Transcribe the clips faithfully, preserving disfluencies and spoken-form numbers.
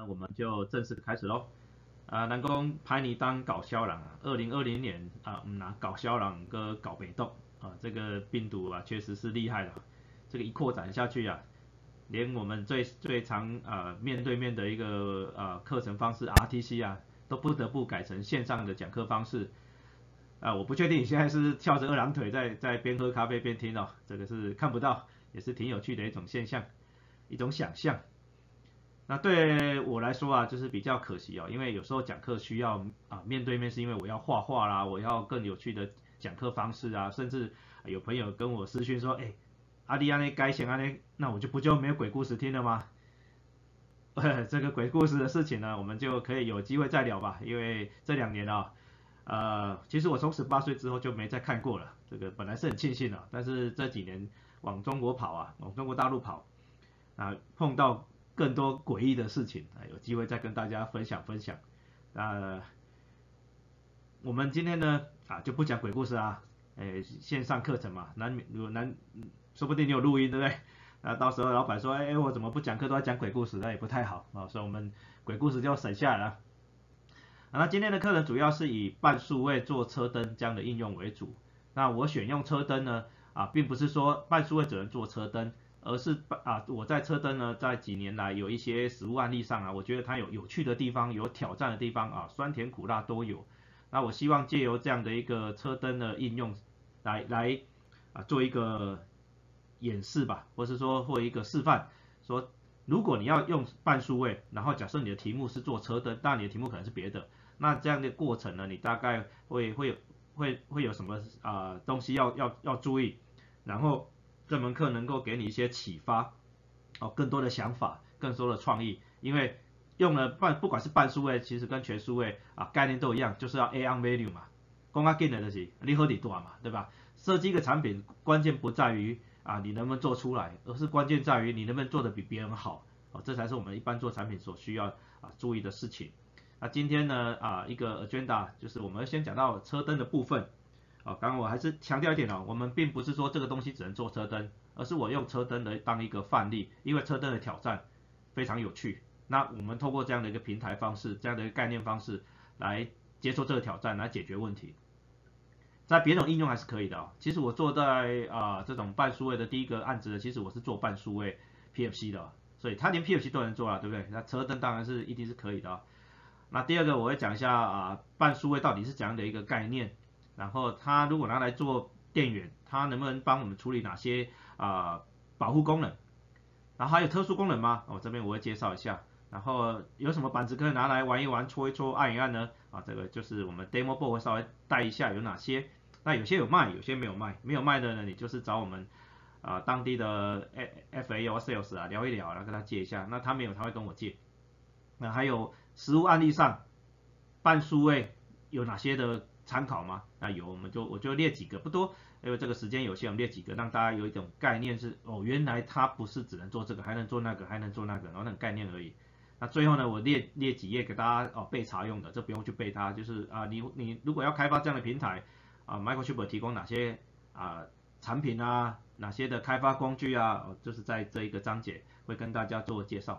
那我们就正式开始喽。啊，南宫拍你当搞笑郎啊，二零二零年啊，我们拿搞笑郎跟搞北斗啊，这个病毒啊，确实是厉害了。这个一扩展下去啊，连我们最最常啊面对面的一个啊课程方式 R T C 啊，都不得不改成线上的讲课方式。啊，我不确定你现在是翘着二郎腿在在边喝咖啡边听哦，这个是看不到，也是挺有趣的一种现象，一种想象。那对我来说啊，就是比较可惜哦，因为有时候讲课需要啊面对面，是因为我要画画啦，我要更有趣的讲课方式啊，甚至有朋友跟我私讯说，哎，阿弟安那该想安那，那我就不就没有鬼故事听了吗？这个鬼故事的事情呢，我们就可以有机会再聊吧，因为这两年啊，呃，其实我从十八岁之后就没再看过了，这个本来是很庆幸的，但是这几年往中国跑啊，往中国大陆跑，啊，碰到更多诡异的事情，啊，有机会再跟大家分享分享。那我们今天呢，啊，就不讲鬼故事啊，诶，线上课程嘛，难免难，说不定你有录音，对不对？那到时候老板说，哎，我怎么不讲课都在讲鬼故事，那也不太好啊，所以我们鬼故事就省下来了。那今天的课程主要是以半数位做车灯这样的应用为主。那我选用车灯呢，啊，并不是说半数位只能做车灯，而是啊，我在车灯呢，在几年来有一些实物案例上啊，我觉得它有有趣的地方，有挑战的地方啊，酸甜苦辣都有。那我希望借由这样的一个车灯的应用，来来啊做一个演示吧，或是说或一个示范，说如果你要用半数位，然后假设你的题目是做车灯，当然你的题目可能是别的，那这样的过程呢，你大概会会有会会有什么啊、呃、东西要要要注意，然后这门课能够给你一些启发，哦，更多的想法，更多的创意，因为用了半不管是半数位，其实跟全数位啊概念都一样，就是要 A on value 嘛，讲较紧的就是你好你大嘛，对吧？设计一个产品关键不在于啊你能不能做出来，而是关键在于你能不能做得比别人好，哦，这才是我们一般做产品所需要啊注意的事情。那今天呢啊一个 agenda 就是我们先讲到车灯的部分。啊，刚刚我还是强调一点哦，我们并不是说这个东西只能做车灯，而是我用车灯来当一个范例，因为车灯的挑战非常有趣。那我们透过这样的一个平台方式，这样的一个概念方式来接受这个挑战，来解决问题。在别种应用还是可以的哦。其实我做在啊、呃、这种半数位的第一个案子，其实我是做半数位 P F C 的、哦，所以它连 P F C 都能做了，对不对？那车灯当然是一定是可以的、哦。那第二个我会讲一下啊、呃、半数位到底是怎样的一个概念，然后它如果拿来做电源，它能不能帮我们处理哪些啊、呃、保护功能？然后还有特殊功能吗？我、哦、这边我会介绍一下。然后有什么板子可以拿来玩一玩、搓一搓、按一按呢？啊，这个就是我们 demo board 会稍微带一下有哪些。那有些有卖，有些没有卖。没有卖的呢，你就是找我们啊、呃、当地的 F A O sales 啊聊一聊，然后跟他借一下。那他没有，他会跟我借。那还有实物案例上，半数位有哪些的参考吗？那有，我们就我就列几个，不多，因为这个时间有限，我们列几个，让大家有一种概念是，哦，原来它不是只能做这个，还能做那个，还能做那个，然后那种概念而已。那最后呢，我列列几页给大家哦备查用的，这不用去背它，就是啊，你你如果要开发这样的平台啊 ，Microchip 提供哪些啊产品啊，哪些的开发工具啊，哦，就是在这一个章节会跟大家做介绍。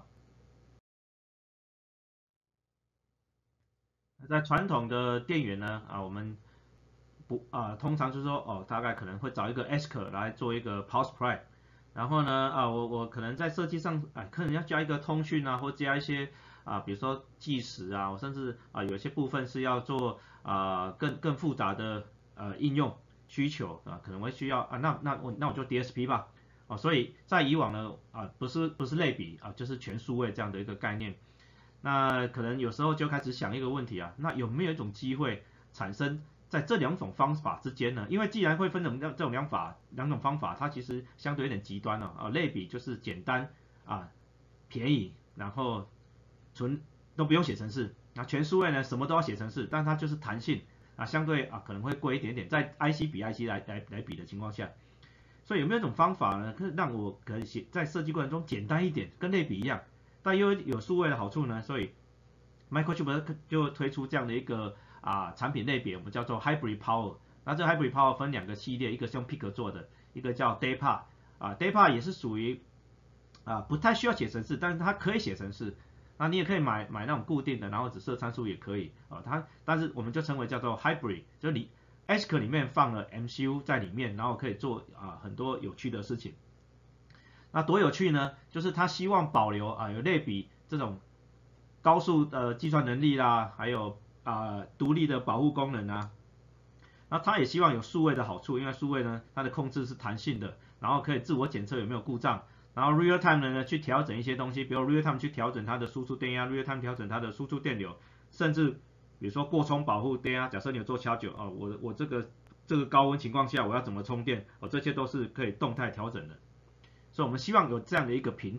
在传统的电源呢，啊，我们不啊，通常就是说哦，大概可能会找一个 A S C 来做一个 power supply，然后呢啊，我我可能在设计上啊，可能要加一个通讯啊，或加一些啊，比如说计时啊，我甚至啊有些部分是要做啊更更复杂的呃应用需求啊，可能会需要啊，那那我那我就 D S P 吧，哦，所以在以往呢啊，不是不是类比啊，就是全数位这样的一个概念。那可能有时候就开始想一个问题啊，那有没有一种机会产生在这两种方法之间呢？因为既然会分成这种两法两种方法，它其实相对有点极端了啊。类比就是简单啊，便宜，然后纯都不用写程式。那全数位呢，什么都要写程式，但它就是弹性啊，相对啊可能会贵一点点，在 I C 比 I C 来来来比的情况下，所以有没有一种方法呢，可以让我可以写在设计过程中简单一点，跟类比一样？但又有数位的好处呢，所以 Microchip 就推出这样的一个啊产品类别，我们叫做 Hybrid Power。那这 Hybrid Power 分两个系列，一个是用 P I C 做的，一个叫 Daypa 啊 ，Daypa 也是属于啊不太需要写程式，但是它可以写程式那你也可以买买那种固定的，然后只设参数也可以哦。它但是我们就称为叫做 hybrid， 就你 A S I C 里面放了 M C U 在里面，然后可以做啊很多有趣的事情。那多有趣呢？就是它希望保留啊有类比这种高速的计算能力啦，还有啊独立的保护功能啊。那它也希望有数位的好处，因为数位呢它的控制是弹性的，然后可以自我检测有没有故障，然后 real time 呢去调整一些东西，比如 real time 去调整它的输出电压 ，real time 调整它的输出电流，甚至比如说过充保护电压，假设你有做charge哦，我我这个这个高温情况下我要怎么充电，哦这些都是可以动态调整的，所以我们希望有这样的一个平台。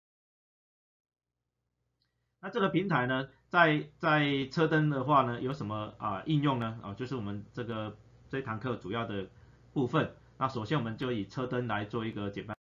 那这个平台呢，在在车灯的话呢，有什么啊应用呢？啊，就是我们这个这堂课主要的部分。那首先我们就以车灯来做一个简单。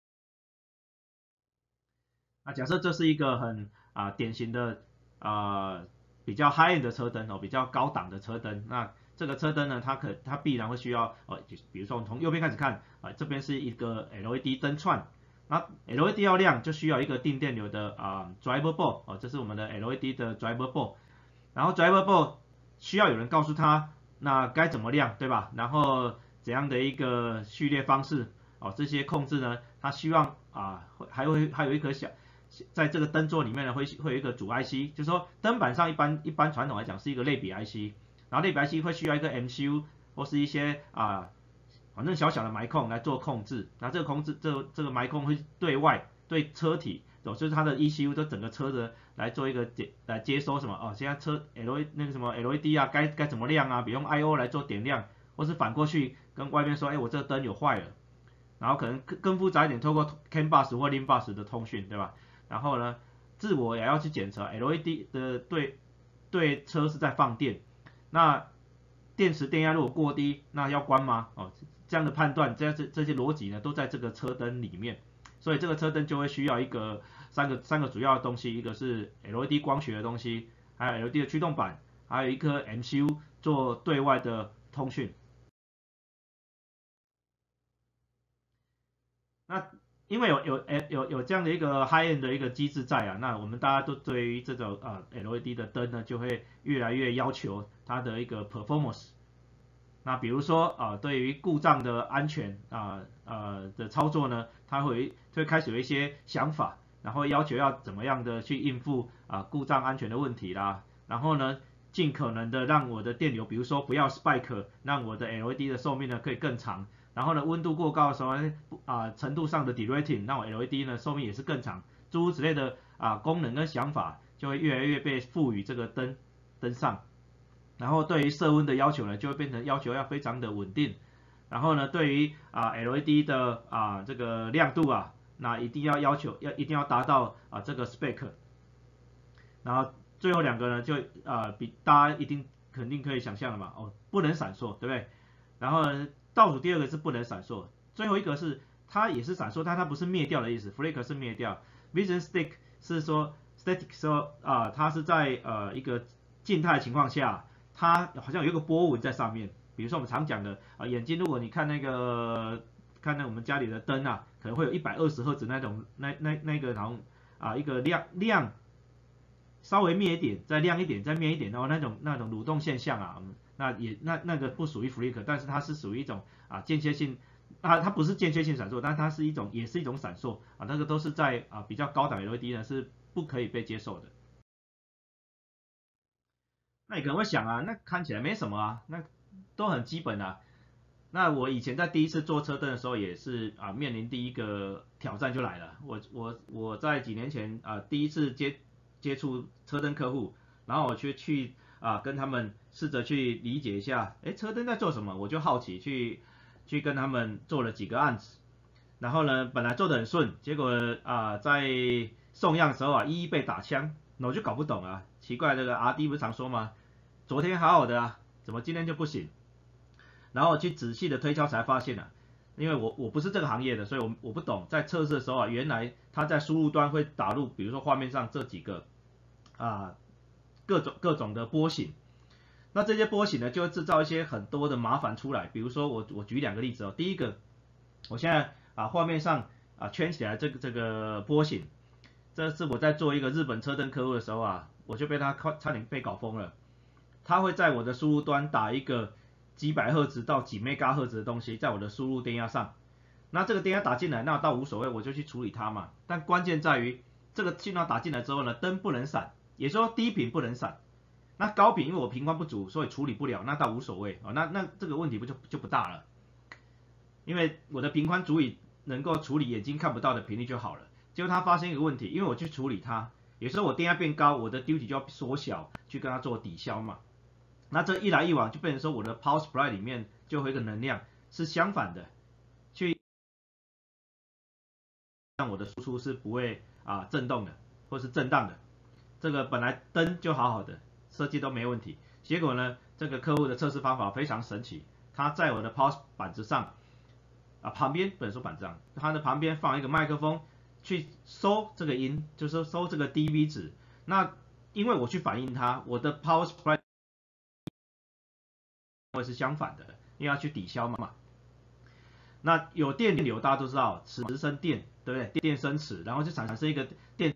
那假设这是一个很啊典型的啊比较 high end 的车灯哦，比较高档的车灯。那这个车灯呢，它可它必然会需要呃，比如说我们从右边开始看啊，这边是一个 L E D 灯串。那 L E D 要亮，就需要一个定电流的啊 driver board 哦，这是我们的 L E D 的 driver board。然后 driver board 需要有人告诉他那该怎么亮，对吧？然后怎样的一个序列方式哦，这些控制呢，它希望啊还会还有一颗小，在这个灯座里面呢会会有一个主 I C， 就是说灯板上一般一般传统来讲是一个类比 I C， 然后类比 I C 会需要一个 M C U 或是一些啊。反正小小的埋控来做控制，那这个控制这这个埋控会对外对车体，就是它的 E C U 都整个车子来做一个接来接收什么哦，现在车 L E 那个什么 L E D 啊，该该怎么亮啊，比如用 I O 来做点亮，或是反过去跟外面说，哎，我这个灯有坏了，然后可能更更复杂一点，透过 CAN bus 或 Lin bus 的通讯，对吧？然后呢，自我也要去检测 L E D 的对对车是在放电，那电池电压如果过低，那要关吗？哦。这样的判断，这这这些逻辑呢，都在这个车灯里面，所以这个车灯就会需要一个三个三个主要的东西，一个是 L E D 光学的东西，还有 L E D 的驱动板，还有一颗 M C U 做对外的通讯。那因为有有有有这样的一个 high end 的一个机制在啊，那我们大家都对于这种呃 L E D 的灯呢，就会越来越要求它的一个 performance。那比如说啊、呃，对于故障的安全啊 呃, 呃的操作呢，它会会开始有一些想法，然后要求要怎么样的去应付啊、呃、故障安全的问题啦，然后呢，尽可能的让我的电流，比如说不要 spike， 让我的 L E D 的寿命呢可以更长，然后呢，温度过高的时候啊、呃、程度上的 derating， 让我 L E D 呢寿命也是更长，诸如此类的啊、呃、功能跟想法就会越来越被赋予这个灯灯上。然后对于色温的要求呢，就会变成要求要非常的稳定。然后呢，对于啊 L E D 的啊这个亮度啊，那一定要要求要一定要达到啊这个 spec。然后最后两个呢，就啊比大家一定肯定可以想象的嘛，哦不能闪烁，对不对？然后呢倒数第二个是不能闪烁，最后一个是它也是闪烁，但它不是灭掉的意思 ，flicker 是灭掉 ，vision stick 是说 static 说啊它是在呃一个静态情况下。它好像有一个波纹在上面，比如说我们常讲的啊，眼睛如果你看那个看那我们家里的灯啊，可能会有一百二十赫兹那种那那那个然后啊一个亮亮稍微灭一点，再亮一点，再灭一点，然后那种那种蠕动现象啊，那也那那个不属于 flicker， 但是它是属于一种啊间歇性啊它不是间歇性闪烁，但它是一种也是一种闪烁啊，那个都是在啊比较高档 L E D 呢是不可以被接受的。那你可能会想啊，那看起来没什么啊，那都很基本啊。那我以前在第一次做车灯的时候，也是啊面临第一个挑战就来了。我我我在几年前啊第一次接接触车灯客户，然后我去去啊跟他们试着去理解一下，哎车灯在做什么，我就好奇去去跟他们做了几个案子。然后呢，本来做得很顺，结果啊在送样的时候啊一一被打枪，那我就搞不懂啊，奇怪这个 R D 不是常说吗？昨天好好的啊，怎么今天就不行？然后去仔细的推敲才发现啊，因为我我不是这个行业的，所以我我不懂，在测试的时候啊，原来它在输入端会打入，比如说画面上这几个啊各种各种的波形，那这些波形呢就会制造一些很多的麻烦出来。比如说我我举两个例子哦，第一个，我现在啊画面上啊圈起来这个这个波形。 这是我在做一个日本车灯客户的时候啊，我就被他差点被搞疯了。他会在我的输入端打一个几百赫兹到几 mega 赫兹的东西，在我的输入电压上。那这个电压打进来，那倒无所谓，我就去处理它嘛。但关键在于这个信号打进来之后呢，灯不能闪，也就是说低频不能闪。那高频因为我频宽不足，所以处理不了，那倒无所谓哦。那那这个问题不就就不大了，因为我的频宽足以能够处理眼睛看不到的频率就好了。结果它发生一个问题，因为我去处理它，有时候我电压变高，我的 duty 就要缩小，去跟它做抵消嘛。那这一来一往就变成说我的 power supply 里面就会有一个能量是相反的，去让我的输出是不会啊震动的，或是震荡的。这个本来灯就好好的，设计都没问题，结果呢，这个客户的测试方法非常神奇，他在我的 power 板子上啊旁边不能说板子上，它的旁边放一个麦克风去收这个音，就是收这个 D V 值。那因为我去反映它，我的 power supply 会是相反的，因为要去抵消嘛。那有电流大家都知道，磁生电，对不对？电生磁，然后就产生一个电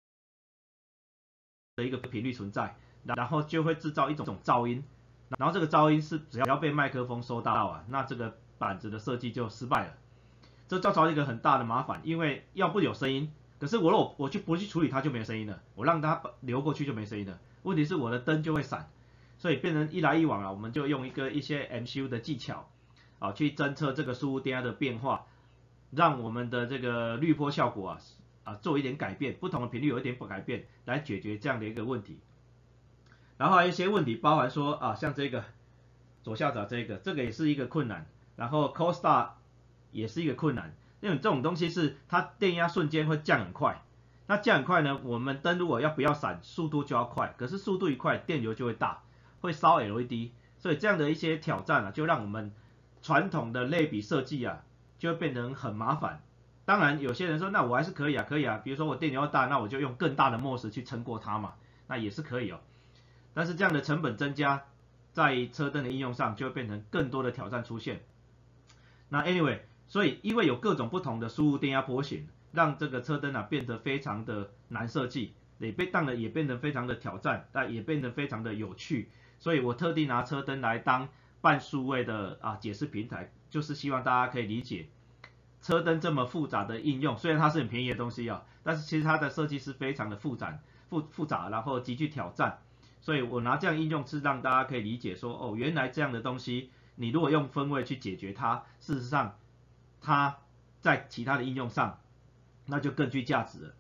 的一个频率存在，然后就会制造一种噪音，然后这个噪音是只要被麦克风收到啊，那这个板子的设计就失败了。这造成一个很大的麻烦，因为要不有声音，可是我如果我去不去处理它就没有声音了，我让它流过去就没声音了。问题是我的灯就会闪，所以变成一来一往啊，我们就用一个一些 M C U 的技巧啊，去侦测这个输入电压的变化，让我们的这个滤波效果啊啊做一点改变，不同的频率有一点改变，来解决这样的一个问题。然后还有一些问题，包含说啊，像这个左下角这个，这个也是一个困难。然后 Cold Start 也是一个困难，因为这种东西是它电压瞬间会降很快。那降很快呢，我们灯如果要不要闪，速度就要快，可是速度一快，电流就会大，会烧 L E D。所以这样的一些挑战啊，就让我们传统的类比设计啊，就会变成很麻烦。当然有些人说，那我还是可以啊，可以啊，比如说我电流要大，那我就用更大的 M O S 去撑过它嘛，那也是可以哦。但是这样的成本增加，在车灯的应用上就会变成更多的挑战出现。那 anyway， 所以因为有各种不同的输入电压波形，让这个车灯啊变得非常的难设计，也被当然也变得非常的挑战，但也变得非常的有趣。所以我特地拿车灯来当半数位的啊解释平台，就是希望大家可以理解车灯这么复杂的应用，虽然它是很便宜的东西啊，但是其实它的设计是非常的复杂、复复杂，然后极具挑战。所以我拿这样应用是让大家可以理解说，哦，原来这样的东西，你如果用分位去解决它，事实上它在其他的应用上，那就更具价值了。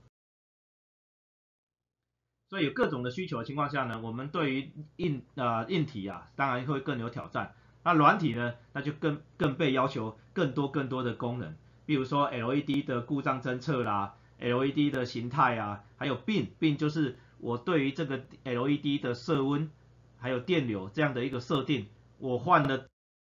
所以有各种的需求的情况下呢，我们对于硬呃硬体啊，当然会更有挑战。那软体呢，那就更更被要求更多更多的功能，比如说 L E D 的故障侦测啦 ，L E D 的形态啊，还有 bin bin 就是我对于这个 L E D 的色温还有电流这样的一个设定，我换了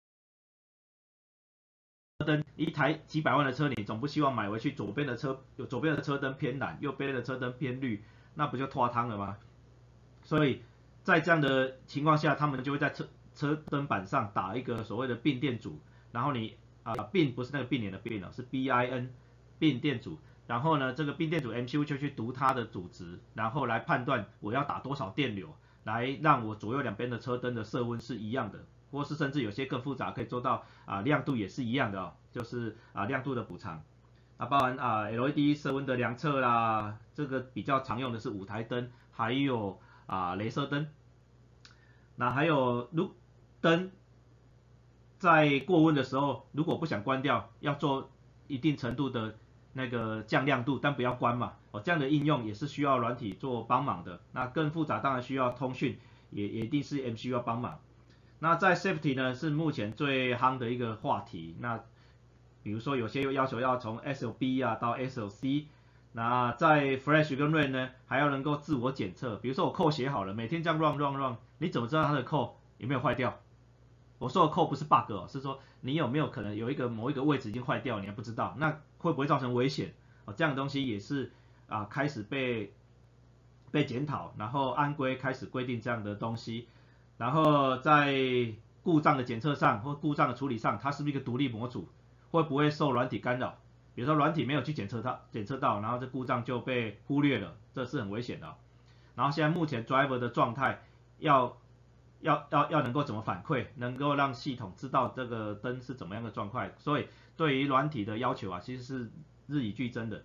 灯，一台几百万的车，你总不希望买回去左边的车有左边的车灯偏蓝，右边的车灯偏绿，那不就拖汤了吗？所以在这样的情况下，他们就会在车车灯板上打一个所谓的bin电阻，然后你啊 bin 不是那个并联的并哦，是 B I N bin电阻。然后呢，这个并电阻 M C U 就去读它的阻值，然后来判断我要打多少电流，来让我左右两边的车灯的色温是一样的，或是甚至有些更复杂，可以做到啊亮度也是一样的哦，就是啊亮度的补偿。啊，包含啊 L E D 色温的量测啦，这个比较常用的是舞台灯，还有啊雷射灯。那还有如灯在过温的时候，如果不想关掉，要做一定程度的那个降亮度，但不要关嘛。哦，这样的应用也是需要软体做帮忙的。那更复杂当然需要通讯，也也一定是 M C U 要帮忙。那在 Safety 呢是目前最夯的一个话题。那比如说有些要求要从 S L B 啊到 S L C， 那在 Flash 跟 Rain 呢还要能够自我检测。比如说我扣写好了，每天这样 run run run， 你怎么知道它的扣有没有坏掉？我说的扣不是 bug 哦，是说你有没有可能有一个某一个位置已经坏掉，你还不知道，那会不会造成危险？哦，这样的东西也是啊开始被被检讨，然后安规开始规定这样的东西，然后在故障的检测上或故障的处理上，它是不是一个独立模组？会不会受软体干扰？ 比如说软体没有去检测到检测到，然后这故障就被忽略了，这是很危险的、哦。然后现在目前 driver 的状态要要要要能够怎么反馈，能够让系统知道这个灯是怎么样的状况，所以对于软体的要求啊，其实是日益剧增的。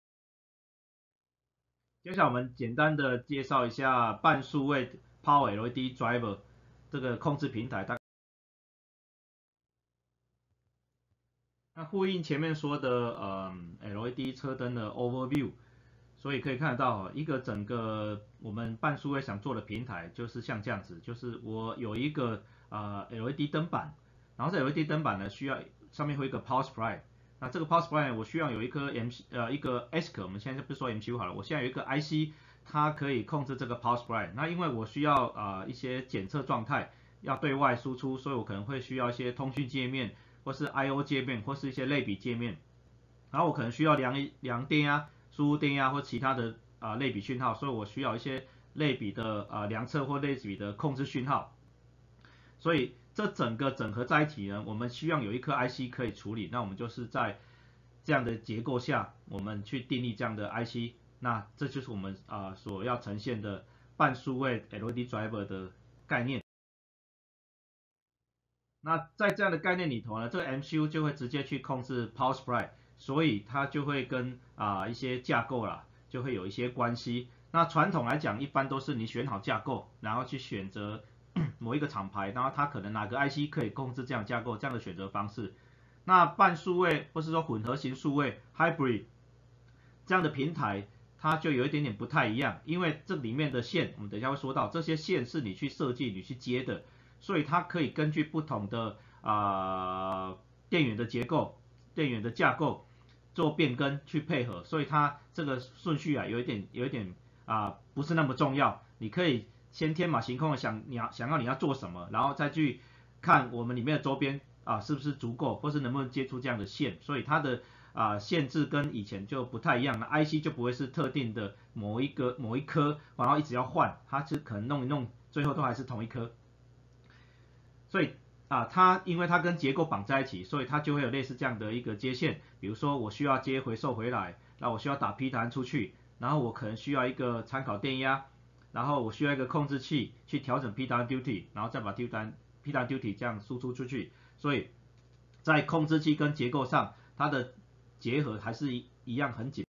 接下来我们简单的介绍一下半数位 Power L E D Driver 这个控制平台。那呼应前面说的，呃 L E D 车灯的 Overview， 所以可以看得到一个整个我们半数位想做的平台，就是像这样子，就是我有一个呃 L E D 灯板，然后这 L E D 灯板呢需要上面会有一个 Power Supply， 那这个 Power Supply 我需要有一颗 M 呃一个 A S I C， 我们现在就不说 M C U 好了，我现在有一个 I C， 它可以控制这个 Power Supply。那因为我需要啊、呃、一些检测状态，要对外输出，所以我可能会需要一些通讯界面，或是 I O 界面，或是一些类比界面。然后我可能需要量量电压、输入电压或其他的啊、呃、类比讯号，所以我需要一些类比的啊、呃、量测或类比的控制讯号。所以这整个整合在一起呢，我们需要有一颗 I C 可以处理，那我们就是在这样的结构下，我们去定义这样的 I C， 那这就是我们啊、呃、所要呈现的半数位 L E D driver 的概念。那在这样的概念里头呢，这个 M C U 就会直接去控制 Power Supply， 所以它就会跟啊、呃、一些架构啦，就会有一些关系。那传统来讲，一般都是你选好架构，然后去选择某一个厂牌，然后它可能哪个 I C 可以控制这样架构这样的选择方式。那半数位或是说混合型数位 Hybrid 这样的平台，它就有一点点不太一样，因为这里面的线，我们等一下会说到，这些线是你去设计、你去接的。所以它可以根据不同的啊、呃、电源的结构、电源的架构做变更去配合，所以它这个顺序啊有一点有一点啊、呃、不是那么重要，你可以先天马行空的想你要想要你要做什么，然后再去看我们里面的周边啊、呃、是不是足够，或是能不能接出这样的线，所以它的啊、呃、限制跟以前就不太一样，那 I C 就不会是特定的某一个某一颗，然后一直要换，它是可能弄一弄，最后都还是同一颗。所以啊，它因为它跟结构绑在一起，所以它就会有类似这样的一个接线。比如说我需要接回收回来，那我需要打 P 单出去，然后我可能需要一个参考电压，然后我需要一个控制器去调整 P 单 duty， 然后再把 P 单 P 单 duty 这样输出出去。所以在控制器跟结构上，它的结合还是一一样很紧。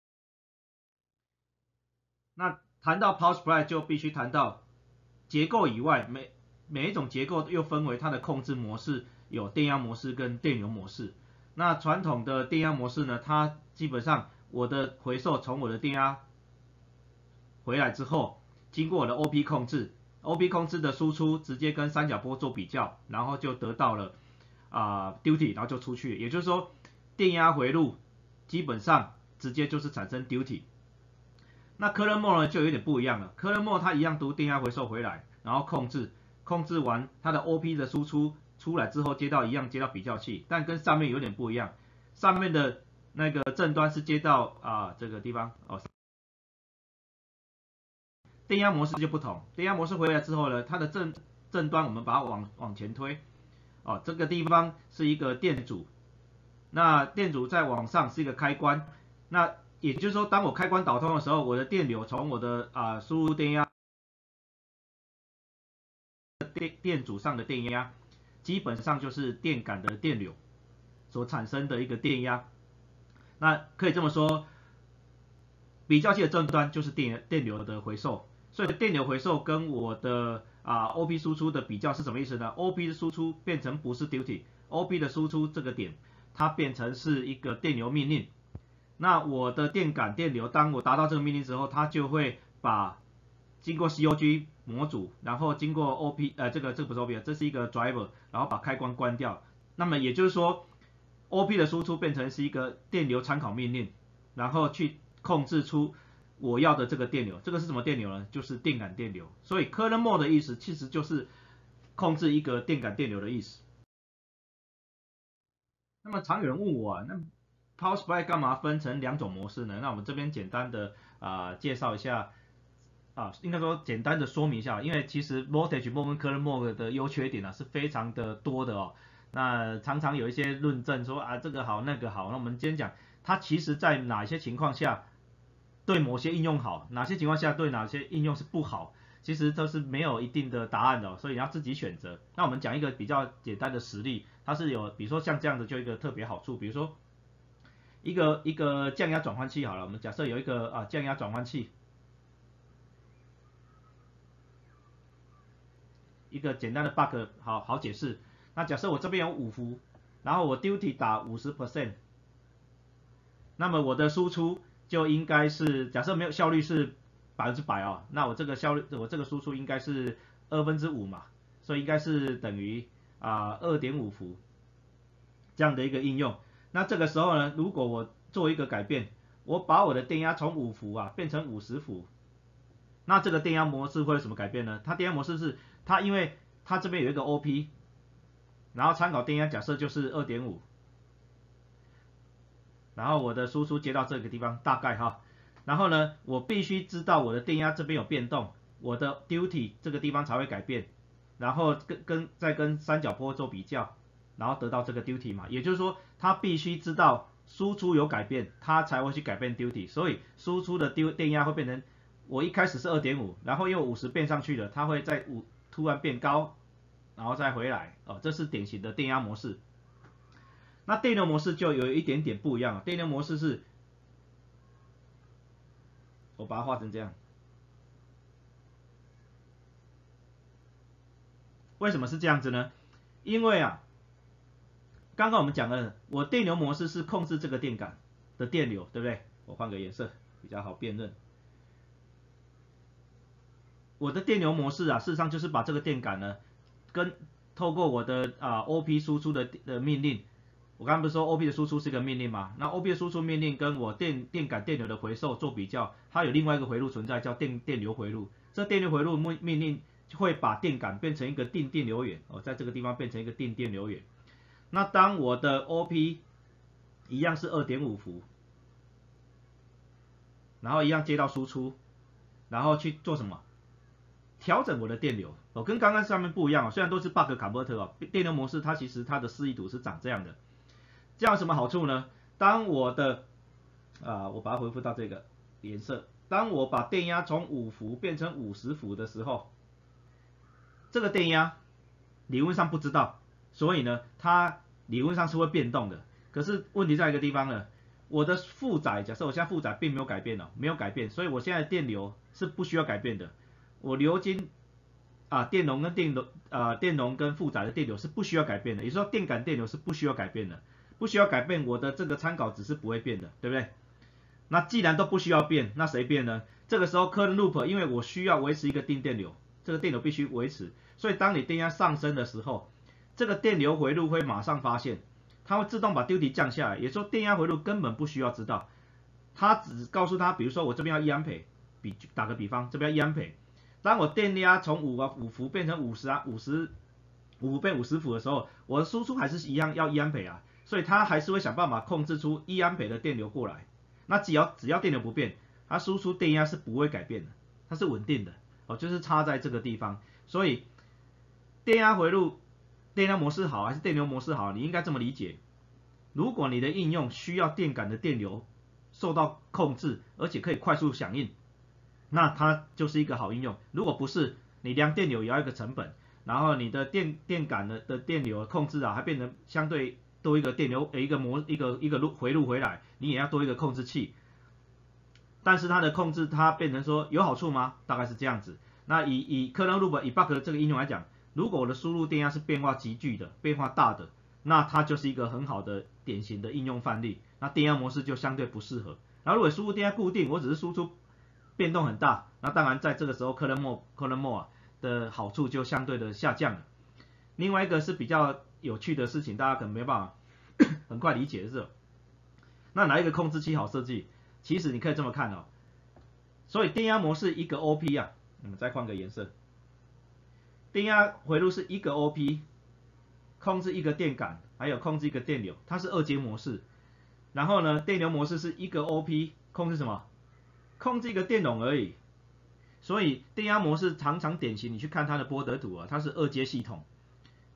那谈到 Power Supply 就必须谈到结构以外每每一种结构又分为它的控制模式，有电压模式跟电流模式。那传统的电压模式呢，它基本上我的回收从我的电压回来之后，经过我的 O P 控制 ，O P 控制的输出直接跟三角波做比较，然后就得到了啊、呃、duty， 然后就出去。也就是说，电压回路基本上直接就是产生 duty。那 Current Mode 呢就有点不一样了 ，Current Mode 它一样读电压回收回来，然后控制。控制完它的 O P 的输出出来之后，接到一样接到比较器，但跟上面有点不一样。上面的那个正端是接到啊这个地方哦，电压模式就不同。电压模式回来之后呢，它的正正端我们把它往往前推，哦这个地方是一个电阻，那电阻在往上是一个开关，那也就是说，当我开关导通的时候，我的电流从我的啊输入电压。电电阻上的电压，基本上就是电感的电流所产生的一个电压。那可以这么说，比较器的正端就是电电流的回收，所以电流回收跟我的啊 O P 输出的比较是什么意思呢 ？O P 的输出变成不是 duty，O P 的输出这个点，它变成是一个电流命令。那我的电感电流，当我达到这个命令之后，它就会把经过 C O G 模组，然后经过 O P， 呃，这个这个不是 O P， 这是一个 driver， 然后把开关关掉。那么也就是说 ，O P 的输出变成是一个电流参考命令，然后去控制出我要的这个电流。这个是什么电流呢？就是电感电流。所以 Current Mode 的意思其实就是控制一个电感电流的意思。那么常有人问我啊，那 Power Supply 干嘛分成两种模式呢？那我们这边简单的啊、呃、介绍一下。啊，应该说简单的说明一下，因为其实 voltage mode 跟 current mode 的优缺点呢、啊、是非常的多的哦。 那常常有一些论证说啊这个好那个好，那我们今天讲它其实在哪些情况下对某些应用好，哪些情况下对哪些应用是不好，其实都是没有一定的答案的、哦，所以你要自己选择。那我们讲一个比较简单的实例，它是有比如说像这样的就一个特别好处，比如说一个一个降压转换器好了，我们假设有一个啊降压转换器。一个简单的 bug 好好解释。那假设我这边有五伏，然后我 duty 打 百分之五十， 那么我的输出就应该是假设没有效率是百分之百哦，那我这个效率我这个输出应该是二分之五嘛，所以应该是等于啊 二点五伏这样的一个应用。那这个时候呢，如果我做一个改变，我把我的电压从五伏啊变成五十伏，那这个电压模式会有什么改变呢？它电压模式是它因为它这边有一个 O P， 然后参考电压假设就是 二点五， 然后我的输出接到这个地方大概哈，然后呢我必须知道我的电压这边有变动，我的 duty 这个地方才会改变，然后跟跟再跟三角波做比较，然后得到这个 duty 嘛，也就是说它必须知道输出有改变，它才会去改变 duty， 所以输出的电压会变成我一开始是 二点五， 然后因为五十变上去了，它会在五突然变高，然后再回来哦，这是典型的电压模式。那电流模式就有一点点不一样，电流模式是，我把它画成这样。为什么是这样子呢？因为啊，刚刚我们讲了，我电流模式是控制这个电感的电流，对不对？我换个颜色比较好辨认。我的电流模式啊，事实上就是把这个电感呢，跟透过我的啊 O P 输出的的命令，我刚刚不是说 O P 的输出是一个命令吗？那 O P 的输出命令跟我电电感电流的回收做比较，它有另外一个回路存在，叫电电流回路。这电流回路命命令会把电感变成一个定电流源，哦，在这个地方变成一个定电流源。那当我的 O P 一样是 二点五伏，然后一样接到输出，然后去做什么？调整我的电流，哦，跟刚刚上面不一样哦，虽然都是 buck converter 哦，电流模式它其实它的示意图是长这样的。这样有什么好处呢？当我的啊、呃，我把它恢复到这个颜色，当我把电压从五伏变成五十伏的时候，这个电压理论上不知道，所以呢，它理论上是会变动的。可是问题在一个地方呢，我的负载，假设我现在负载并没有改变了，没有改变，所以我现在的电流是不需要改变的。我流经啊电容跟电容啊电容跟负载的电流是不需要改变的，也就是说电感电流是不需要改变的，不需要改变，我的这个参考值是不会变的，对不对？那既然都不需要变，那谁变呢？这个时候 current loop 因为我需要维持一个定电流，这个电流必须维持，所以当你电压上升的时候，这个电流回路会马上发现，它会自动把 duty 降下来，也就是说电压回路根本不需要知道，它只告诉它，比如说我这边要一安培，比打个比方，这边要一安培。当我电压从五啊五伏变成五十啊五十五变五十伏的时候，我的输出还是一样要一安培啊，所以它还是会想办法控制出一安培的电流过来。那只要只要电流不变，它输出电压是不会改变的，它是稳定的哦，就是差在这个地方。所以电压回路、电压模式好还是电流模式好，你应该这么理解：如果你的应用需要电感的电流受到控制，而且可以快速响应，那它就是一个好应用。如果不是，你量电流也要一个成本，然后你的电电感的的电流控制啊，还变成相对多一个电流一个模一个一个路回路回来，你也要多一个控制器。但是它的控制它变成说有好处吗？大概是这样子。那以以 current loop 以 buck 这个应用来讲，如果我的输入电压是变化急剧的、变化大的，那它就是一个很好的典型的应用范例。那电压模式就相对不适合。然后如果输入电压固定，我只是输出变动很大，那当然在这个时候 current mode current mode 的好处就相对的下降了。另外一个是比较有趣的事情，大家可能没办法很快理解的是，那哪一个控制器好设计？其实你可以这么看哦。所以电压模式一个 O P 啊，我们再换个颜色。电压回路是一个 O P， 控制一个电感，还有控制一个电流，它是二阶模式。然后呢，电流模式是一个 O P， 控制什么？控制一个电容而已。所以电压模式常常典型，你去看它的波德图啊，它是二阶系统。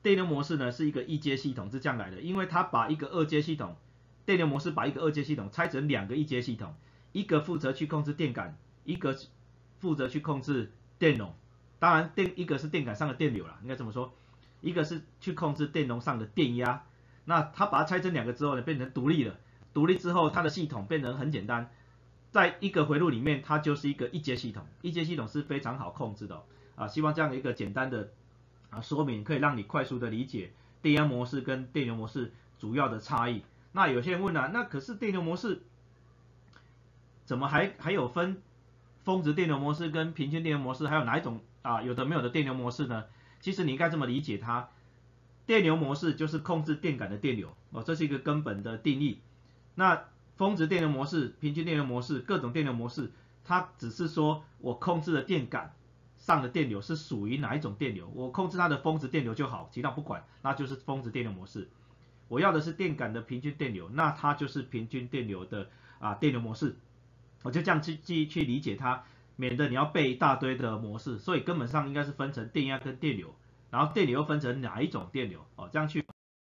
电流模式呢是一个一阶系统，是这样来的，因为它把一个二阶系统，电流模式把一个二阶系统拆成两个一阶系统，一个负责去控制电感，一个负责去控制电容。当然电一个是电感上的电流啦，应该这么说，一个是去控制电容上的电压。那它把它拆成两个之后呢，变成独立了。独立之后，它的系统变成很简单，在一个回路里面，它就是一个一阶系统。一阶系统是非常好控制的哦。啊，希望这样一个简单的啊说明，可以让你快速的理解电压模式跟电流模式主要的差异。那有些人问啊，那可是电流模式怎么还还有分峰值电流模式跟平均电流模式，还有哪一种啊有的没有的电流模式呢？其实你应该这么理解它，电流模式就是控制电感的电流哦，这是一个根本的定义。那峰值电流模式、平均电流模式、各种电流模式，它只是说我控制的电感上的电流是属于哪一种电流，我控制它的峰值电流就好，其他不管，那就是峰值电流模式。我要的是电感的平均电流，那它就是平均电流的啊电流模式。我就这样去去去理解它，免得你要背一大堆的模式，所以根本上应该是分成电压跟电流，然后电流又分成哪一种电流哦，这样去。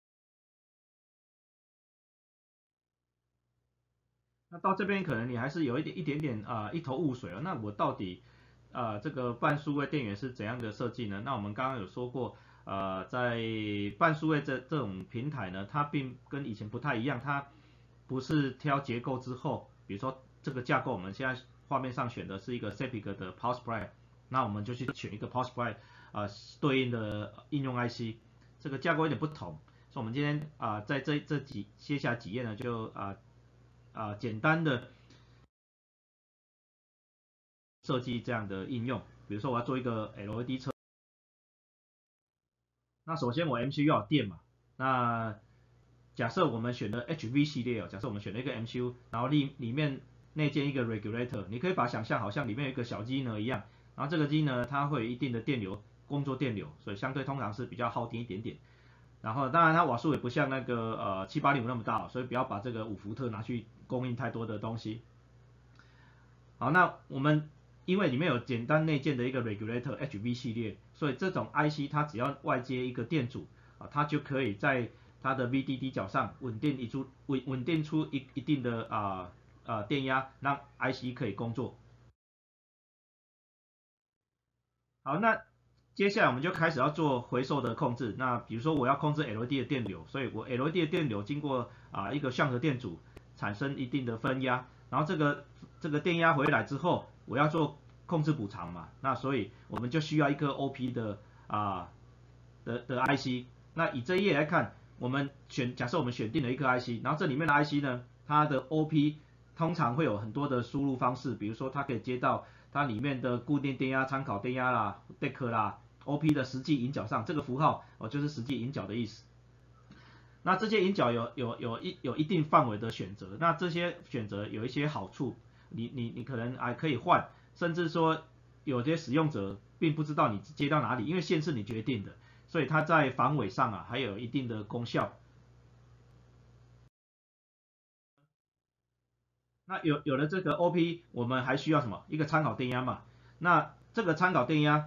那到这边可能你还是有一点一点点啊、呃、一头雾水了。那我到底啊、呃、这个半数位电源是怎样的设计呢？那我们刚刚有说过，呃，在半数位这这种平台呢，它并跟以前不太一样，它不是挑结构之后，比如说这个架构，我们现在画面上选的是一个 S E P I C 的 Power Supply， 那我们就去选一个 Power Supply 啊、呃、对应的应用 I C， 这个架构有点不同。所以我们今天啊、呃、在这这几接下来几页呢，就啊。呃啊、呃，简单的设计这样的应用，比如说我要做一个 L E D 车，那首先我 M C U 要有电嘛，那假设我们选的 H V 系列哦，假设我们选了一个 M C U， 然后里里面内建一个 regulator， 你可以把它想象好像里面有一个小机呢一样，然后这个机呢它会有一定的电流，工作电流，所以相对通常是比较耗电一点点。然后当然它瓦数也不像那个呃七八零五那么大，所以不要把这个五伏特拿去供应太多的东西。好，那我们因为里面有简单内建的一个 regulator H V 系列，所以这种 I C 它只要外接一个电阻啊，它就可以在它的 V D D 角上稳定一出稳稳定出一一定的啊啊电压，让 I C 可以工作。好，那接下来我们就开始要做回收的控制。那比如说我要控制 L E D 的电流，所以我 L E D 的电流经过啊一个相和电阻产生一定的分压，然后这个这个电压回来之后，我要做控制补偿嘛，那所以我们就需要一颗 O P 的啊的的 I C。那以这一页来看，我们选假设我们选定了一颗 I C， 然后这里面的 I C 呢，它的 O P 通常会有很多的输入方式，比如说它可以接到它里面的固定电压、参考电压啦、D E C 啦、O P 的实际引脚上，这个符号哦就是实际引脚的意思。那这些引脚有有有一有一定范围的选择，那这些选择有一些好处，你你你可能还可以换，甚至说有些使用者并不知道你接到哪里，因为线是你决定的，所以它在防伪上啊还有一定的功效。那有有了这个 O P， 我们还需要什么？一个参考电压嘛。那这个参考电压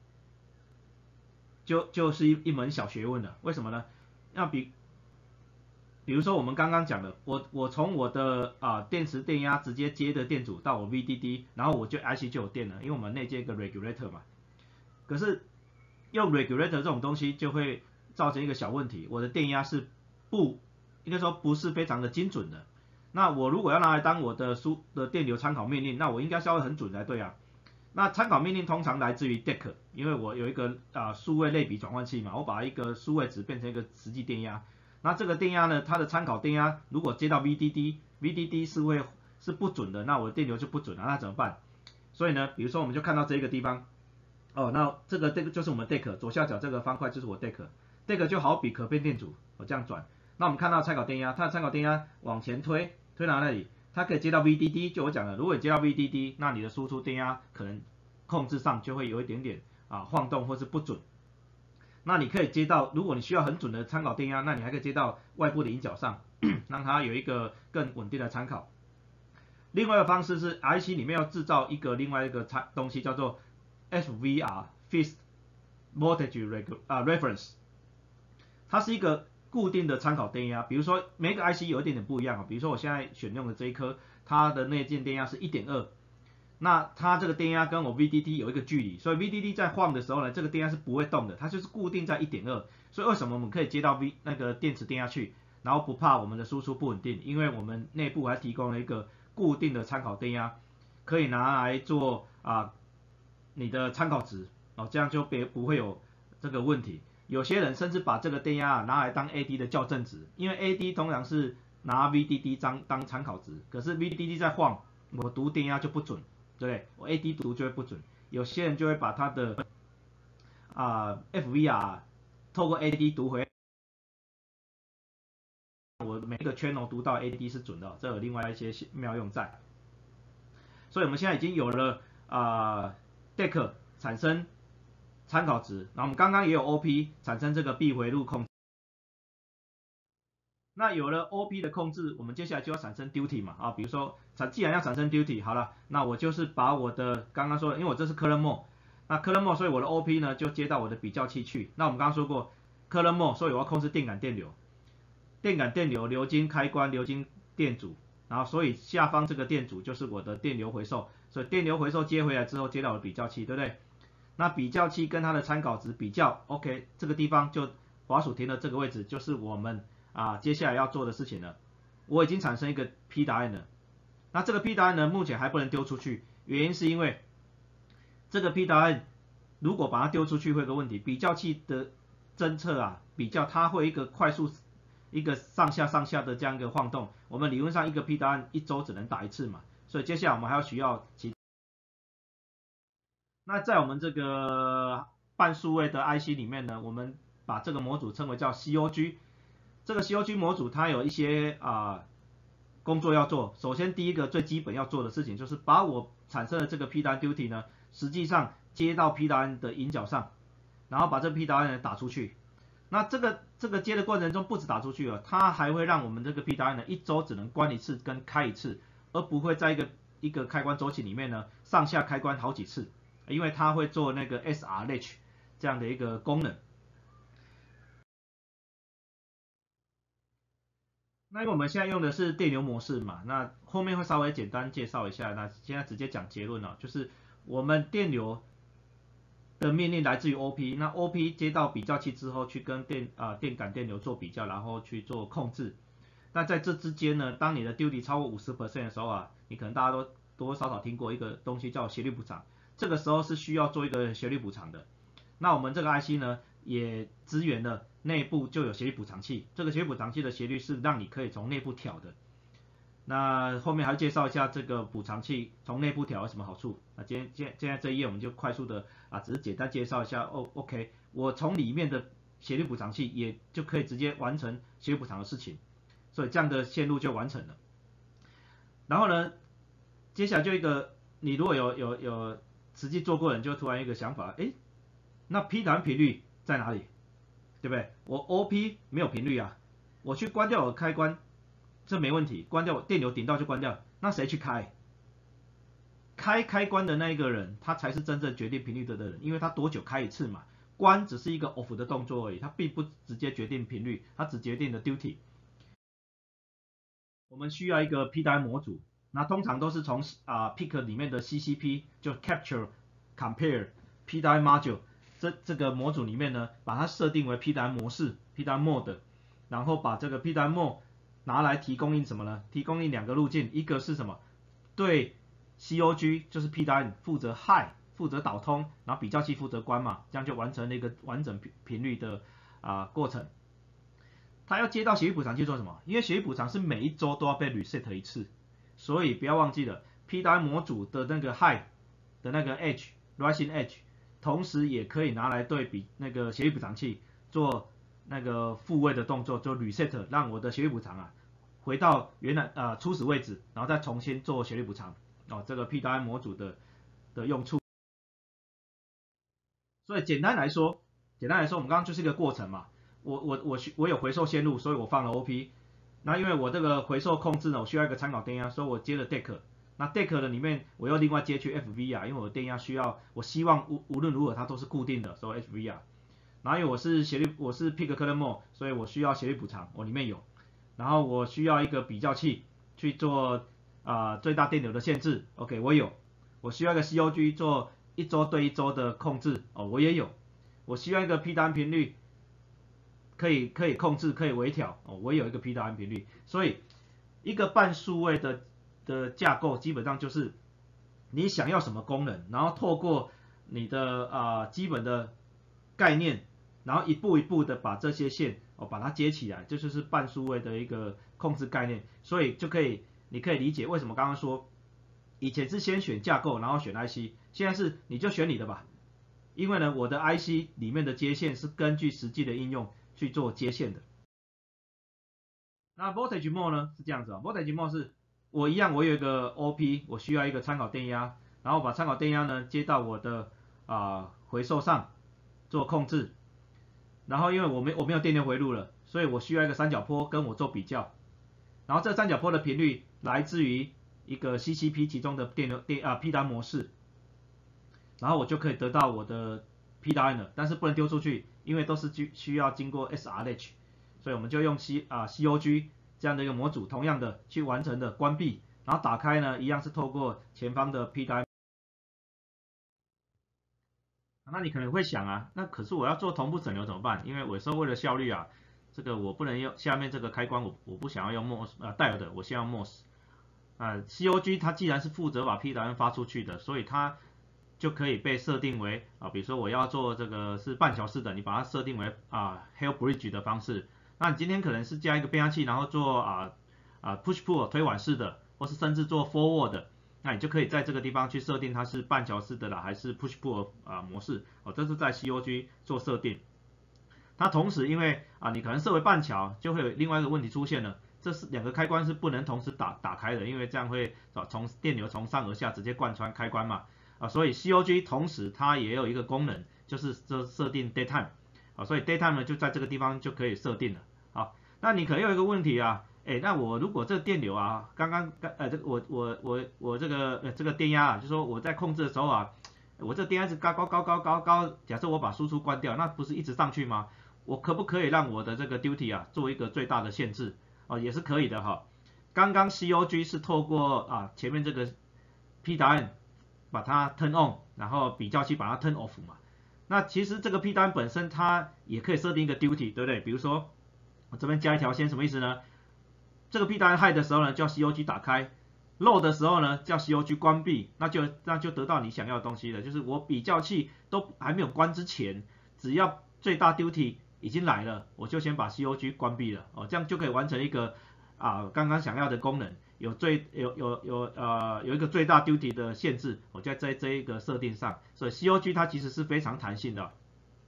就就是一一门小学问了。为什么呢？那比比如说我们刚刚讲的，我我从我的啊、呃、电池电压直接接的电阻到我 V D D， 然后我就 I C 就有电了，因为我们内接一个 regulator 嘛。可是用 regulator 这种东西就会造成一个小问题，我的电压是不应该说不是非常的精准的。那我如果要拿来当我的输的电流参考命令，那我应该是要很准才对啊。那参考命令通常来自于 D E C， 因为我有一个啊数位类比转换器嘛，我把一个数位值变成一个实际电压。那这个电压呢，它的参考电压如果接到 V D D，V D D 是会是不准的，那我的电流就不准了，那怎么办？所以呢，比如说我们就看到这个地方，哦，那这个这个就是我们 D E C， 左下角这个方块就是我 D E C，D E C 就好比可变电阻，我这样转，那我们看到参考电压，它的参考电压往前推，推到那里，它可以接到 V D D， 就我讲了，如果你接到 V D D， 那你的输出电压可能控制上就会有一点点啊晃动或是不准。那你可以接到，如果你需要很准的参考电压，那你还可以接到外部的引脚上，让它有一个更稳定的参考。另外一个方式是 I C 里面要制造一个另外一个东西，叫做 F V R Fixed Voltage Reference。 它是一个固定的参考电压，比如说每个 I C 有一点点不一样啊，比如说我现在选用的这一颗，它的内建电压是 一点二， 那它这个电压跟我 V D D 有一个距离，所以 V D D 在晃的时候呢，这个电压是不会动的，它就是固定在 一点二， 所以为什么我们可以接到 V 那个电池电压去，然后不怕我们的输出不稳定，因为我们内部还提供了一个固定的参考电压，可以拿来做啊你的参考值哦，这样就别不会有这个问题。有些人甚至把这个电压拿来当 A D 的校正值，因为 A D 通常是拿 V D D 当当参考值，可是 V D D 在晃，我读电压就不准，对不对？我 A D 读就会不准。有些人就会把他的啊、呃、F V R 透过 A D 读回，我每一个 channel 读到 A D 是准的，这有另外一些妙用在。所以我们现在已经有了啊、呃、D E C 产生参考值，然后我们刚刚也有 O P 产生这个闭回路控制。那有了 O P 的控制，我们接下来就要产生 duty 嘛啊，比如说产既然要产生 duty， 好了，那我就是把我的刚刚说的，因为我这是 current mode， 那 current mode 所以我的 O P 呢就接到我的比较器去。那我们刚刚说过 current mode， 所以我要控制电感电流，电感电流流经开关流经电阻，然后所以下方这个电阻就是我的电流回收，所以电流回收接回来之后接到我的比较器，对不对？那比较器跟它的参考值比较 ，OK， 这个地方就滑鼠停的这个位置就是我们啊接下来要做的事情了。我已经产生一个 P 答案了，那这个 P 答案呢目前还不能丢出去，原因是因为这个 P 答案如果把它丢出去会有个问题，比较器的侦测啊比较它会一个快速一个上下上下的这样一个晃动，我们理论上一个 P 答案一周只能打一次嘛，所以接下来我们还要需要其。那在我们这个半数位的 I C 里面呢，我们把这个模组称为叫 C O G。这个 C O G 模组它有一些啊、呃、工作要做。首先第一个最基本要做的事情就是把我产生的这个 P 答案 duty 呢，实际上接到 P 答案的引脚上，然后把这 P 答案呢打出去。那这个这个接的过程中不止打出去了，它还会让我们这个 P 答案呢一周只能关一次跟开一次，而不会在一个一个开关周期里面呢上下开关好几次。因为它会做那个 S R Latch 这样的一个功能。那因为我们现在用的是电流模式嘛，那后面会稍微简单介绍一下。那现在直接讲结论了，就是我们电流的命令来自于 O P， 那 O P 接到比较器之后去跟电啊、呃、电感电流做比较，然后去做控制。那在这之间呢，当你的 duty 超过 百分之五十 的时候啊，你可能大家都多多少少听过一个东西叫斜率补偿。这个时候是需要做一个斜率补偿的。那我们这个 I C 呢，也支援了内部就有斜率补偿器。这个斜率补偿器的斜率是让你可以从内部调的。那后面还介绍一下这个补偿器从内部调有什么好处。那今天现现在这一页我们就快速的啊，只是简单介绍一下。哦 ，OK， 我从里面的斜率补偿器也就可以直接完成斜率补偿的事情，所以这样的线路就完成了。然后呢，接下来就一个，你如果有有有实际做过的人就突然一个想法，哎，那 P 答案频率在哪里？对不对？我 O P 没有频率啊，我去关掉我的开关，这没问题，关掉我电流顶到就关掉，那谁去开？开开关的那一个人，他才是真正决定频率的人，因为他多久开一次嘛，关只是一个 off 的动作而已，它并不直接决定频率，它只决定了 duty。我们需要一个 P 答案模组。那通常都是从啊、呃、P I C 里面的 C C P 就 Capture Compare P 答案 Module 这这个模组里面呢，把它设定为 P 答案模式 P 答案 Mode， 然后把这个 P 答案 Mode 拿来提供应什么呢？提供应两个路径，一个是什么？对 C O G 就是 P 答案负责 High 负责导通，然后比较器负责关嘛，这样就完成了一个完整频率的啊、呃、过程。它要接到斜率补偿器做什么？因为斜率补偿是每一周都要被 reset 一次。所以不要忘记了 ，P 答案模组的那个 high 的那个 edge rising edge， 同时也可以拿来对比那个斜率补偿器做那个复位的动作，做 reset， 让我的斜率补偿啊回到原来呃初始位置，然后再重新做斜率补偿。哦，这个 P 答案模组的的用处。所以简单来说，简单来说，我们刚刚就是一个过程嘛。我我我我有回收线路，所以我放了 O P。那因为我这个回收控制呢，我需要一个参考电压，所以我接了 D E C。那 D E C 的里面我又另外接去 F V R， 因为我的电压需要，我希望无无论如何它都是固定的，所以 F V R。 然后因为我是斜率我是 peak current mode，所以我需要斜率补偿，我里面有。然后我需要一个比较器去做啊、呃、最大电流的限制 ，OK 我有。我需要一个 C O G 做一周对一周的控制哦，我也有。我需要一个 P 单频率可以可以控制可以微调哦，我也有一个 P 单频率。所以一个半数位的的架构基本上就是你想要什么功能，然后透过你的啊、呃、基本的概念，然后一步一步的把这些线哦把它接起来，这就是半数位的一个控制概念。所以就可以你可以理解为什么刚刚说以前是先选架构然后选 I C， 现在是你就选你的吧。因为呢我的 I C 里面的接线是根据实际的应用去做接线的。那 voltage mode 呢是这样子啊、哦、，voltage mode 是我一样我有一个 O P， 我需要一个参考电压，然后把参考电压呢接到我的啊、呃、回收上做控制。然后因为我没我没有电流回路了，所以我需要一个三角坡跟我做比较。然后这三角坡的频率来自于一个 C C P 其中的电流电啊 P 单模式，然后我就可以得到我的 P 单了，但是不能丢出去，因为都是需要经过 S R H， 所以我们就用 C 啊 C O G 这样的一个模组，同样的去完成的关闭，然后打开呢一样是透过前方的 P 单。那你可能会想啊，那可是我要做同步整流怎么办？因为我说为了效率啊，这个我不能用下面这个开关，我我不想要用 M O S 呃戴尔的，我先用 M O S。啊 C O G 它既然是负责把 P 单发出去的，所以它就可以被设定为啊，比如说我要做这个是半桥式的，你把它设定为啊 Hell Bridge 的方式。那你今天可能是加一个变压器，然后做啊啊 Push Pull 推挽式的，或是甚至做 Forward 的。那你就可以在这个地方去设定它是半桥式的啦，还是 push pull 啊模式哦，这是在 C O G 做设定。它同时因为啊你可能设为半桥，就会有另外一个问题出现了，这是两个开关是不能同时打打开的，因为这样会从电流从上而下直接贯穿开关嘛啊，所以 C O G 同时它也有一个功能，就是这设定 daytime 啊，所以 daytime 呢就在这个地方就可以设定了。好，那你可能有一个问题啊。哎，那我如果这个电流啊，刚刚呃，这个我我我我这个呃这个电压啊，就是说我在控制的时候啊，我这电压是高高高高高高，假设我把输出关掉，那不是一直上去吗？我可不可以让我的这个 duty 啊做一个最大的限制？哦，也是可以的哈。刚刚 C O G 是透过啊前面这个 P 答案把它 turn on， 然后比较器把它 turn off 嘛。那其实这个 P 单本身它也可以设定一个 duty， 对不对？比如说我这边加一条线，什么意思呢？这个 P 单 high 的时候呢，叫 C O G 打开 ；low 的时候呢，叫 C O G 关闭，那就那就得到你想要的东西了。就是我比较器都还没有关之前，只要最大 duty 已经来了，我就先把 C O G 关闭了，哦，这样就可以完成一个啊刚刚想要的功能，有最有有有呃有一个最大 duty 的限制，我在在这一个设定上，所以 C O G 它其实是非常弹性的。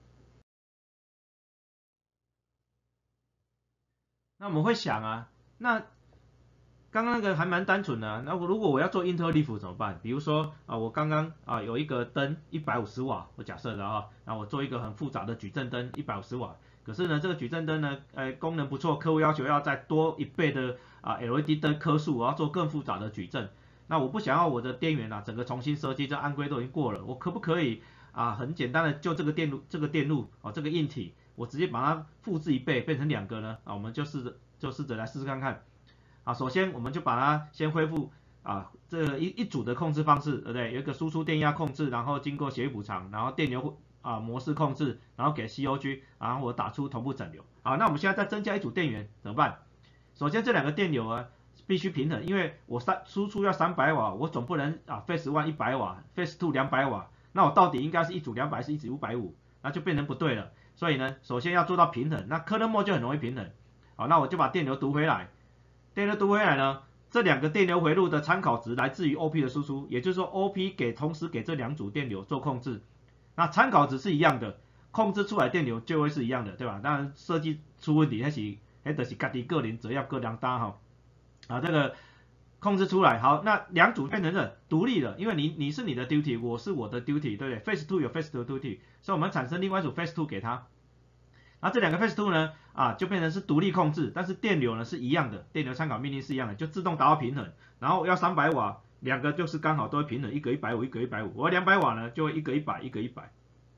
那我们会想啊，那刚刚那个还蛮单纯的、啊，那我如果我要做 interleaf 怎么办？比如说啊，我刚刚啊有一个灯一百五十瓦，我假设的啊，那我做一个很复杂的矩阵灯一百五十瓦，可是呢这个矩阵灯呢，呃功能不错，客户要求要再多一倍的啊 L E D 灯颗数，我要做更复杂的矩阵，那我不想要我的电源啊整个重新设计，这安规都已经过了，我可不可以啊很简单的就这个电路这个电路啊这个硬体，我直接把它复制一倍变成两个呢？啊我们就试着就试着来试试看看。啊，首先我们就把它先恢复啊，这一一组的控制方式，对不对？有一个输出电压控制，然后经过协议补偿，然后电流啊模式控制，然后给 C O G， 然后我打出同步整流。好，那我们现在再增加一组电源怎么办？首先这两个电流啊必须平衡，因为我三输出要三百瓦，我总不能啊 phase one 一百瓦 ，phase two 两百瓦，那我到底应该是一组两百还是一组五百五？那就变成不对了。所以呢，首先要做到平衡，那 current mode 就很容易平衡。好，那我就把电流读回来。电流读回来呢，这两个电流回路的参考值来自于 O P 的输出，也就是说 O P 给同时给这两组电流做控制，那参考值是一样的，控制出来电流就会是一样的，对吧？当然设计出问题，那是那就是自己个人责要各量大哈。啊，这个控制出来好，那两组变成了独立的，因为你你是你的 duty， 我是我的 duty， 对不对 ？phase two 有 phase two 的 duty， 所以我们产生另外一组 phase two 给它。那这两个 phase two 呢，啊，就变成是独立控制，但是电流呢是一样的，电流参考命令是一样的，就自动达到平衡。然后要三百瓦，两个就是刚好都会平衡，一个一百五，一个一百五。我要两百瓦呢，就会一个一百，一个一百。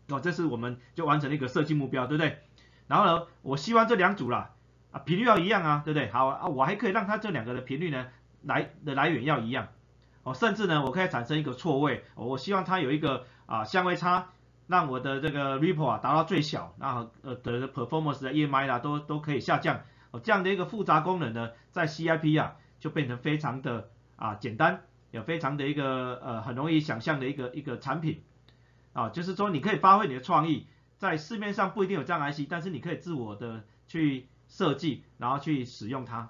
哦，这是我们就完成了一个设计目标，对不对？然后呢，我希望这两组啦，啊频率要一样啊，对不对？好啊，我还可以让它这两个的频率呢来的来源要一样，哦，甚至呢我可以产生一个错位，哦、我希望它有一个啊相位差，让我的这个 ripple 啊达到最小，那呃的 performance 的 E M I 啦都都可以下降，哦这样的一个复杂功能呢，在 C I P 啊就变成非常的啊简单，有非常的一个呃很容易想象的一个一个产品。啊，就是说你可以发挥你的创意，在市面上不一定有这样 I C， 但是你可以自我的去设计，然后去使用它。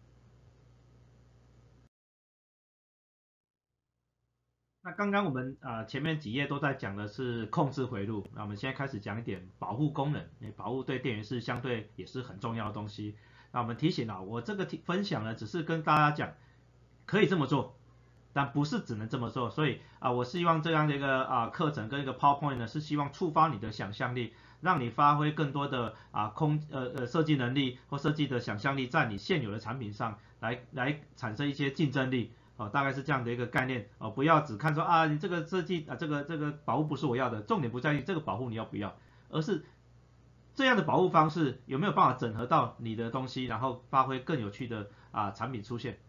那刚刚我们啊、呃、前面几页都在讲的是控制回路，那我们现在开始讲一点保护功能，保护对电源是相对也是很重要的东西。那我们提醒啊，我这个分享呢，只是跟大家讲可以这么做，但不是只能这么做，所以啊，我希望这样的一个啊课程跟一个 PowerPoint 呢，是希望触发你的想象力，让你发挥更多的啊空呃呃设计能力或设计的想象力，在你现有的产品上来来产生一些竞争力，哦，大概是这样的一个概念，哦，不要只看说啊你这个设计啊这个这个保护不是我要的，重点不在于这个保护你要不要，而是这样的保护方式有没有办法整合到你的东西，然后发挥更有趣的啊产品出现。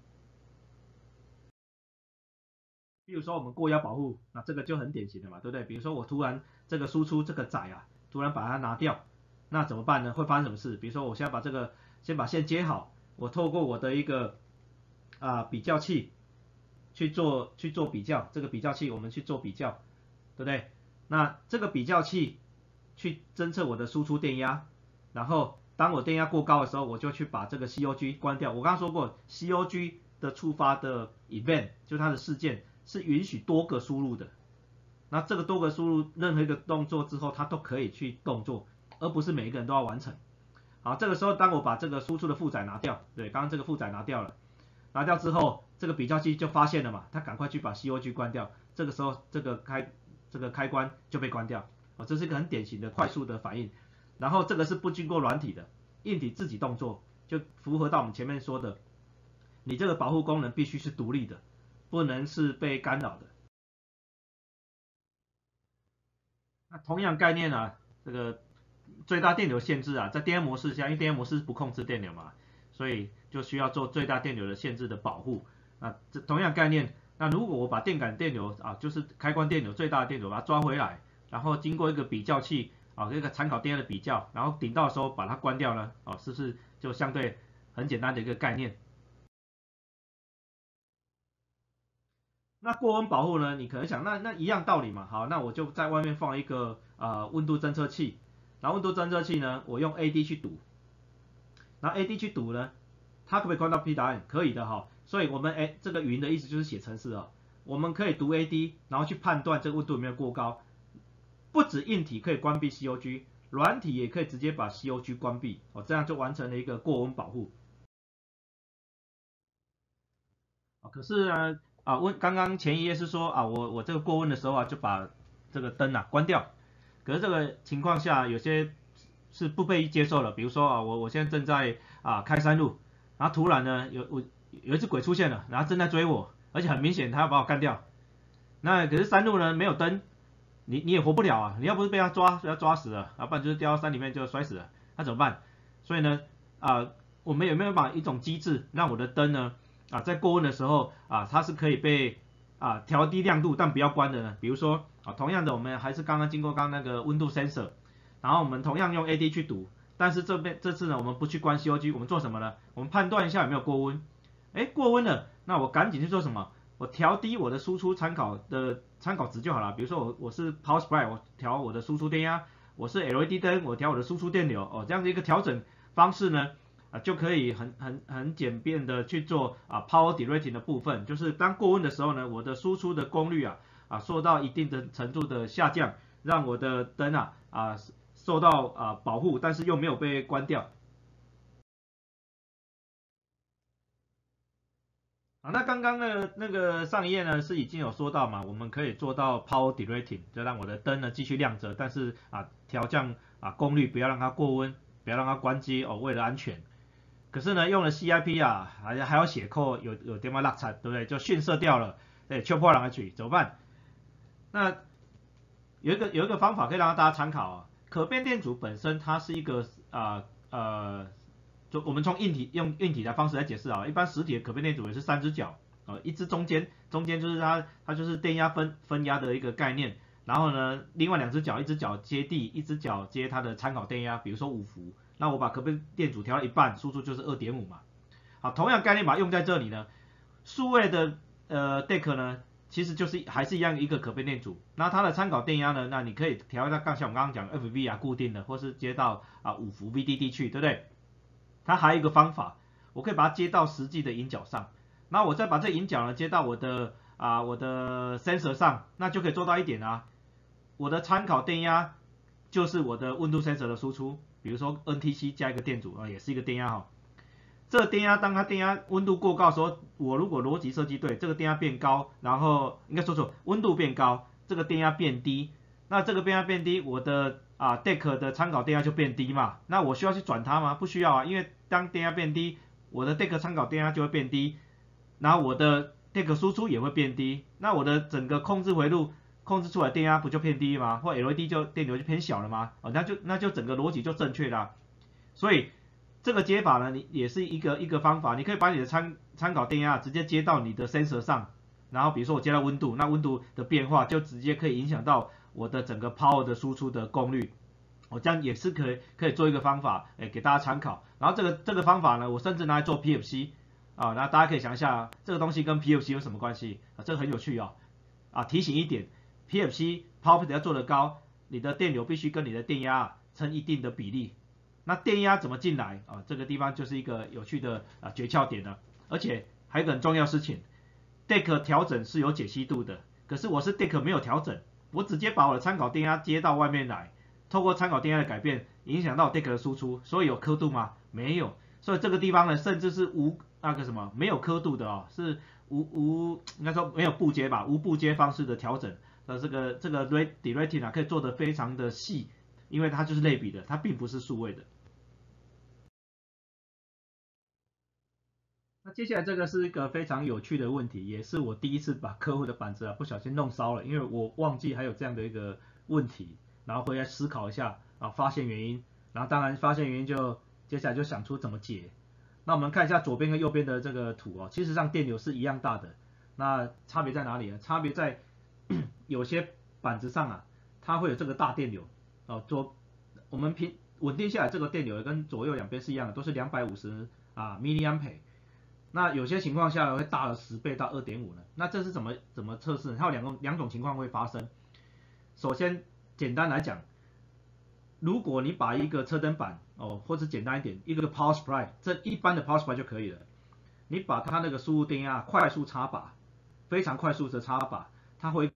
比如说我们过腰保护，那这个就很典型的嘛，对不对？比如说我突然这个输出这个载啊，突然把它拿掉，那怎么办呢？会发生什么事？比如说我现在把这个先把线接好，我透过我的一个啊、呃、比较器去做去做比较，这个比较器我们去做比较，对不对？那这个比较器去侦测我的输出电压，然后当我电压过高的时候，我就去把这个 C O G 关掉。我刚刚说过 C O G 的触发的 event 就是它的事件。是允许多个输入的，那这个多个输入任何一个动作之后，它都可以去动作，而不是每一个人都要完成。好，这个时候当我把这个输出的负载拿掉，对，刚刚这个负载拿掉了，拿掉之后，这个比较器就发现了嘛，它赶快去把 C O G 关掉，这个时候这个开这个开关就被关掉，哦，这是一个很典型的快速的反应。然后这个是不经过软体的，硬体自己动作，就符合到我们前面说的，你这个保护功能必须是独立的。不能是被干扰的。那同样概念啊，这个最大电流限制啊，在 D M 模式下，因为 D M 模式是不控制电流嘛，所以就需要做最大电流的限制的保护。那这同样概念，那如果我把电感电流啊，就是开关电流最大的电流把它抓回来，然后经过一个比较器啊，这个参考电压的比较，然后顶到的时候把它关掉呢，啊，是不是就相对很简单的一个概念？那过温保护呢？你可能想，那那一样道理嘛。好，那我就在外面放一个呃温度侦测器，然后温度侦测器呢，我用 A D 去读，然后 A D 去读呢，它可不可以关到 P 答案？可以的哈。所以我们哎，这个语音的意思就是写程式啊，我们可以读 A D， 然后去判断这个温度有没有过高。不止硬体可以关闭 C O G， 软体也可以直接把 C O G 关闭，哦，这样就完成了一个过温保护。可是呢，啊，温刚刚前一页是说啊，我我这个过温的时候啊，就把这个灯啊关掉。可是这个情况下，有些是不被接受的。比如说啊，我我现在正在啊开山路，然后突然呢有我有一只鬼出现了，然后正在追我，而且很明显他要把我干掉。那可是山路呢没有灯，你你也活不了啊！你要不是被他抓，被他抓死了，啊，不然就是掉到山里面就摔死了，那怎么办？所以呢，啊，我们有没有把一种机制让我的灯呢？啊，在过温的时候啊，它是可以被啊调低亮度，但不要关的呢。比如说啊，同样的，我们还是刚刚经过刚刚那个温度 sensor， 然后我们同样用 A D 去读，但是这边这次呢，我们不去关 C O G， 我们做什么呢？我们判断一下有没有过温。哎，过温了，那我赶紧去做什么？我调低我的输出参考的参考值就好了。比如说我我是 power supply， 我调我的输出电压；我是 L E D 灯，我调我的输出电流。哦，这样的一个调整方式呢？啊，就可以很很很简便的去做啊 power derating 的部分，就是当过温的时候呢，我的输出的功率啊啊受到一定的程度的下降，让我的灯啊啊受到啊保护，但是又没有被关掉。啊，那刚刚的那个上一页呢是已经有说到嘛，我们可以做到 power derating， 就让我的灯呢继续亮着，但是啊调降啊功率，不要让它过温，不要让它关机哦，为了安全。可是呢，用了 C I P 啊，还还要写扣，有有点么落差，对不对？就逊色掉了，对，秋破狼的曲怎么办？那有一个有一个方法可以让大家参考啊。可变电阻本身它是一个啊 呃, 呃，就我们从硬体用硬体的方式来解释啊。一般实体的可变电阻也是三只脚，呃，一只中间中间就是它它就是电压分分压的一个概念。然后呢，另外两只脚，一只脚接地，一只脚接它的参考电压，比如说五伏。那我把可变电阻调到一半，输出就是 二点五 嘛。好，同样概念把它用在这里呢。数位的呃 D E C 呢，其实就是还是一样一个可变电阻。那它的参考电压呢，那你可以调到像我刚刚讲 F V 啊固定的，或是接到啊五伏 V D D 去，对不对？它还有一个方法，我可以把它接到实际的引脚上，那我再把这引脚呢接到我的啊我的 sensor 上，那就可以做到一点啊。我的参考电压就是我的温度 sensor 的输出，比如说 N T C 加一个电阻啊，也是一个电压哈。这个电压，当它电压温度过高的时候，我如果逻辑设计对，这个电压变高，然后应该说错，温度变高，这个电压变低，那这个电压变低，我的啊 D E C 的参考电压就变低嘛。那我需要去转它吗？不需要啊，因为当电压变低，我的 D E C 参考电压就会变低，然后我的 D E C 输出也会变低，那我的整个控制回路控制出来电压不就偏低吗？或 L E D 就电流就偏小了吗？哦，那就那就整个逻辑就正确啦。所以这个接法呢，你也是一个一个方法，你可以把你的参参考电压直接接到你的 sensor 上，然后比如说我接到温度，那温度的变化就直接可以影响到我的整个 power 的输出的功率，我这样也是可以可以做一个方法，哎，给大家参考。然后这个这个方法呢，我甚至拿来做 P F C 啊，那大家可以想一下，这个东西跟 P F C 有什么关系啊？这个很有趣哦。啊，提醒一点 ，P F C power output 要做得高，你的电流必须跟你的电压成一定的比例。那电压怎么进来啊？这个地方就是一个有趣的啊诀窍点了。而且还有一个很重要事情 ，D E C 调整是有解析度的，可是我是 D E C 没有调整，我直接把我的参考电压接到外面来，透过参考电压的改变影响到 D E C 的输出，所以有刻度吗？没有。所以这个地方呢，甚至是无那个什么没有刻度的哦，是无无应该说没有布接吧，无布接方式的调整的这个这个 derating 啊，可以做得非常的细，因为它就是类比的，它并不是数位的。那接下来这个是一个非常有趣的问题，也是我第一次把客户的板子啊不小心弄烧了，因为我忘记还有这样的一个问题，然后回来思考一下啊，发现原因，然后当然发现原因就接下来就想出怎么解。那我们看一下左边跟右边的这个图哦，其实上电流是一样大的，那差别在哪里呢？差别在有些板子上啊，它会有这个大电流哦，左我们平稳定下来这个电流跟左右两边是一样的，都是两百五十啊 milliampere。那有些情况下会大了十倍到 二点五 呢，那这是怎么怎么测试？它有两种两种情况会发生。首先，简单来讲，如果你把一个车灯板哦，或者简单一点，一个 power supply， 这一般的 power supply 就可以了。你把它那个输入电压快速插拔，非常快速的插拔，它会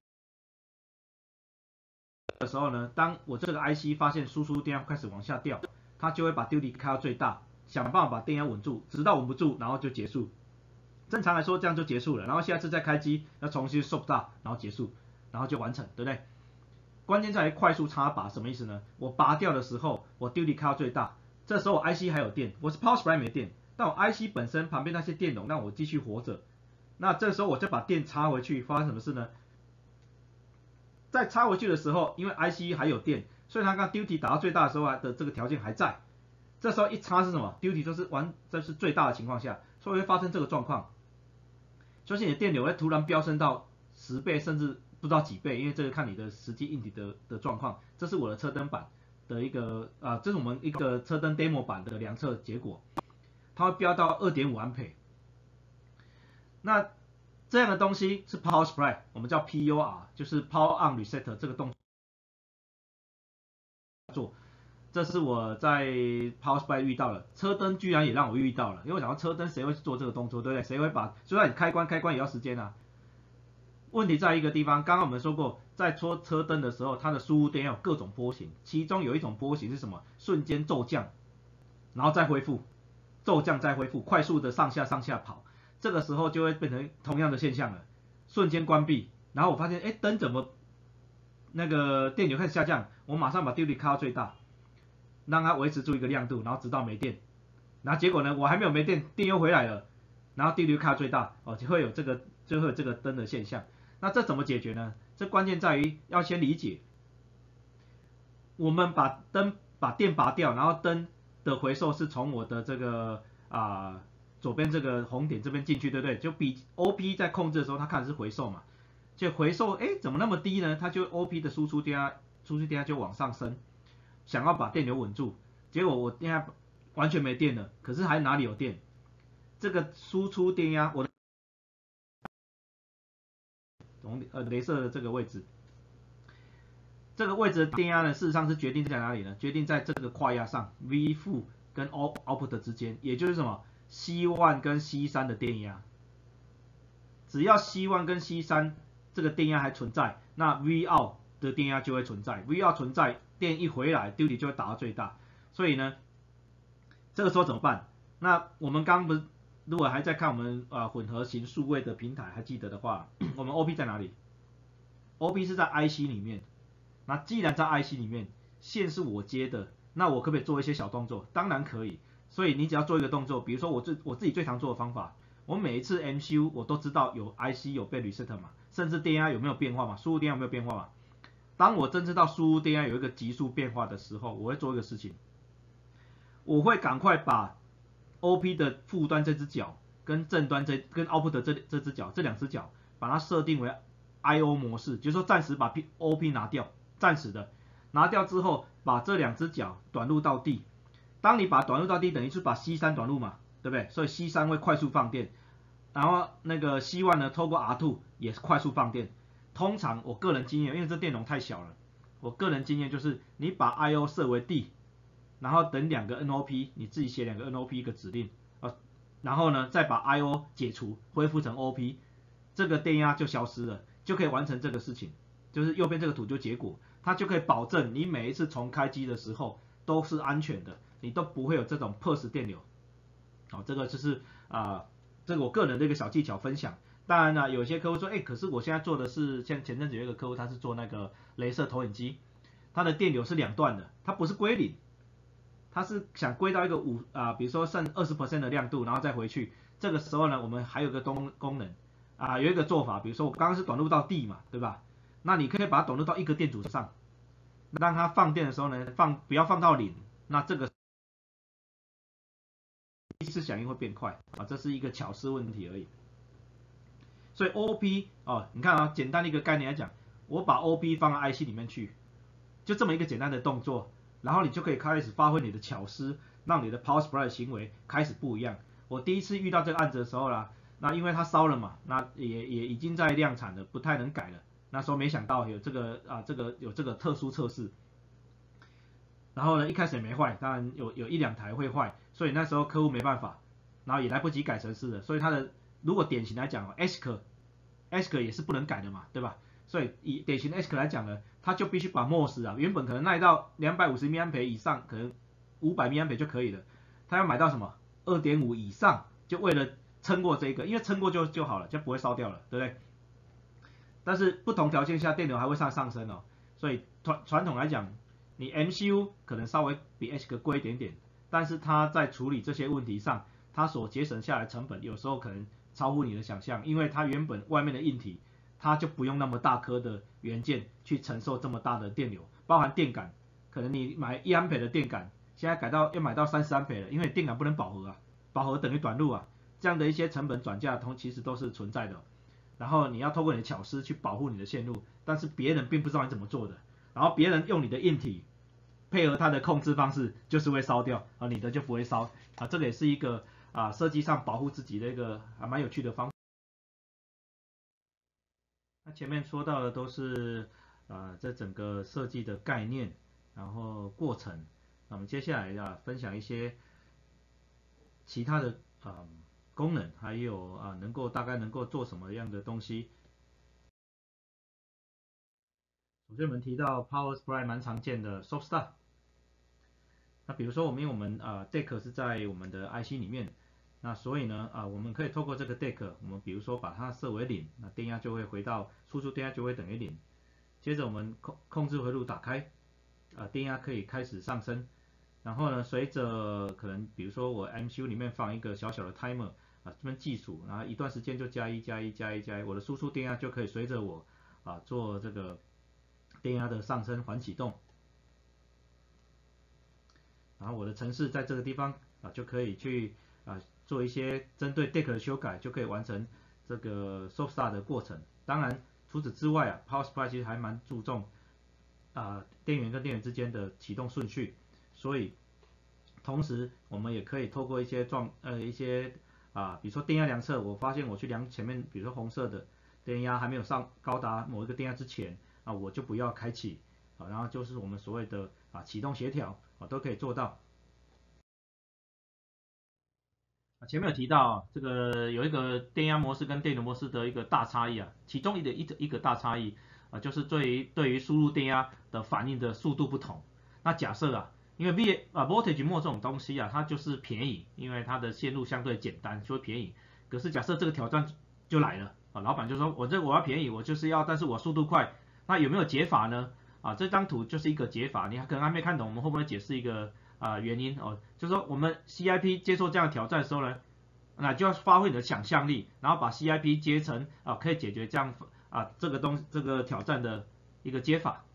的时候呢，当我这个 I C 发现输出电压开始往下掉，它就会把 duty 开到最大，想办法把电压稳住，直到稳不住，然后就结束。正常来说这样就结束了，然后下次再开机要重新 stop 大，然后结束，然后就完成，对不对？关键在于快速插拔，什么意思呢？我拔掉的时候，我 duty 开到最大，这时候我 I C 还有电，我是 power supply 没电，但我 I C 本身旁边那些电容让我继续活着。那这时候我再把电插回去，发生什么事呢？在插回去的时候，因为 I C 还有电，所以它刚 duty 打到最大的时候的这个条件还在。这时候一插是什么 ？duty 就是完，这是最大的情况下，所以会发生这个状况。就是你的电流会突然飙升到十倍，甚至不知道几倍，因为这个看你的实际硬体的的状况。这是我的车灯板的一个啊，这是我们一个车灯 demo 版的量测结果，它会飙到 二点五 安培。那这样的东西是 power supply， 我们叫 P U R， 就是 power on reset 这个动作。这是我在 power supply 遇到了，车灯居然也让我遇到了，因为我想到车灯谁会做这个动作，对不对？谁会把，虽然你开关开关也要时间啊。问题在一个地方，刚刚我们说过，在戳车灯的时候，它的输入电有各种波形，其中有一种波形是什么？瞬间骤降，然后再恢复，骤降再恢复，快速的上下上下跑，这个时候就会变成同样的现象了，瞬间关闭，然后我发现，哎，灯怎么那个电流开始下降？我马上把 duty 开到最大。让它维持住一个亮度，然后直到没电，然后结果呢，我还没有没电，电又回来了，然后电流卡最大，哦，就会有这个就会有这个灯的现象。那这怎么解决呢？这关键在于要先理解我们把灯把电拔掉，然后灯的回收是从我的这个啊、呃、左边这个红点这边进去，对不对？就比 O P 在控制的时候，它看的是回收嘛，就回收，哎，怎么那么低呢？它就 O P 的输出电压，输出电压就往上升，想要把电流稳住，结果我电压完全没电了，可是还哪里有电？这个输出电压，我的呃雷射的这个位置。这个位置的电压呢，事实上是决定在哪里呢？决定在这个跨压上 ，V 负跟 output 之间，也就是什么 C 一 跟 C 三 的电压。只要 C 一 跟 C 三 这个电压还存在，那 V out 的电压就会存在。V out 存在，电一回来 ，duty 就会打到最大。所以呢，这个时候怎么办？那我们刚刚不是，如果还在看我们啊、呃、混合型数位的平台，还记得的话，我们 O P 在哪里 ？O P 是在 I C 里面。那既然在 I C 里面，线是我接的，那我可不可以做一些小动作？当然可以。所以你只要做一个动作，比如说我最我自己最常做的方法，我每一次 M C U 我都知道有 I C 有被 reset 嘛，甚至电压有没有变化嘛，输入电压有没有变化嘛。当我真知道输入电压有一个急速变化的时候，我会做一个事情，我会赶快把 O P 的负端这只脚跟正端这跟 output 的这这只脚这两只脚，把它设定为 I O 模式，就是说暂时把 O P 拿掉。暂时的拿掉之后，把这两只脚短路到地。当你把短路到地，等于是把 C 三 短路嘛，对不对？所以 C 三 会快速放电，然后那个 C 一 呢，透过 R 二 也是快速放电。通常我个人经验，因为这电容太小了，我个人经验就是你把 I O 设为 D， 然后等两个 N O P， 你自己写两个 N O P 一个指令，然后呢再把 I O 解除，恢复成 O P， 这个电压就消失了，就可以完成这个事情。就是右边这个图就结果。它就可以保证你每一次重开机的时候都是安全的，你都不会有这种 pulse 电流。好，这个就是啊、呃，这个我个人的一个小技巧分享。当然了，有些客户说，哎，可是我现在做的是，像前阵子有一个客户，他是做那个雷射投影机，它的电流是两段的，它不是归零，它是想归到一个五啊、呃，比如说剩 百分之二十 的亮度，然后再回去。这个时候呢，我们还有个功功能啊、呃，有一个做法，比如说我刚刚是短路到地嘛，对吧？那你可以把它短路到一个电阻上，让它放电的时候呢，放不要放到零，那这个一次响应会变快啊，这是一个巧思问题而已。所以 O P 哦，你看啊，简单的一个概念来讲，我把 O P 放到 I C 里面去，就这么一个简单的动作，然后你就可以开始发挥你的巧思，让你的 power supply 的行为开始不一样。我第一次遇到这个案子的时候啦，那因为它烧了嘛，那也也已经在量产了，不太能改了。那时候没想到有这个啊，这个有这个特殊测试，然后呢，一开始也没坏，当然有有一两台会坏，所以那时候客户没办法，然后也来不及改程式了，所以它的如果典型来讲 ，A S I C，A S I C 也是不能改的嘛，对吧？所以以典型的 A S I C 来讲呢，它就必须把 M O S 啊，原本可能耐到两百五十 milliampere 以上，可能五百 milliampere 就可以了，它要买到什么 二点五 以上，就为了撑过这个，因为撑过就就好了，就不会烧掉了，对不对？但是不同条件下电流还会上上升哦，所以传传统来讲，你 M C U 可能稍微比 A S I C 贵一点点，但是它在处理这些问题上，它所节省下来的成本有时候可能超乎你的想象，因为它原本外面的硬体，它就不用那么大颗的元件去承受这么大的电流，包含电感，可能你买一安培的电感，现在改到要买到三十安培了，因为电感不能饱和啊，饱和等于短路啊，这样的一些成本转嫁通其实都是存在的。然后你要透过你的巧思去保护你的线路，但是别人并不知道你怎么做的，然后别人用你的硬体配合它的控制方式，就是会烧掉，啊，你的就不会烧，啊，这个也是一个啊设计上保护自己的一个还蛮有趣的方法。那前面说到的都是啊这整个设计的概念，然后过程，那我们接下来啊分享一些其他的啊功能，还有啊能够大概能够做什么样的东西。首先我们提到 Power Supply 蛮常见的 Soft Start， 那比如说我们因为我们啊 deck 是在我们的 I C 里面，那所以呢啊我们可以透过这个 deck， 我们比如说把它设为零，那电压就会回到输出电压就会等于零。接着我们控控制回路打开，啊电压可以开始上升，然后呢随着可能比如说我 M C U 里面放一个小小的 timer 啊这边计数，然后一段时间就加一加一加一加一，我的输出电压就可以随着我啊做这个电压的上升缓启动。 然后我的程式在这个地方啊就可以去啊做一些针对 deck 的修改，就可以完成这个 soft start 的过程。当然除此之外啊 ，Power Supply 其实还蛮注重啊电源跟电源之间的启动顺序，所以同时我们也可以透过一些状呃一些啊，比如说电压量测，我发现我去量前面，比如说红色的电压还没有上高达某一个电压之前啊，我就不要开启啊，然后就是我们所谓的啊启动协调啊都可以做到。啊，前面有提到这个有一个电压模式跟电流模式的一个大差异啊，其中一个一个一个大差异啊，就是对于对于输入电压的反应的速度不同。那假设啊，因为 V 啊 voltage mod 这种东西啊，它就是便宜，因为它的线路相对简单，所以便宜。可是假设这个挑战就来了啊，老板就说我这我要便宜，我就是要，但是我速度快，那有没有解法呢？啊，这张图就是一个解法，你可能还没看懂，我们会不会解释一个啊原因哦？就是说我们 C I P 接受这样的挑战的时候呢，那就要发挥你的想象力，然后把 C I P 接成啊可以解决这样啊这个东这个挑战的一个接法。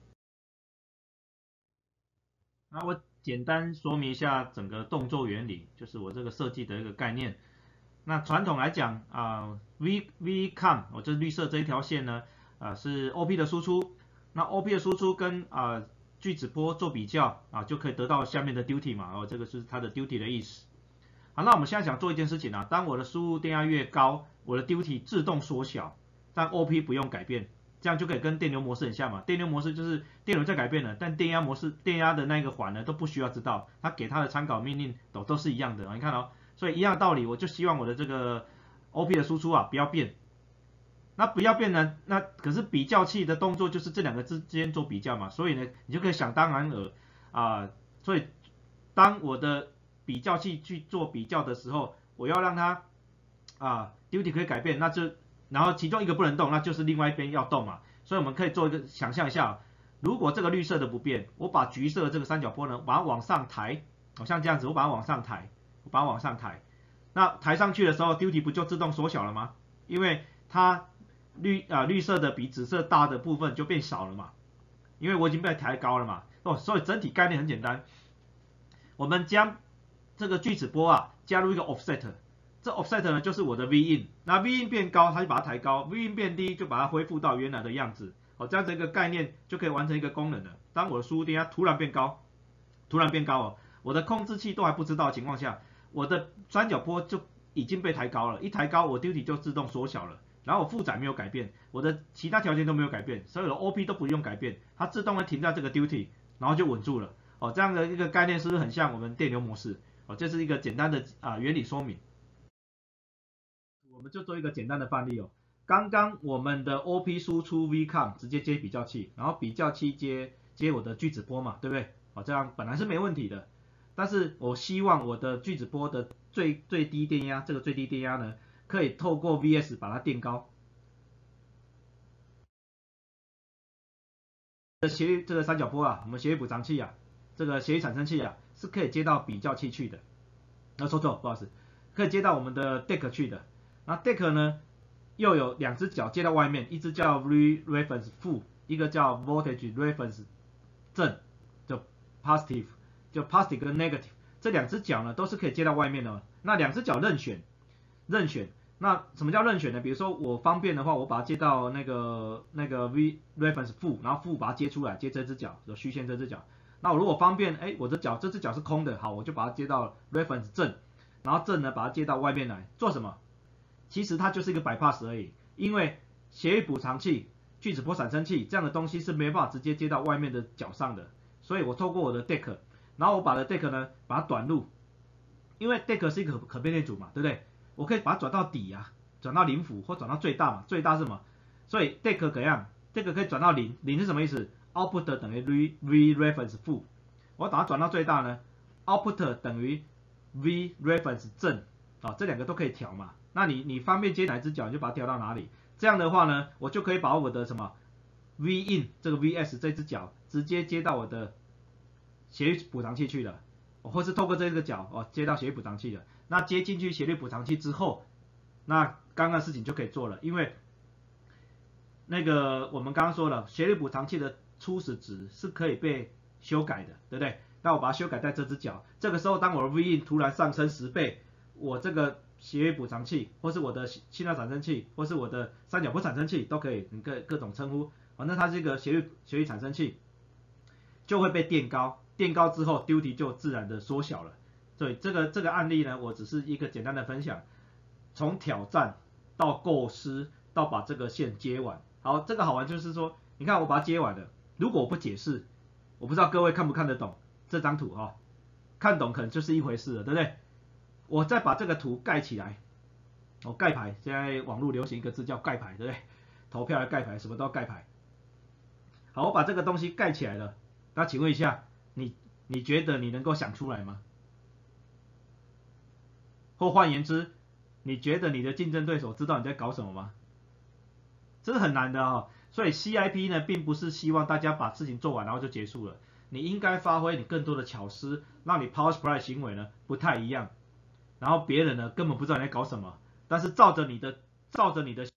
那我简单说明一下整个动作原理，就是我这个设计的一个概念。那传统来讲啊 ，V V com 我这绿色这一条线呢，啊是 O P 的输出，那 O P 的输出跟啊锯齿波做比较啊，就可以得到下面的 duty 嘛，哦这个是它的 duty 的意思。好，那我们现在想做一件事情啊，当我的输入电压越高，我的 duty 自动缩小，但 O P 不用改变。这样就可以跟电流模式很像嘛，电流模式就是电流在改变了，但电压模式电压的那个环呢都不需要知道，它给它的参考命令都都是一样的，你看哦，所以一样的道理，我就希望我的这个 O P 的输出啊不要变，那不要变呢，那可是比较器的动作就是这两个之间做比较嘛，所以呢你就可以想当然尔啊，所以当我的比较器去做比较的时候，我要让它啊 duty 可以改变，那就然后其中一个不能动，那就是另外一边要动嘛。所以我们可以做一个想象一下，如果这个绿色的不变，我把橘色的这个三角波呢，把它往上抬，好像这样子，我把它往上抬，我把它往上抬，那抬上去的时候 duty 不就自动缩小了吗？因为它绿啊、呃、绿色的比紫色大的部分就变少了嘛，因为我已经被抬高了嘛。哦，所以整体概念很简单，我们将这个锯齿波啊加入一个 offset。这 offset 呢就是我的 V in， 那 V in 变高，它就把它抬高 ；V in 变低，就把它恢复到原来的样子。哦，这样子一个概念就可以完成一个功能了。当我的输入电压突然变高，突然变高哦，我的控制器都还不知道的情况下，我的三角波就已经被抬高了。一抬高，我 duty 就自动缩小了，然后我负载没有改变，我的其他条件都没有改变，所有的 O P 都不用改变，它自动会停在这个 duty， 然后就稳住了。哦，这样的一个概念是不是很像我们电流模式？哦，这是一个简单的啊原理说明。我们就做一个简单的范例哦。刚刚我们的 O P 输出 V com 直接接比较器，然后比较器接接我的锯齿波嘛，对不对？好，这样本来是没问题的。但是我希望我的锯齿波的最最低电压，这个最低电压呢，可以透过 V S 把它垫高。这斜率这个三角波啊，我们斜率补偿器啊，这个斜率产生器啊，是可以接到比较器去的。那说错，不好意思，可以接到我们的 deck 去的。那 deck 呢，又有两只脚接到外面，一只叫 V reference 负，一个叫 voltage reference 正，就 positive， 就 positive 跟 negative， 这两只脚呢都是可以接到外面的。那两只脚任选，任选。那什么叫任选呢？比如说我方便的话，我把它接到那个那个 V reference 负，然后负把它接出来，接这只脚，有虚线这只脚。那我如果方便，哎，我的脚这只脚是空的，好，我就把它接到 reference 正，然后正呢把它接到外面来，做什么？其实它就是一个 bypass 而已，因为斜率补偿器、锯齿波产生器这样的东西是没办法直接接到外面的角上的，所以我透过我的 deck， 然后我把的 deck 呢把它短路，因为 deck 是一个可变电阻嘛，对不对？我可以把它转到底啊，转到零伏或转到最大嘛，最大是什么？所以 deck 怎样 ？deck 可以转到零，零是什么意思 ？output 等于 V V reference 负，我把它转到最大呢 ，output 等于 V reference 正，啊，这两个都可以调嘛。那你你方便接哪只脚，你就把它调到哪里。这样的话呢，我就可以把我的什么 V in 这个 V S 这只脚直接接到我的斜率补偿器去了，或是透过这个脚哦接到斜率补偿器的。那接进去斜率补偿器之后，那刚刚事情就可以做了，因为那个我们刚刚说了，斜率补偿器的初始值是可以被修改的，对不对？ 那我把它修改在这只脚，这个时候当我的 V in 突然上升十倍，我这个血液补偿器，或是我的心跳产生器，或是我的三角波产生器都可以，你各各种称呼，反正它是一个血液血液产生器，就会被垫高，垫高之后 duty 就自然的缩小了。所以这个这个案例呢，我只是一个简单的分享，从挑战到构思到把这个线接完。好，这个好玩就是说，你看我把它接完了，如果我不解释，我不知道各位看不看得懂这张图哈、哦，看懂可能就是一回事了，对不对？我再把这个图盖起来，我、哦、盖牌，现在网络流行一个字叫盖牌，对不对？投票要盖牌，什么都要盖牌。好，我把这个东西盖起来了，那请问一下，你你觉得你能够想出来吗？或换言之，你觉得你的竞争对手知道你在搞什么吗？这是很难的哦。所以 C I P 呢，并不是希望大家把事情做完然后就结束了，你应该发挥你更多的巧思，让你 Power Supply 行为呢不太一样，然后别人呢根本不知道你在搞什么，但是照着你的照着你的，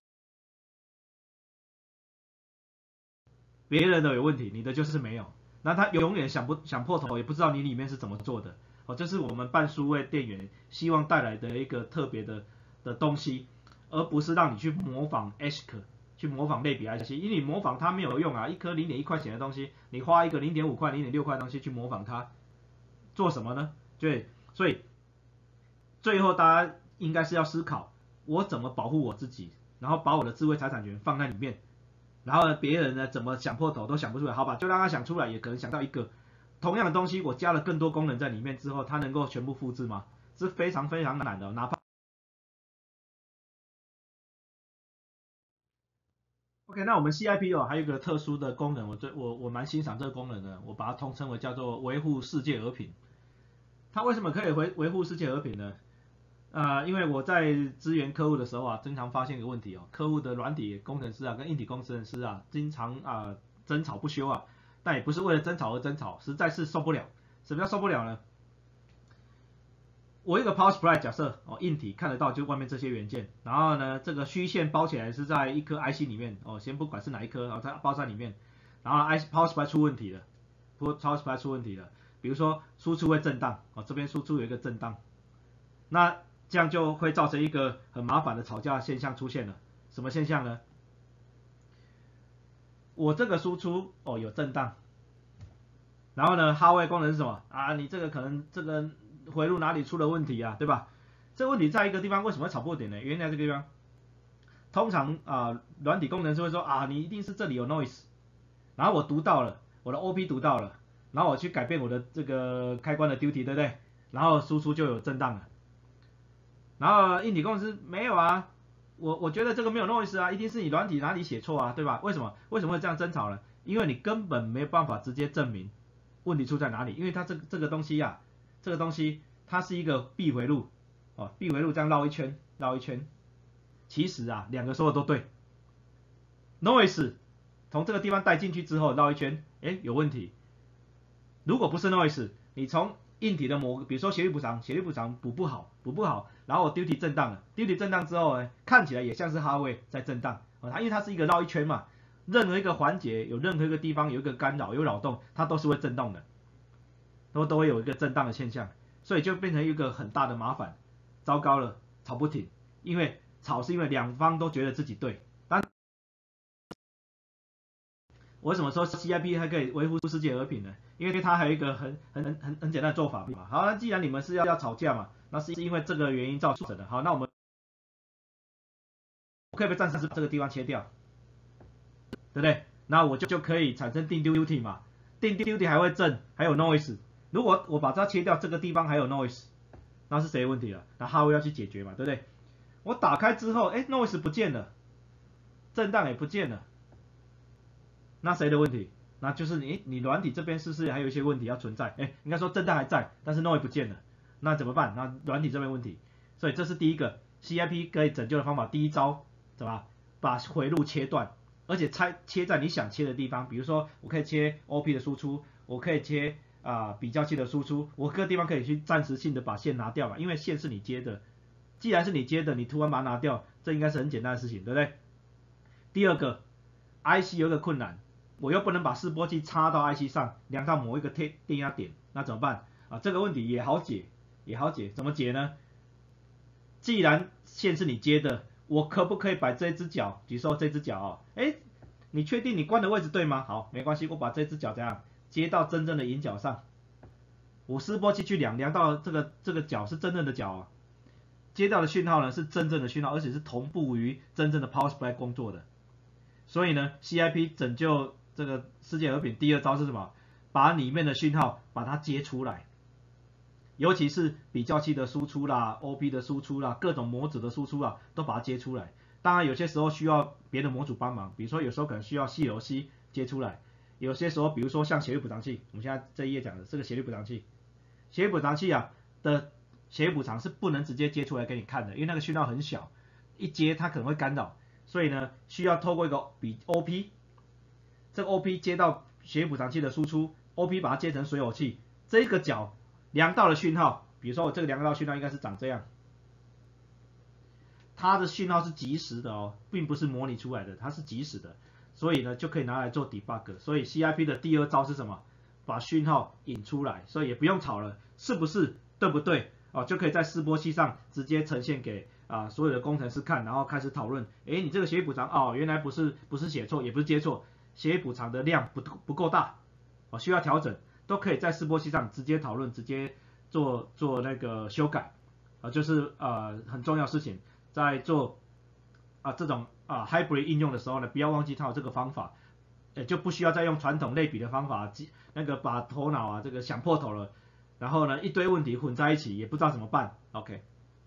别人的有问题，你的就是没有，那他永远想不想破头，也不知道你里面是怎么做的。哦，这是我们半数位店员希望带来的一个特别的的东西，而不是让你去模仿 A S I C， 去模仿类比 I C， 因为你模仿它没有用啊，一颗零点一块钱的东西，你花一个零点五块、零点六块的东西去模仿它，做什么呢？对，所以最后大家应该是要思考，我怎么保护我自己，然后把我的智慧财产权放在里面，然后呢，别人呢怎么想破头都想不出来，好吧，就让他想出来，也可能想到一个。同样的东西，我加了更多功能在里面之后，它能够全部复制吗？是非常非常难的，哪怕 OK， 那我们 C I P 哦，还有一个特殊的功能，我最我我蛮欣赏这个功能的，我把它通称为叫做维护世界和平。它为什么可以维维护世界和平呢？呃，因为我在支援客户的时候啊，经常发现一个问题哦，客户的软体工程师啊跟硬体工程师啊，经常啊、呃、争吵不休啊。但也不是为了争吵而争吵，实在是受不了。什么叫受不了呢？我一个 Power Supply 假设哦，硬体看得到就外面这些元件，然后呢，这个虚线包起来是在一颗 I C 里面哦，先不管是哪一颗，然后在包在里面，然后 I Power Supply 出问题了 ，Power Supply 出问题了，比如说输出会震荡哦，这边输出有一个震荡，那这样就会造成一个很麻烦的吵架现象出现了。什么现象呢？我这个输出哦有震荡，然后呢，哈位功能是什么啊？你这个可能这个回路哪里出了问题啊，对吧？这个问题在一个地方为什么会吵破点呢？原因在这个地方，通常啊，软体工程师会说啊，你一定是这里有 noise， 然后我读到了，我的 O P 读到了，然后我去改变我的这个开关的 duty， 对不对？然后输出就有震荡了。然后硬体工程师没有啊。我我觉得这个没有 noise 啊，一定是你软体哪里写错啊，对吧？为什么？为什么会这样争吵呢？因为你根本没有办法直接证明问题出在哪里，因为它这个这个东西呀、啊，这个东西它是一个闭回路，哦，闭回路这样绕一圈，绕一圈，其实啊两个说的都对 ，noise 从这个地方带进去之后绕一圈，哎有问题。如果不是 noise， 你从硬体的某个，比如说血液补偿，血液补偿补不好，补不好，然后 duty 震荡了 ，duty 震荡之后呢，看起来也像是哈位在震荡，哦，它因为它是一个绕一圈嘛，任何一个环节有任何一个地方有一个干扰有扰动，它都是会震动的，都都会有一个震荡的现象，所以就变成一个很大的麻烦，糟糕了，吵不停，因为吵是因为两方都觉得自己对，但我为什么说 C I P 还可以维护世界和平呢？因为它还有一个很很很很很简单的做法嘛。好，那既然你们是要要吵架嘛，那是因为这个原因造成的。好，那我们可以被暂时这个地方切掉，对不对？那我就就可以产生定 duty 嘛，定 duty 还会震，还有 noise。如果我把它切掉，这个地方还有 noise， 那是谁的问题了？那哈维要去解决嘛，对不对？我打开之后，哎 ，noise 不见了，震荡也不见了，那谁的问题？那就是你，你软体这边是不是还有一些问题要存在？哎，应该说震荡还在，但是 noise 不见了，那怎么办？那软体这边问题，所以这是第一个 C I P 可以拯救的方法。第一招怎么把回路切断，而且拆切在你想切的地方，比如说我可以切 O P 的输出，我可以切啊、呃、比较器的输出，我各个地方可以去暂时性的把线拿掉嘛，因为线是你接的，既然是你接的，你突然把它拿掉，这应该是很简单的事情，对不对？第二个 I C 有一个困难。 我又不能把示波器插到 I C 上，量到某一个电电压点，那怎么办啊？这个问题也好解，也好解，怎么解呢？既然线是你接的，我可不可以把这只脚，比如说这只脚哦，哎，你确定你关的位置对吗？好，没关系，我把这只脚怎样接到真正的引脚上，我示波器去量，量到这个这个脚是真正的脚哦，接到的讯号呢是真正的讯号，而且是同步于真正的 power supply 工作的。所以呢 ，C I P 拯救这个世界和平第二招是什么？把里面的讯号把它接出来，尤其是比较器的输出啦、O P 的输出啦、各种模组的输出啦，都把它接出来。当然有些时候需要别的模组帮忙，比如说有时候可能需要 C L C 接出来，有些时候比如说像斜率补偿器，我们现在这一页讲的这个斜率补偿器，斜率补偿器啊的斜率补偿是不能直接接出来给你看的，因为那个讯号很小，一接它可能会干扰。所以呢，需要透过一个比 O P， 这个 O P 接到斜率补偿器的输出 ，O P 把它接成水偶器，这个角量到的讯号，比如说我这个量到讯号应该是长这样，它的讯号是即时的哦，并不是模拟出来的，它是即时的，所以呢就可以拿来做 debug。所以 C I P 的第二招是什么？把讯号引出来，所以也不用吵了，是不是对不对？哦，就可以在示波器上直接呈现给啊所有的工程师看，然后开始讨论，诶，你这个协议补偿哦，原来不是不是写错，也不是接错，协议补偿的量不不够大，哦，需要调整，都可以在示波器上直接讨论，直接做做那个修改，啊，就是呃很重要事情，在做啊这种啊 hybrid 应用的时候呢，不要忘记它有这个方法，呃就不需要再用传统类比的方法，那个把头脑啊这个想破头了。然后呢，一堆问题混在一起，也不知道怎么办。OK，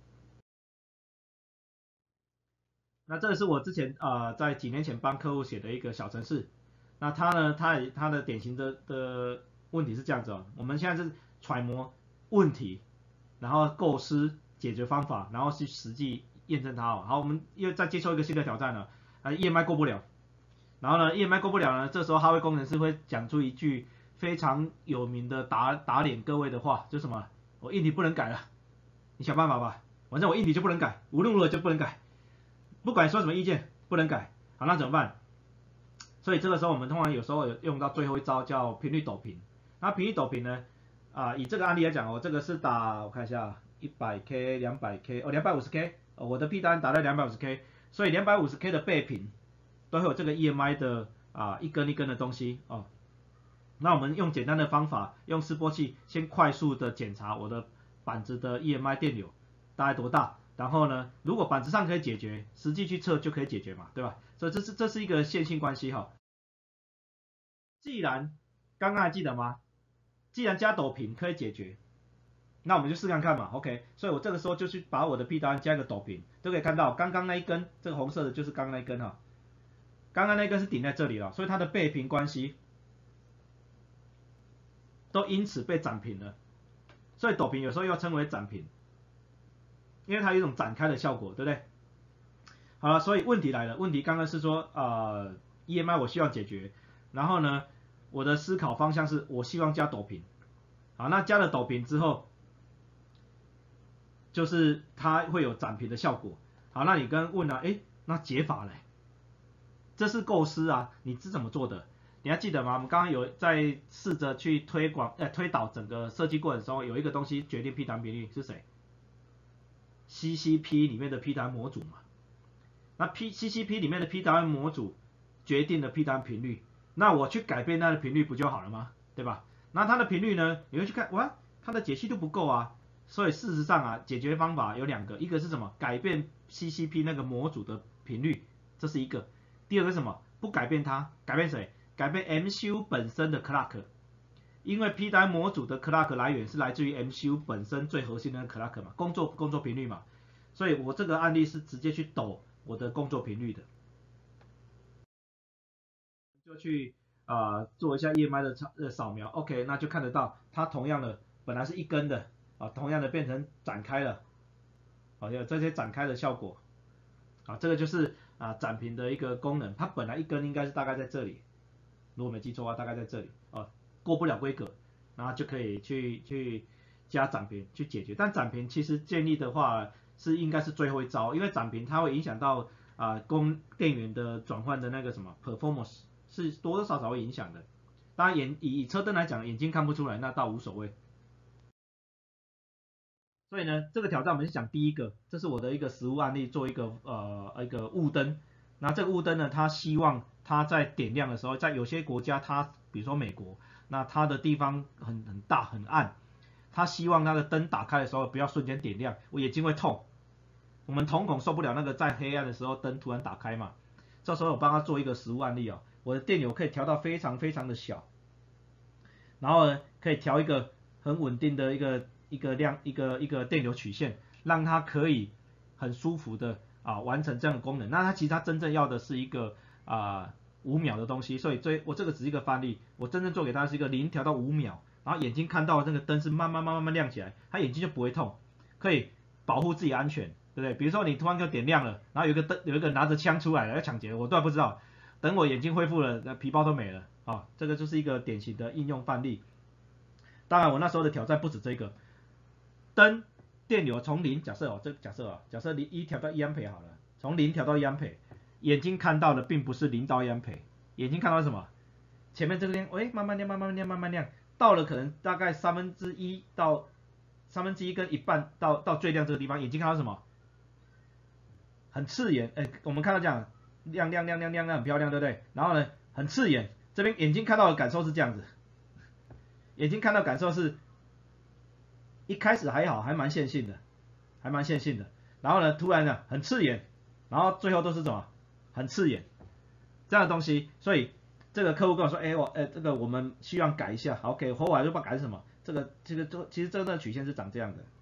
那这个是我之前啊、呃、在几年前帮客户写的一个小程式。那他呢，他他的典型的的问题是这样子哦，我们现在是揣摩问题，然后构思解决方法，然后去实际验证它哦。好，我们又再接受一个新的挑战了，啊 E M I 过不了，然后呢 E M I 过不了呢，这时候哈维工程师会讲出一句非常有名的打打脸各位的话，就是什么？我硬体不能改了，你想办法吧。反正我硬体就不能改，无论如何就不能改，不管说什么意见不能改。好，那怎么办？所以这个时候我们通常有时候有用到最后一招叫频率抖频。那频率抖频呢，啊、呃，以这个案例来讲哦，这个是打我看一下一百 K、两百 K 哦，两百五十 K，哦，我的 P 单打到两百五十 K， 所以两百五十 K 的倍频都会有这个 E M I 的啊、呃、一根一根的东西哦。那我们用简单的方法，用示波器先快速的检查我的板子的 E M I 电流大概多大，然后呢，如果板子上可以解决，实际去测就可以解决嘛，对吧？所以这是这是一个线性关系哈。既然刚刚还记得吗？既然加抖频可以解决，那我们就试看看嘛 ，OK。所以我这个时候就去把我的 P 单加一个抖频，都可以看到刚刚那一根，这个红色的就是刚刚那一根哈，刚刚那一根是顶在这里了，所以它的倍频关系都因此被展平了，所以抖频有时候又称为展平，因为它有一种展开的效果，对不对？好了，所以问题来了，问题刚刚是说呃 E M I 我希望解决，然后呢，我的思考方向是我希望加抖频，好，那加了抖频之后，就是它会有展平的效果，好，那你跟问了、啊，哎，那解法嘞？这是构思啊，你是怎么做的？你还记得吗？我们刚刚有在试着去推广，呃，推导整个设计过程中，有一个东西决定 P 单频率是谁 ？C C P 里面的 P 单模组嘛。那 P C C P 里面的 P 单模组决定了 P 单频率，那我去改变它的频率不就好了吗？对吧？那它的频率呢？你会去看，哇，它的解析度不够啊。所以事实上啊，解决方法有两个，一个是什么？改变 C C P 那个模组的频率，这是一个。第二个是什么？不改变它，改变谁？改变 M C U 本身的 clock， 因为 P 单模组的 clock 来源是来自于 M C U 本身最核心的 clock 嘛，工作工作频率嘛，所以我这个案例是直接去抖我的工作频率的，就去啊、呃、做一下 E M I 的的扫描 ，OK， 那就看得到它同样的本来是一根的啊，同样的变成展开了，好、有这些展开的效果，啊，这个就是啊展频的一个功能，它本来一根应该是大概在这里。如果没记错的话，大概在这里哦，过不了规格，然后就可以去去加展频去解决。但展频其实建议的话是应该是最后一招，因为展频它会影响到啊、呃、供电源的转换的那个什么 performance， 是多多少少会影响的。当然眼以车灯来讲，眼睛看不出来，那倒无所谓。所以呢，这个挑战我们是讲第一个，这是我的一个实物案例，做一个呃一个雾灯。那这个雾灯呢，它希望它在点亮的时候，在有些国家它，比如说美国，那它的地方很很大很暗，它希望它的灯打开的时候不要瞬间点亮，我眼睛会痛。我们瞳孔受不了那个在黑暗的时候灯突然打开嘛，这时候我帮他做一个实物案例哦，我的电流可以调到非常非常的小，然后呢可以调一个很稳定的一个一个量一个一个电流曲线，让它可以很舒服的啊完成这样的功能。那它其实它真正要的是一个啊五秒的东西，所以这我这个只是一个范例，我真正做给它是一个零调到五秒，然后眼睛看到这个灯是慢慢慢慢慢亮起来，他眼睛就不会痛，可以保护自己安全。对不对？比如说你突然就点亮了，然后有一个灯，有一个拿着枪出来了要抢劫，我都还不知道。等我眼睛恢复了，那皮包都没了啊、哦！这个就是一个典型的应用范例。当然，我那时候的挑战不止这个，灯电流从零，假设哦，这假设哦，假设零一调到一安培好了，从零调到一安培，眼睛看到的并不是零到一安培，眼睛看到什么？前面这个亮，哎，慢慢亮，慢慢亮，慢慢亮，到了可能大概三分之一到三分之一跟一半到到最亮这个地方，眼睛看到什么？很刺眼，哎，我们看到这样亮亮亮亮亮亮很漂亮，对不对？然后呢，很刺眼，这边眼睛看到的感受是这样子，眼睛看到感受是，一开始还好，还蛮线性的，还蛮线性的，然后呢，突然呢很刺眼，然后最后都是什么？很刺眼，这样的东西，所以这个客户跟我说，哎，我，哎，这个我们希望改一下，好 ，OK， 后来就不知道改什么，这个这个这其实这个曲线是长这样的。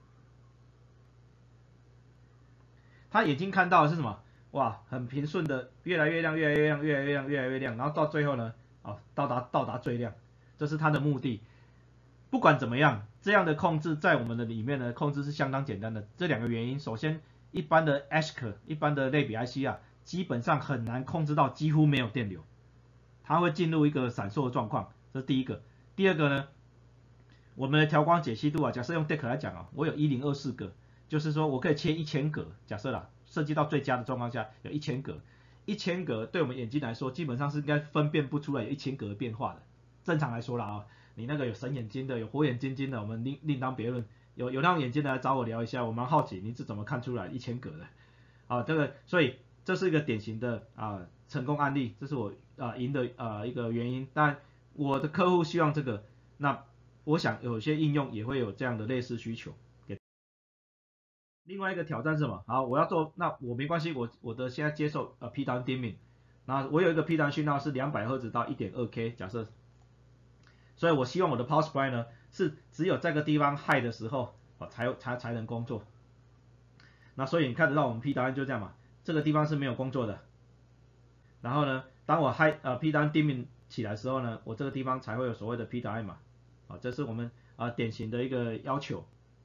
他眼睛看到的是什么？哇，很平顺的，越来越亮，越来越亮，越来越亮，越来越亮，然后到最后呢，哦，到达到达最亮，这是他的目的。不管怎么样，这样的控制在我们的里面呢，控制是相当简单的。这两个原因，首先，一般的 A S I C 一般的类比 I C 啊，基本上很难控制到几乎没有电流，它会进入一个闪烁的状况，这是第一个。第二个呢，我们的调光解析度啊，假设用 D E C 来讲啊，我有一零二四个。就是说我可以切一千格，假设啦，设计到最佳的状况下有一千格，一千格对我们眼睛来说基本上是应该分辨不出来有一千格的变化的。正常来说啦啊，你那个有神眼睛的，有火眼金睛的，我们另另当别论。有有那种眼睛的来找我聊一下，我蛮好奇你是怎么看出来一千格的。啊，这个所以这是一个典型的啊成功案例，这是我啊赢的啊一个原因。但我的客户希望这个，那我想有些应用也会有这样的类似需求。另外一个挑战是什么？好，我要做，那我没关系，我我的现在接受呃 P down dimming， 那我有一个 P down 讯号是两百赫兹到 一点二 K， 假设，所以我希望我的 power supply 呢是只有这个地方 high 的时候，哦才才才能工作。那所以你看得到我们 P down 就这样嘛，这个地方是没有工作的。然后呢，当我 high 呃 P down dimming 起来的时候呢，我这个地方才会有所谓的 P down 嘛，啊，这是我们啊、呃、典型的一个要求。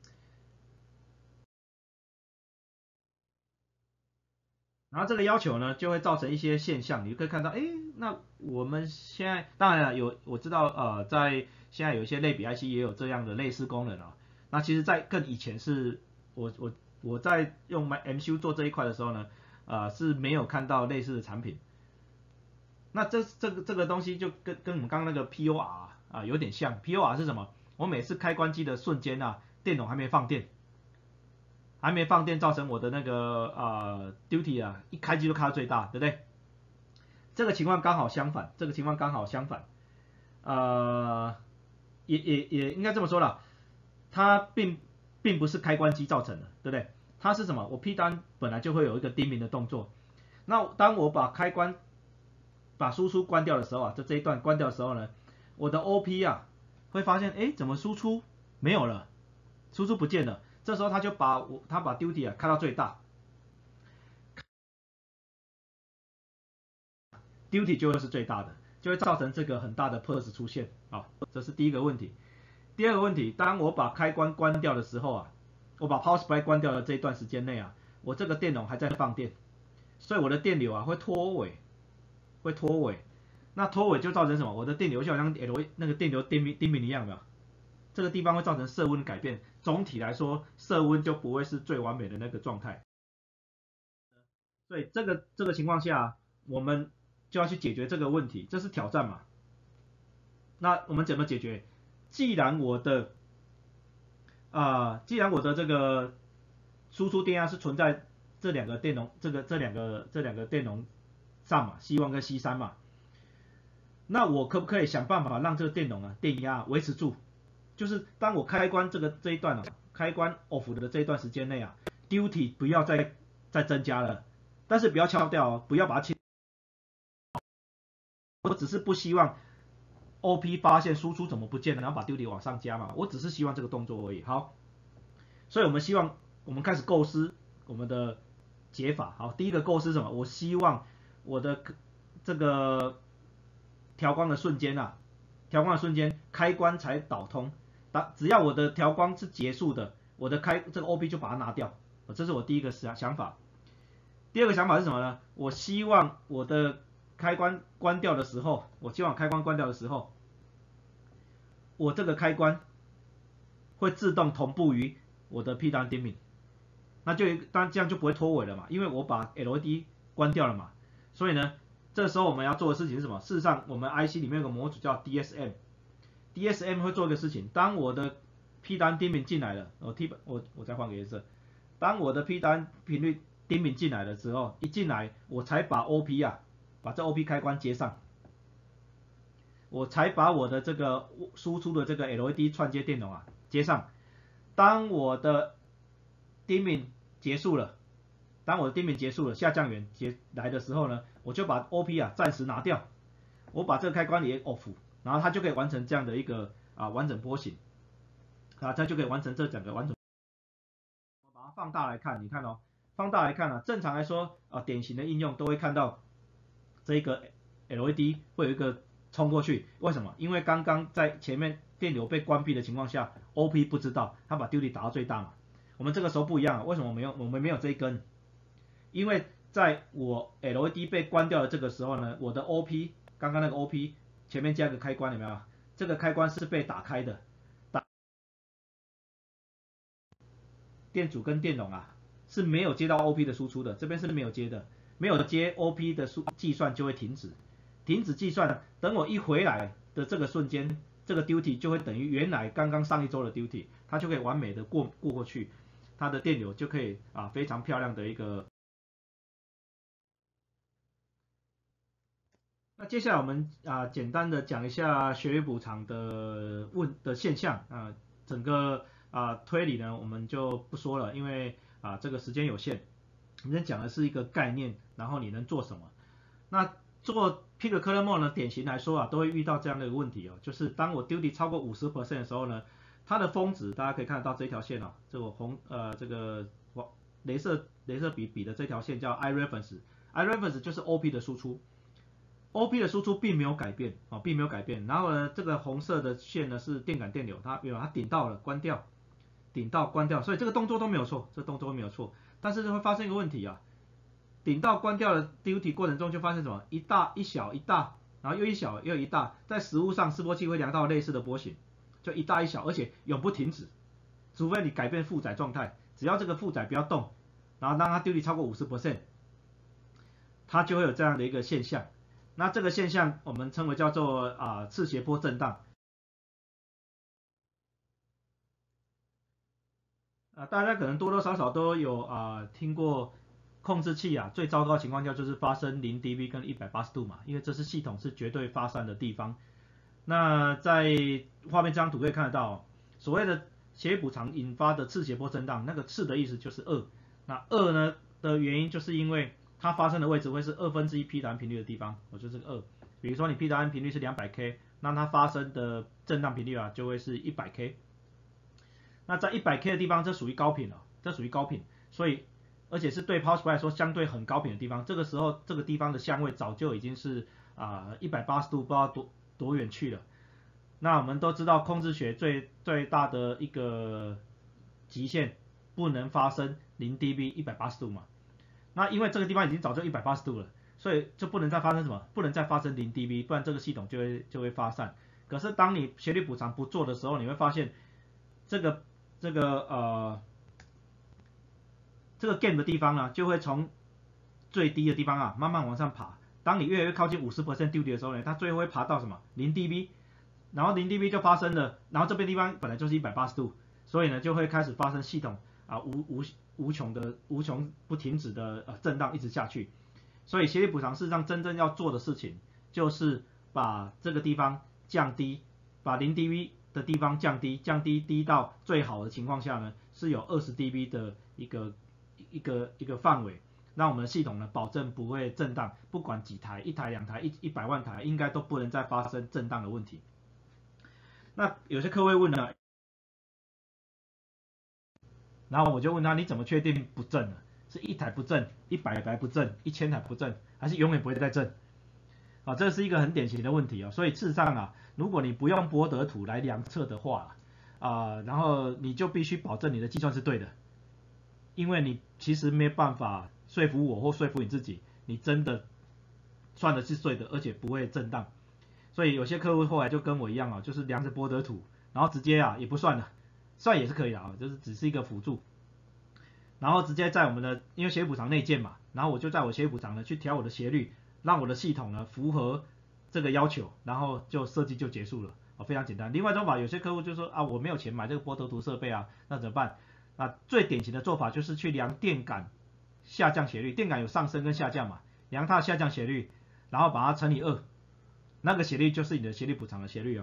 然后这个要求呢，就会造成一些现象，你可以看到，哎，那我们现在当然了，有我知道，呃，在现在有一些类比 I C 也有这样的类似功能啊。那其实，在更以前是，我我我在用 M C U 做这一块的时候呢，呃，是没有看到类似的产品。那这这个这个东西就跟跟我们刚刚那个 P O R 啊有点像 ，P O R 是什么？我每次开关机的瞬间啊，电筒还没放电。还没放电造成我的那个呃 duty 啊，一开机就开到最大，对不对？这个情况刚好相反，这个情况刚好相反，呃，也也也应该这么说了，它并并不是开关机造成的，对不对？它是什么？我 P 单本来就会有一个低鸣的动作，那当我把开关把输出关掉的时候啊，在这一段关掉的时候呢，我的 O P 啊会发现，哎，怎么输出没有了，输出不见了。这时候他就把我他把 duty 啊开到最大 ，duty 就会是最大的，就会造成这个很大的 pulse 出现啊，这是第一个问题。第二个问题，当我把开关关掉的时候啊，我把 power supply 关掉的这一段时间内啊，我这个电容还在放电，所以我的电流啊会脱尾，会脱尾。那脱尾就造成什么？我的电流就好像 L 那个电流低鸣低鸣一样的。这个地方会造成色温改变，总体来说色温就不会是最完美的那个状态。所以这个这个情况下，我们就要去解决这个问题，这是挑战嘛。那我们怎么解决？既然我的啊、呃，既然我的这个输出电压是存在这两个电容，这个这两个这两个电容上嘛 ，C 一 跟 C 三 嘛，那我可不可以想办法让这个电容啊电压维持住？就是当我开关这个这一段啊，开关 off 的这一段时间内啊 ，duty 不要再再增加了，但是不要敲掉哦，不要把它切。我只是不希望 O P 发现输出怎么不见了，然后把 duty 往上加嘛，我只是希望这个动作而已。好，所以我们希望我们开始构思我们的解法。好，第一个构思什么？我希望我的这个调光的瞬间啊，调光的瞬间开关才导通。当只要我的调光是结束的，我的开这个 O P 就把它拿掉。这是我第一个想想法。第二个想法是什么呢？我希望我的开关关掉的时候，我希望开关关掉的时候，我这个开关会自动同步于我的 P down dimming， 那就当然这样就不会脱尾了嘛，因为我把 L E D 关掉了嘛。所以呢，这时候我们要做的事情是什么？事实上，我们 I C 里面有个模组叫 D S M，D S M 会做一个事情，当我的 P down dimming 进来了，我 T 我我再换个颜色，当我的 P down 频率 dimming 进来的时候，一进来我才把 O P 啊，把这 O P 开关接上，我才把我的这个输出的这个 L E D 串接电容啊接上。当我的 dimming 结束了，当我的 dimming 结束了，下降源结来的时候呢，我就把 O P 啊暂时拿掉，我把这个开关也 off， 然后它就可以完成这样的一个啊完整波形，啊，它就可以完成这整个完整。我把它放大来看，你看哦，放大来看啊，正常来说啊，典型的应用都会看到这个 L E D 会有一个冲过去，为什么？因为刚刚在前面电流被关闭的情况下 ，O P 不知道，它把 duty 打到最大嘛。我们这个时候不一样，为什么没有？我们没有这一根？因为在我 L E D 被关掉的这个时候呢，我的 O P 刚刚那个 O P 前面加个开关，有没有？这个开关是被打开的，打电阻跟电容啊是没有接到 O P 的输出的，这边是没有接的，没有接 O P 的数计算就会停止。停止计算，等我一回来的这个瞬间，这个 duty 就会等于原来刚刚上一周的 duty， 它就可以完美的过过过去，它的电流就可以啊非常漂亮的一个。那接下来我们啊简单的讲一下学历补偿的问的现象啊，整个啊推理呢我们就不说了，因为啊这个时间有限，我们讲的是一个概念，然后你能做什么？那做 Peak Clermont 呢，典型来说啊，都会遇到这样的一个问题哦，就是当我 duty 超过 百分之五十 的时候呢，它的峰值大家可以看得到这条线哦，这个红呃这个雷射雷射笔比的这条线叫 I reference，I reference 就是 O P 的输出 ，O P 的输出并没有改变哦，并没有改变。然后呢，这个红色的线呢是电感电流，它有它顶到了，关掉，顶到关掉，所以这个动作都没有错，这动作都没有错，但是会发生一个问题啊。顶到关掉的 duty 过程中就发生什么？一大一小一大，然后又一小又一大，在实物上示波器会量到类似的波形，就一大一小，而且永不停止，除非你改变负载状态，只要这个负载不要动，然后让它 duty 超过 百分之五十， 它就会有这样的一个现象。那这个现象我们称为叫做啊、呃、次斜坡震荡。啊、呃，大家可能多多少少都有啊、呃、听过。控制器啊，最糟糕的情况下就是发生零 dB 跟一百八十度嘛，因为这是系统是绝对发散的地方。那在画面这张图可以看得到、哦，所谓的协议补偿引发的次斜坡震荡，那个次的意思就是二，那二呢的原因就是因为它发生的位置会是二分之一 P 档频率的地方，我就是这个二。比如说你 P 档频率是两百 K， 那它发生的震荡频率啊就会是一百 K。那在一百 K 的地方，这属于高频了、哦，这属于高频，所以。而且是对 power supply 来说相对很高频的地方，这个时候这个地方的相位早就已经是啊一百八十度，不知道多多远去了。那我们都知道控制学最最大的一个极限不能发生零 dB 一百八十度嘛。那因为这个地方已经早就一百八十度了，所以就不能再发生什么？不能再发生零 dB， 不然这个系统就会就会发散。可是当你斜率补偿不做的时候，你会发现这个这个呃。这个 gain 的地方呢，就会从最低的地方啊慢慢往上爬， 当你越来越靠近 百分之五十 duty 的时候呢，它最后会爬到什么零 dB， 然后零 dB 就发生了，然后这边地方本来就是一百八十度，所以呢就会开始发生系统啊无无无穷的无穷不停止的呃震荡一直下去。所以协力补偿事实上真正要做的事情，就是把这个地方降低，把零 dB 的地方降低，降低低到最好的情况下呢，是有二十 dB 的一个一个一个范围，让我们的系统呢保证不会震荡，不管几台，一台两台一一百万台，应该都不能再发生震荡的问题。那有些客户会问呢，然后我就问他，你怎么确定不震呢？是一台不震，一百台不震，一千台不震，还是永远不会再震？啊，这是一个很典型的问题啊。所以事实上啊，如果你不用波德图来量测的话，啊，然后你就必须保证你的计算是对的，因为你其实没办法说服我或说服你自己，你真的算的是对的，而且不会震荡。所以有些客户后来就跟我一样啊，就是量着波德图，然后直接啊也不算了，算也是可以的啊，就是只是一个辅助。然后直接在我们的，因为协力补偿内建嘛，然后我就在我协力补偿呢去调我的斜率，让我的系统呢符合这个要求，然后就设计就结束了，哦，非常简单。另外一种方法，有些客户就说啊，我没有钱买这个波德图设备啊，那怎么办？啊，最典型的做法就是去量电感下降斜率，电感有上升跟下降嘛，量它的下降斜率，然后把它乘以二，那个斜率就是你的协力补偿的斜率哦。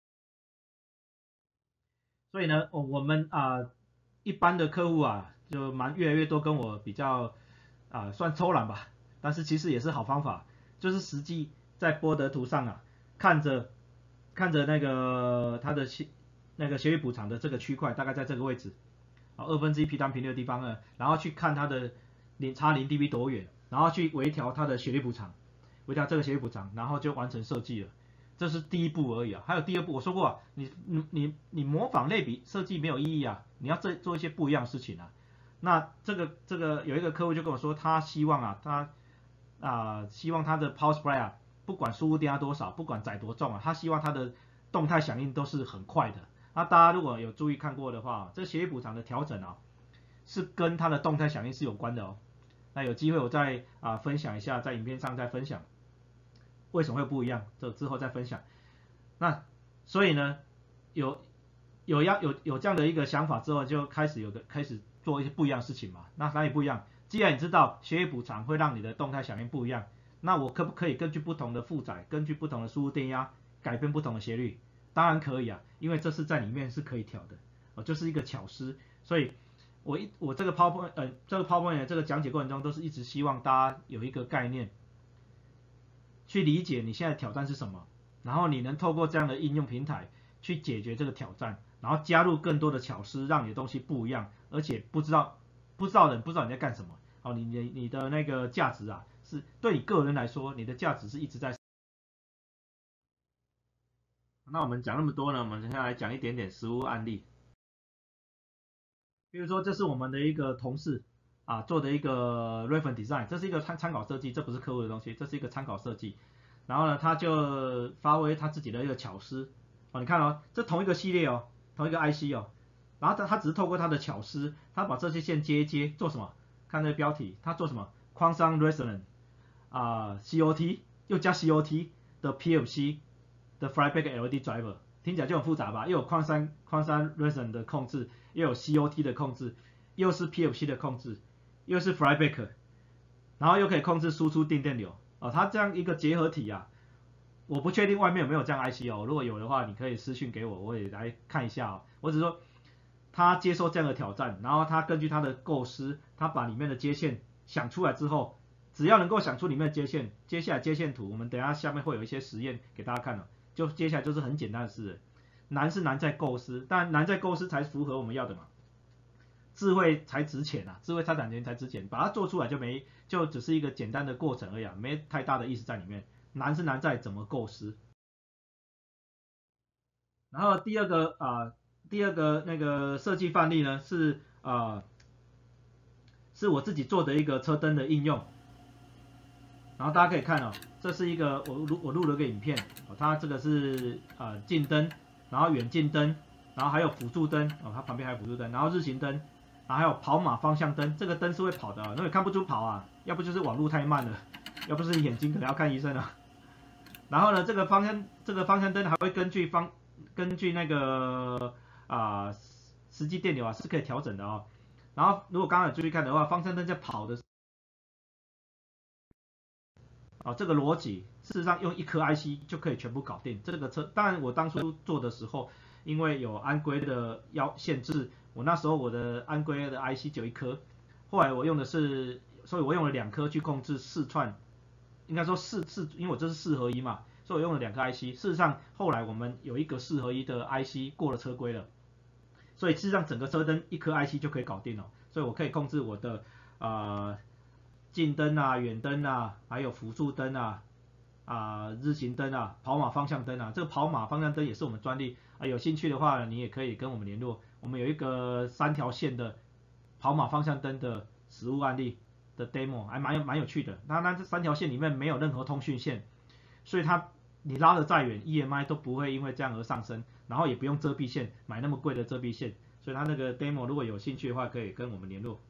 所以呢，哦、我们啊、呃、一般的客户啊。就蛮越来越多跟我比较啊算偷懒吧，但是其实也是好方法，就是实际在波德图上啊看着看着那个它的那个协力补偿的这个区块大概在这个位置，啊二分之一 P 单频率的地方呢，然后去看它的零差零 dB 多远，然后去微调它的协力补偿，微调这个协力补偿，然后就完成设计了。这是第一步而已啊，还有第二步，我说过啊，你你你你模仿类比设计没有意义啊，你要做做一些不一样的事情啊。那这个这个有一个客户就跟我说，他希望啊，他啊、呃、希望他的 power supply 啊，不管输入电压多少，不管载多重啊，他希望他的动态响应都是很快的。那大家如果有注意看过的话，这协力补偿的调整啊，是跟它的动态响应是有关的哦。那有机会我再啊、呃、分享一下，在影片上再分享为什么会不一样，这之后再分享。那所以呢，有有要有有这样的一个想法之后，就开始有个开始做一些不一样的事情嘛。那哪里不一样？既然你知道协力补偿会让你的动态响应不一样，那我可不可以根据不同的负载，根据不同的输入电压，改变不同的斜率？当然可以啊，因为这是在里面是可以调的，哦，就是一个巧思。所以我一我这个 PowerPoint 呃这个 PowerPoint 的这个讲解过程中，都是一直希望大家有一个概念，去理解你现在挑战是什么，然后你能透过这样的应用平台去解决这个挑战，然后加入更多的巧思，让你的东西不一样，而且不知道不知道人不知道你在干什么，哦，你你你的那个价值啊，是对你个人来说，你的价值是一直在。那我们讲那么多呢，我们接下来讲一点点实物案例。比如说，这是我们的一个同事啊做的一个 reference design， 这是一个参参考设计，这不是客户的东西，这是一个参考设计。然后呢，他就发挥他自己的一个巧思哦，你看哦，这同一个系列哦，同一个 I C 哦，然后他他只是透过他的巧思，他把这些线接一接，做什么？看这个标题，他做什么？框上 resonant 啊 C O T 又加 C O T 的 P F C 的 flyback L E D driver， 听起来就很复杂吧？又有框三框三 resonant 的控制，又有 C O T 的控制，又是 P F C 的控制，又是 flyback， 然后又可以控制输出定电流。哦，它这样一个结合体啊，我不确定外面有没有这样 I C 哦，如果有的话，你可以私讯给我，我也来看一下哦。我只是说，他接受这样的挑战，然后他根据他的构思，他把里面的接线想出来之后，只要能够想出里面的接线，接下来接线图，我们等一下下面会有一些实验给大家看了，就接下来就是很简单的事，难是难在构思，但难在构思才符合我们要的嘛。智慧才值钱啊，智慧财产权才值钱，把它做出来就没，就只是一个简单的过程而已啊，没太大的意思在里面。难是难在怎么构思。然后第二个啊、呃，第二个那个设计范例呢是啊、呃，是我自己做的一个车灯的应用。然后大家可以看哦，这是一个我录我录了个影片，哦，它这个是呃近灯，然后远近灯，然后还有辅助灯，哦，它旁边还有辅助灯，然后日行灯。然后还有跑马方向灯，这个灯是会跑的，因为看不出跑啊，要不就是网络太慢了， 要不是眼睛可能要看医生了。然后呢，这个方向这个方向灯还会根据方根据那个啊、呃、实际电流啊是可以调整的哦。然后如果刚刚有注意看的话，方向灯在跑的，哦，这个逻辑事实上用一颗 I C 就可以全部搞定。这个车当然我当初做的时候，因为有安规的要限制，我那时候我的安规的 I C 只有一颗，后来我用的是，所以我用了两颗去控制四串，应该说四四，因为我这是四合一嘛，所以我用了两颗 I C。事实上后来我们有一个四合一的 I C 过了车规了。所以事实上整个车灯一颗 I C 就可以搞定了，所以我可以控制我的呃近灯啊、远灯啊，还有辅助灯啊、啊、呃、日行灯啊、跑马方向灯啊。这个跑马方向灯也是我们专利啊、呃，有兴趣的话你也可以跟我们联络。我们有一个三条线的跑马方向灯的实物案例的 demo， 还蛮有蛮有趣的。那那这三条线里面没有任何通讯线，所以它你拉得再远 ，E M I 都不会因为这样而上升，然后也不用遮蔽线，买那么贵的遮蔽线，所以它那个 demo 如果有兴趣的话，可以跟我们联络。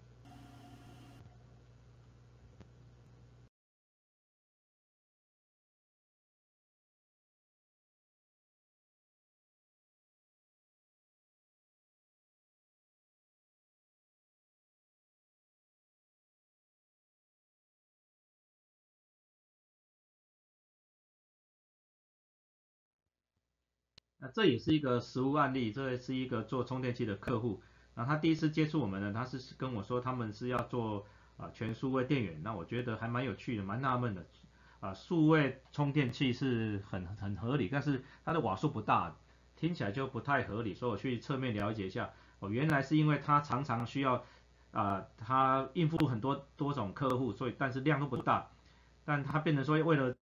那这也是一个实物案例，这是一个做充电器的客户，然后他第一次接触我们呢，他是跟我说他们是要做啊、呃、全数位电源，那我觉得还蛮有趣的，蛮纳闷的，啊、呃、数位充电器是很很合理，但是它的瓦数不大，听起来就不太合理，所以我去侧面了解一下，哦原来是因为它常常需要啊、呃、它应付很多多种客户，所以但是量都不大，但它变成说为了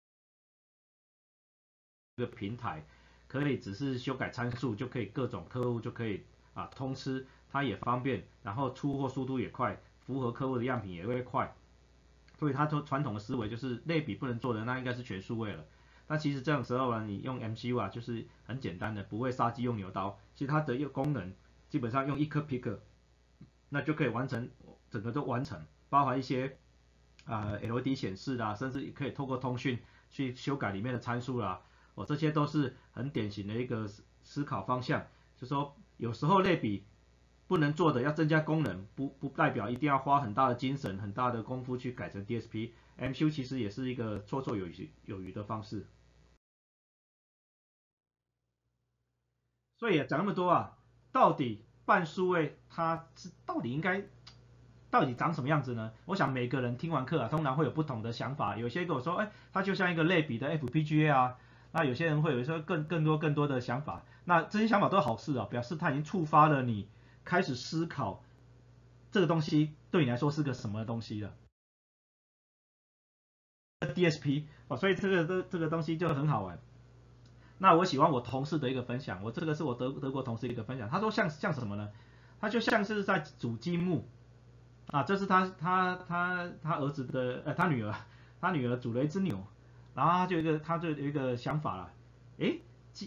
这个平台。可以只是修改参数就可以各种客户就可以啊通吃，它也方便，然后出货速度也快，符合客户的样品也会快，所以它传统的思维就是类比不能做的那应该是全数位了。但其实这样时候呢，你用 M C U 啊就是很简单的，不会杀鸡用牛刀，其实它的一个功能基本上用一颗 picker 那就可以完成整个都完成，包含一些啊、呃、L E D 显示啦，甚至可以透过通讯去修改里面的参数啦。哦，这些都是很典型的一个思考方向，就是说有时候类比不能做的要增加功能，不不代表一定要花很大的精神、很大的功夫去改成 D S P。M C U 其实也是一个绰绰有余有余的方式。所以讲那么多啊，到底半数位它是到底应该到底长什么样子呢？我想每个人听完课啊，通常会有不同的想法。有些跟我说，哎，它就像一个类比的 F P G A 啊。那有些人会有说更更多更多的想法，那这些想法都是好事啊，表示它已经触发了你开始思考这个东西对你来说是个什么东西了。D S P 哦，所以这个这这个东西就很好玩。那我喜欢我同事的一个分享，我这个是我德德国同事一个分享，他说像像什么呢？他就像是在煮积木啊，这是他他他他儿子的呃他女儿他女儿煮了一只牛。然后他就有一个，他就有一个想法了，诶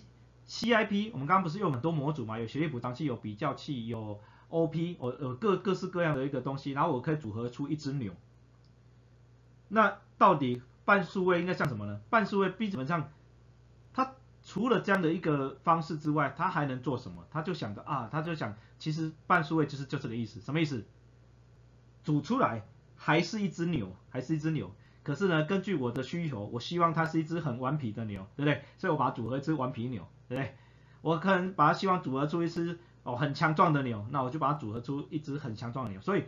C I P 我们刚刚不是用很多模组嘛，有学习补偿器，有比较器，有 O P， 有有各各式各样的一个东西，然后我可以组合出一只牛。那到底半数位应该像什么呢？半数位基本上，它除了这样的一个方式之外，它还能做什么？他就想着啊，他就想，其实半数位就是就这个意思，什么意思？煮出来还是一只牛，还是一只牛。可是呢，根据我的需求，我希望它是一只很顽皮的牛，对不对？所以我把它组合一只顽皮牛，对不对？我可能把它希望组合出一只哦很强壮的牛，那我就把它组合出一只很强壮的牛。所以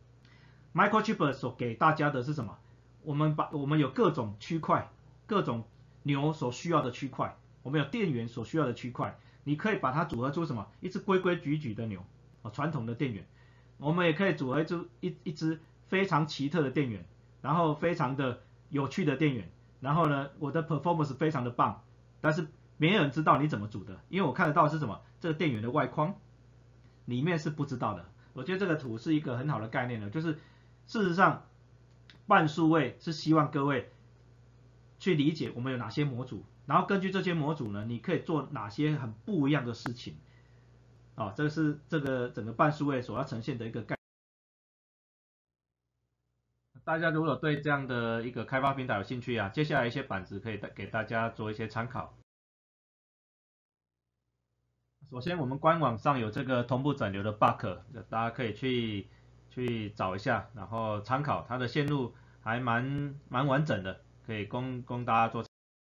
Microchip 所给大家的是什么？我们把我们有各种区块，各种牛所需要的区块，我们有电源所需要的区块，你可以把它组合出什么？一只规规矩矩的牛，哦，传统的电源。我们也可以组合出一一只非常奇特的电源。然后非常的有趣的电源，然后呢，我的 performance 非常的棒，但是没有人知道你怎么组的，因为我看得到的是什么？这个电源的外框，里面是不知道的。我觉得这个图是一个很好的概念呢，就是事实上半数位是希望各位去理解我们有哪些模组，然后根据这些模组呢，你可以做哪些很不一样的事情。啊，这个是这个整个半数位所要呈现的一个概念。 大家如果对这样的一个开发平台有兴趣啊，接下来一些板子可以给大家做一些参考。首先我们官网上有这个同步整流的 bug， 大家可以去去找一下，然后参考它的线路还蛮蛮完整的，可以供供大家做。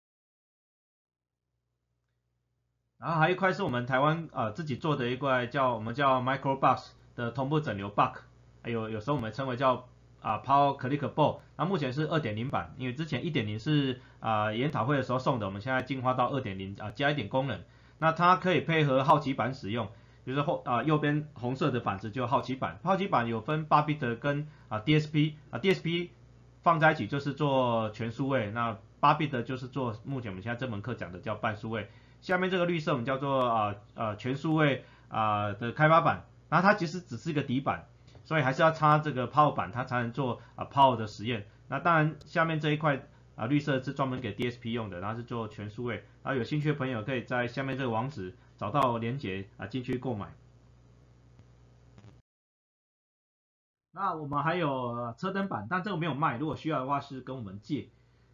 然后还有一块是我们台湾呃自己做的一块叫我们叫 Microbus 的同步整流 bug， 有有时候我们称为叫啊 Power Clickable， 那目前是 二点零 版，因为之前 一点零 是啊研讨会的时候送的，我们现在进化到 二点零 啊加一点功能，那它可以配合好奇板使用，比如说后啊右边红色的板子就好奇板，好奇板有分八 bit 跟啊 D S P 啊 D S P 放在一起就是做全数位，那八 bit 就是做目前我们现在这门课讲的叫半数位。下面这个绿色我们叫做啊呃全数位啊的开发板，然后它其实只是一个底板，所以还是要插这个 Power 板，它才能做啊 Power 的实验。那当然下面这一块啊绿色是专门给 D S P 用的，然后是做全数位。然后有兴趣的朋友可以在下面这个网址找到连结啊进去购买。那我们还有车灯板，但这个没有卖，如果需要的话是跟我们借。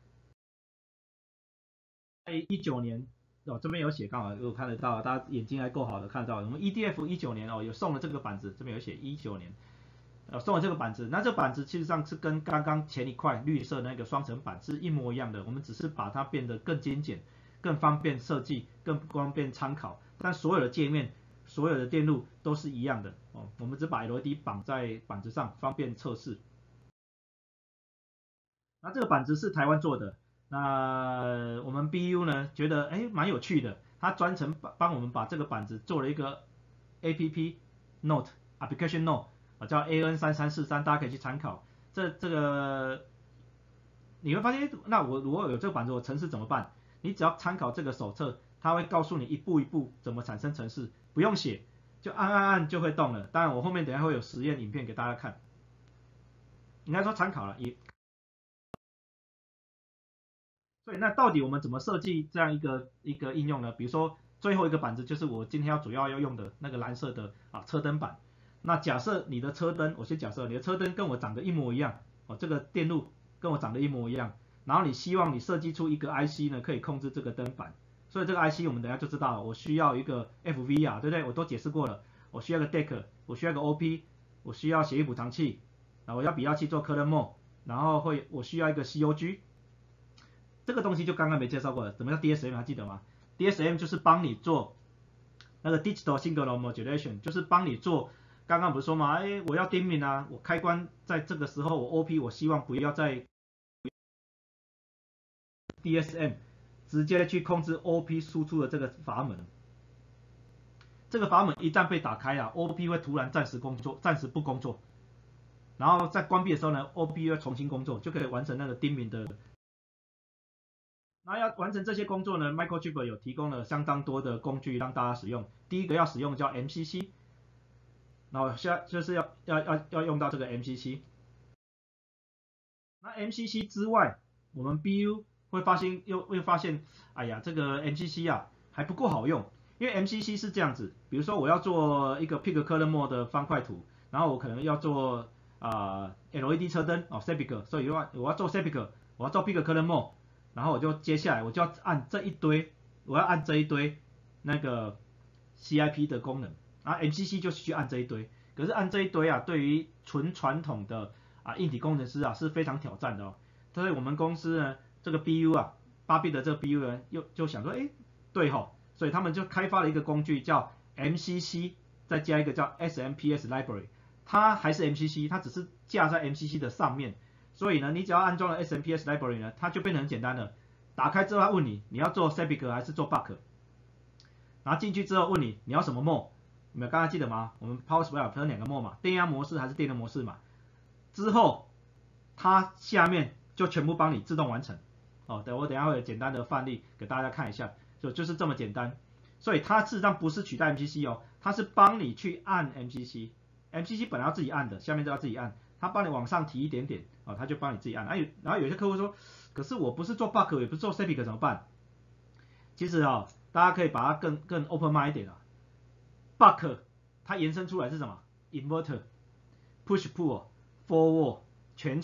在一九年。哦，这边有写，刚好有看得到，大家眼睛还够好的看得到。我们 E D F 一九年哦有送了这个板子，这边有写一九年，呃送了这个板子。那这个板子其实上是跟刚刚前一块绿色那个双层板是一模一样的，我们只是把它变得更精简、更方便设计、更方便参考。但所有的界面、所有的电路都是一样的哦，我们只把 L E D 绑在板子上，方便测试。那这个板子是台湾做的。那我们 B U 呢觉得哎蛮有趣的，他专程帮我们把这个板子做了一个 A P P Note Application Note 啊，叫 A N 三三四三，大家可以去参考。这这个你会发现，那我如果有这个板子，我程式怎么办？你只要参考这个手册，它会告诉你一步一步怎么产生程式，不用写，就按按按就会动了。当然我后面等一下会有实验影片给大家看，应该说参考了也。所以那到底我们怎么设计这样一个一个应用呢？比如说最后一个板子就是我今天要主要要用的那个蓝色的啊车灯板。那假设你的车灯，我先假设你的车灯跟我长得一模一样，哦这个电路跟我长得一模一样，然后你希望你设计出一个 I C 呢可以控制这个灯板，所以这个 I C 我们等一下就知道了，我需要一个 F V 啊，对不对？我都解释过了，我需要个 D E C， 我需要个 O P， 我需要协议补偿器，啊我要比较器做 Current Mode， 然后会我需要一个 C O G。这个东西就刚刚没介绍过了，什么叫 D S M 还记得吗 ？D S M 就是帮你做那个 Digital Signal Modulation， 就是帮你做，刚刚不是说嘛，哎，我要 dimming 啊，我开关在这个时候我 O P 我希望不要在 D S M 直接去控制 O P 输出的这个阀门，这个阀门一旦被打开啊 ，O P 会突然暂时工作，暂时不工作，然后在关闭的时候呢 ，O P 会重新工作，就可以完成那个 dimming 的。那要完成这些工作呢 ，Microchip 有提供了相当多的工具让大家使用。第一个要使用叫 M C C， 然后现在就是要要要要用到这个 M C C。那 M C C 之外，我们 B U 会发现又会发现，哎呀，这个 M C C 啊还不够好用，因为 M C C 是这样子，比如说我要做一个 Pick Color Mode 的方块图，然后我可能要做啊、呃、L E D 车灯哦 Cepic， 所以我我要做 Cepic， 我要做 Pick Color Mode。然后我就接下来我就要按这一堆，我要按这一堆那个 C I P 的功能，然后 M C C 就去按这一堆。可是按这一堆啊，对于纯传统的啊硬体工程师啊是非常挑战的哦。所以我们公司呢这个 B U 啊，八 bit 的这个 B U 呢又就想说，哎，对吼、哦，所以他们就开发了一个工具叫 M C C， 再加一个叫 S M P S Library， 它还是 M C C， 它只是架在 M C C 的上面。所以呢，你只要安装了 S M P S Library 呢，它就变得很简单了。打开之后，它问你你要做 Cepic 还是做 Buck， 然后进去之后问你你要什么 mode， 你们刚才记得吗？我们 Power Supply 分两个 mode 嘛，电压模式还是电流模式嘛。之后它下面就全部帮你自动完成。哦，等我等一下会有简单的范例给大家看一下，就就是这么简单。所以它事实上不是取代 M C C 哦，它是帮你去按 M C C。M C C 本来要自己按的，下面都要自己按。他帮你往上提一点点，啊，他就帮你自己按。哎，然后有些客户说，可是我不是做 Buck， 也不是做 Cepic 怎么办？其实啊，大家可以把它更更 open mind 一点啊。Buck 它延伸出来是什么 ？Inverter、Push Pull、Forward、全桥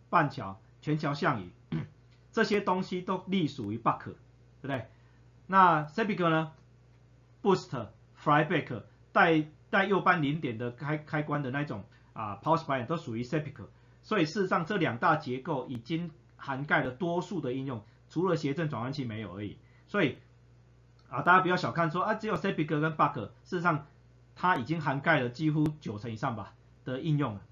半桥、全桥像仪，这些东西都隶属于 Buck， 对不对？那 Cepic 呢 ？Boost、Flyback 带带右半零点的开开关的那种啊 Power Supply 都属于 Cepic， 所以事实上这两大结构已经涵盖了多数的应用，除了谐振转换器没有而已。所以啊，大家不要小看说啊，只有 Cepic 跟 Buck， 事实上它已经涵盖了几乎九成以上吧的应用了。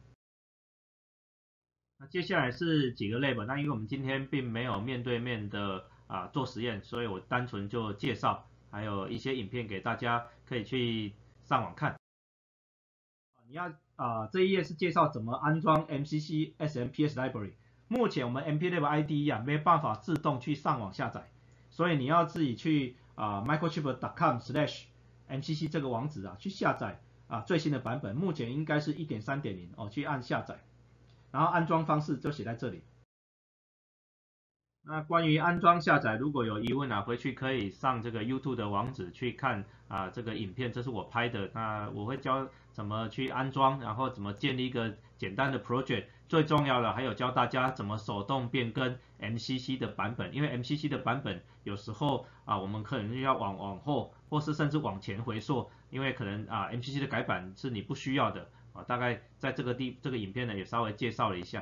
那接下来是几个 lab， 那因为我们今天并没有面对面的啊做实验，所以我单纯就介绍，还有一些影片给大家可以去上网看。你要啊这一页是介绍怎么安装 M C C S M P S Library。目前我们 M P Lab I D E 啊没办法自动去上网下载，所以你要自己去啊 microchip dot com slash M C C 这个网址啊去下载啊最新的版本，目前应该是 一点三点零 哦，去按下载。然后安装方式就写在这里。那关于安装下载，如果有疑问啊，回去可以上这个 YouTube 的网址去看啊这个影片，这是我拍的。那我会教怎么去安装，然后怎么建立一个简单的 project。最重要的还有教大家怎么手动变更 M C C 的版本，因为 M C C 的版本有时候啊我们可能要往往后，或是甚至往前回溯，因为可能啊 M C C 的改版是你不需要的。啊，大概在这个地这个影片呢也稍微介绍了一下，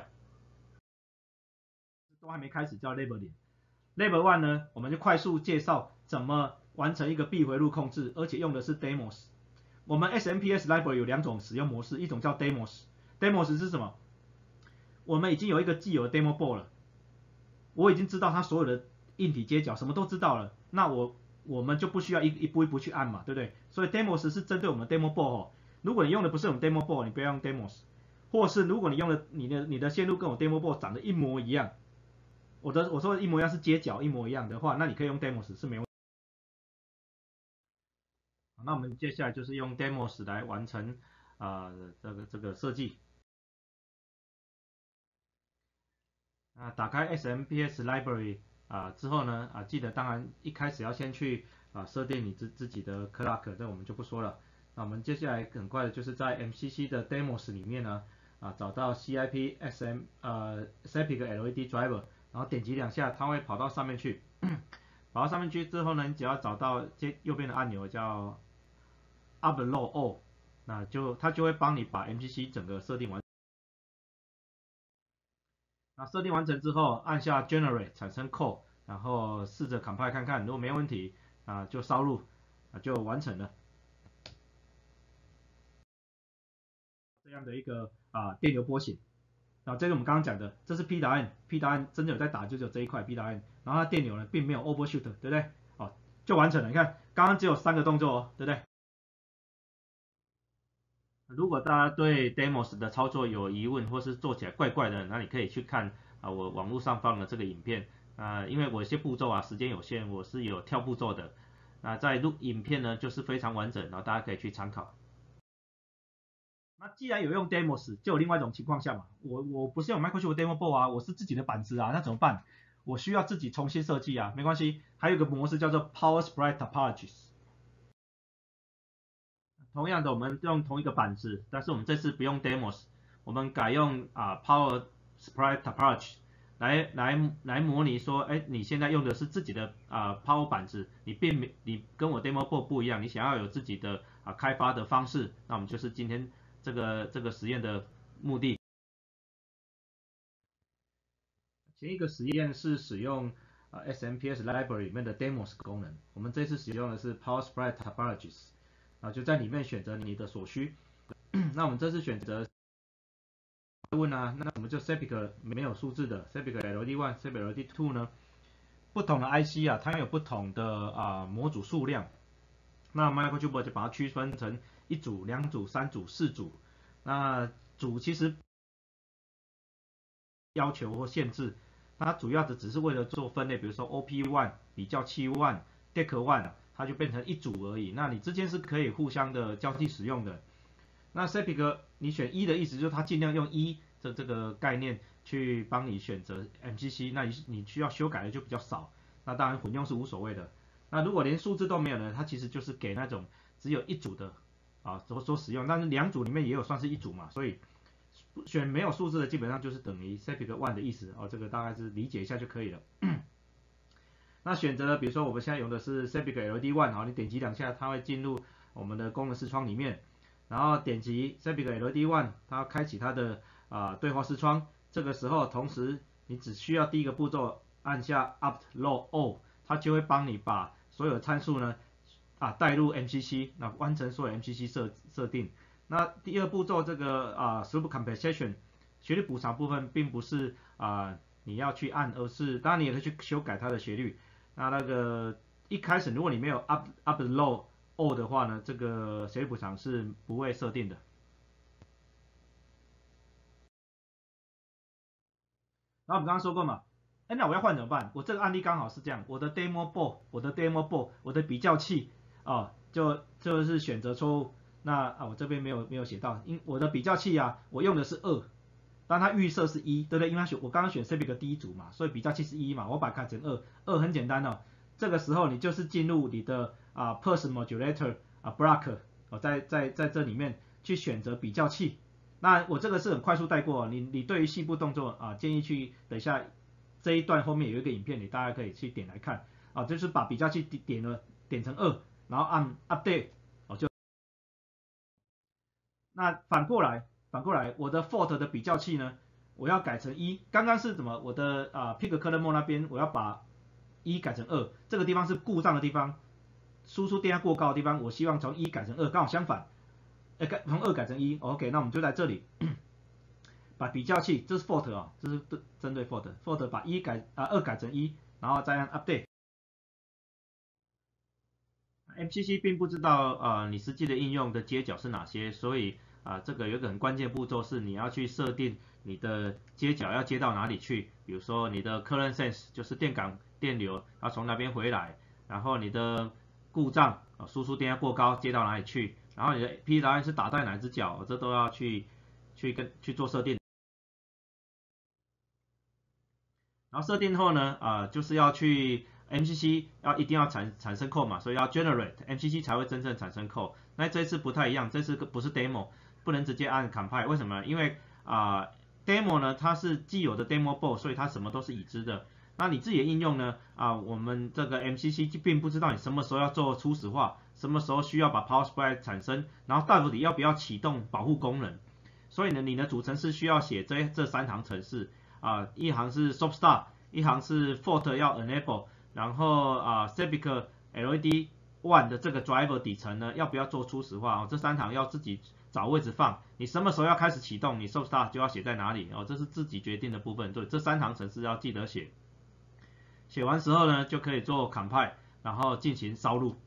都还没开始叫 Lab 零 ，Lab One 呢，我们就快速介绍怎么完成一个闭回路控制，而且用的是 Demos。我们 S M P S Library 有两种使用模式，一种叫 Demos。Demos 是什么？我们已经有一个既有的 Demo Board 了，我已经知道它所有的硬体接脚，什么都知道了，那我我们就不需要一一步一步去按嘛，对不对？所以 Demos 是针对我们的 Demo Board 哦。如果你用的不是我们 demo board， 你不要用 demos， 或是如果你用的你的你的线路跟我 demo board 长得一模一样，我的我说的一模一样是接角一模一样的话，那你可以用 demos 是没问题。那我们接下来就是用 demos 来完成啊、呃、这个这个设计。啊，打开 S M P S Library 啊之后呢啊，记得当然一开始要先去啊设定你自自己的 clock， 这我们就不说了。那我们接下来很快的就是在 M C C 的 demos 里面呢，啊找到 C I P S M 呃 Cepic L E D Driver， 然后点击两下，它会跑到上面去，跑到上面去之后呢，你只要找到这右边的按钮叫 Upload All， 那就它就会帮你把 M C C 整个设定完。那设定完成之后，按下 Generate 产生 code， 然后试着 compile 看看，如果没问题啊就烧入，啊就完成了。这样的一个啊电流波形，啊这个我们刚刚讲的，这是 P 答案 ，P 答案真的有在打就只有这一块 P 答案，然后它电流呢并没有 overshoot， 对不对？哦，就完成了。你看刚刚只有三个动作哦，对不对？如果大家对 Demos 的操作有疑问，或是做起来怪怪的，那你可以去看啊我网络上放的这个影片啊，因为我有些步骤啊时间有限，我是有跳步骤的。那在录影片呢就是非常完整，然后大家可以去参考。那既然有用 Demos， 就有另外一种情况下嘛，我我不是用 Microchip Demo Board 啊，我是自己的板子啊，那怎么办？我需要自己重新设计啊，没关系，还有一个模式叫做 Power Supply Topologies。同样的，我们用同一个板子，但是我们这次不用 Demos， 我们改用啊 Power Supply Topology 来来来模拟说，哎，你现在用的是自己的啊 Power 板子，你并没你跟我 Demo Board 不一样，你想要有自己的啊开发的方式，那我们就是今天这个这个实验的目的。前一个实验是使用呃 S M P S Library 里面的 Demos 功能，我们这次使用的是 Power Supply Topologies， 啊就在里面选择你的所需。那我们这次选择问啊，那我们就 Cepic 没有数字的 Cepic L E D 一 Cepic L E D 二呢，不同的 I C 啊，它有不同的啊模组数量，那 Microchip 就把它区分成一组、两组、三组、四组。那组其实要求或限制，它主要的只是为了做分类，比如说 O P 一 比较器 一 D E C 一，它就变成一组而已。那你之间是可以互相的交替使用的。那 Cepic 你选一的意思就是它尽量用一这这个概念去帮你选择 M C C， 那你你需要修改的就比较少。那当然混用是无所谓的。那如果连数字都没有呢，它其实就是给那种只有一组的啊所所使用，但是两组里面也有算是一组嘛，所以选没有数字的基本上就是等于 Cebic one 的意思哦，这个大概是理解一下就可以了。那选择了，比如说我们现在用的是 Cebic L E D one， 好，你点击两下，它会进入我们的功能视窗里面，然后点击 Cebic L E D one， 它开启它的啊、呃、对话视窗，这个时候同时你只需要第一个步骤按下 Upload All， 它就会帮你把所有的参数呢啊带入 M C C， 那完成所有 M C C 设设定。那第二步骤这个啊 Throughput Compensation 斜率补偿部分并不是啊你要去按，而是当然你也可以去修改它的斜率。那那个一开始如果你没有 up upload all 的话呢，这个斜率补偿是不会设定的。然后我们刚刚说过嘛，哎，那我要换怎么办？我这个案例刚好是这样，我的 demo board， 我的 demo board， 我的比较器啊，就就是选择错误。那啊，我这边没有没有写到，因我的比较器啊，我用的是二，但它预设是一，对不对？因为它选我刚刚选 Cebic 第一组嘛，所以比较器是一嘛，我把它改成二，二很简单哦。这个时候你就是进入你的啊 Pulse Modulator 啊 block 哦，在在在这里面去选择比较器。那我这个是很快速带过，你你对于细部动作啊，建议去等一下这一段后面有一个影片，你大家可以去点来看啊，就是把比较器点了点成二，然后按 Update 哦就。那反过来反过来，我的 Fault 的比较器呢，我要改成一，刚刚是怎么？我的啊 Pick Color Mode 那边我要把一改成二，这个地方是故障的地方，输出电压过高的地方，我希望从一改成二，刚好相反，哎，改从二改成一 ，OK， 那我们就在这里把比较器，这是 fault 啊、哦，这是针对 fault，fault 把一改啊二改成一，然后再按 update。M C C 并不知道呃你实际的应用的接角是哪些，所以啊、呃、这个有一个很关键步骤是你要去设定你的接角要接到哪里去，比如说你的 current sense 就是电感电流要从那边回来，然后你的故障啊输出电压过高接到哪里去，然后你的 P W M 是打在哪只角，这都要去去跟去做设定。然后设定后呢，啊、呃、就是要去 M C C 要一定要产产生 code 嘛，所以要 generate M C C 才会真正产生 code。那这次不太一样，这次不是 demo， 不能直接按 compile， 为什么？因为啊、呃、demo 呢它是既有的 demo board， 所以它什么都是已知的。那你自己的应用呢，啊、呃、我们这个 M C C 并不知道你什么时候要做初始化，什么时候需要把 power supply 产生，然后到底要不要启动保护功能。所以呢，你的主程式需要写这这三行程式。啊，一行是 soft start， 一行是 fault 要 enable， 然后啊 Cebic L E D one 的这个 driver 底层呢，要不要做初始化哦？这三行要自己找位置放，你什么时候要开始启动，你 soft start 就要写在哪里哦，这是自己决定的部分。对，这三行程式要记得写，写完时候呢，就可以做 compile， 然后进行烧录。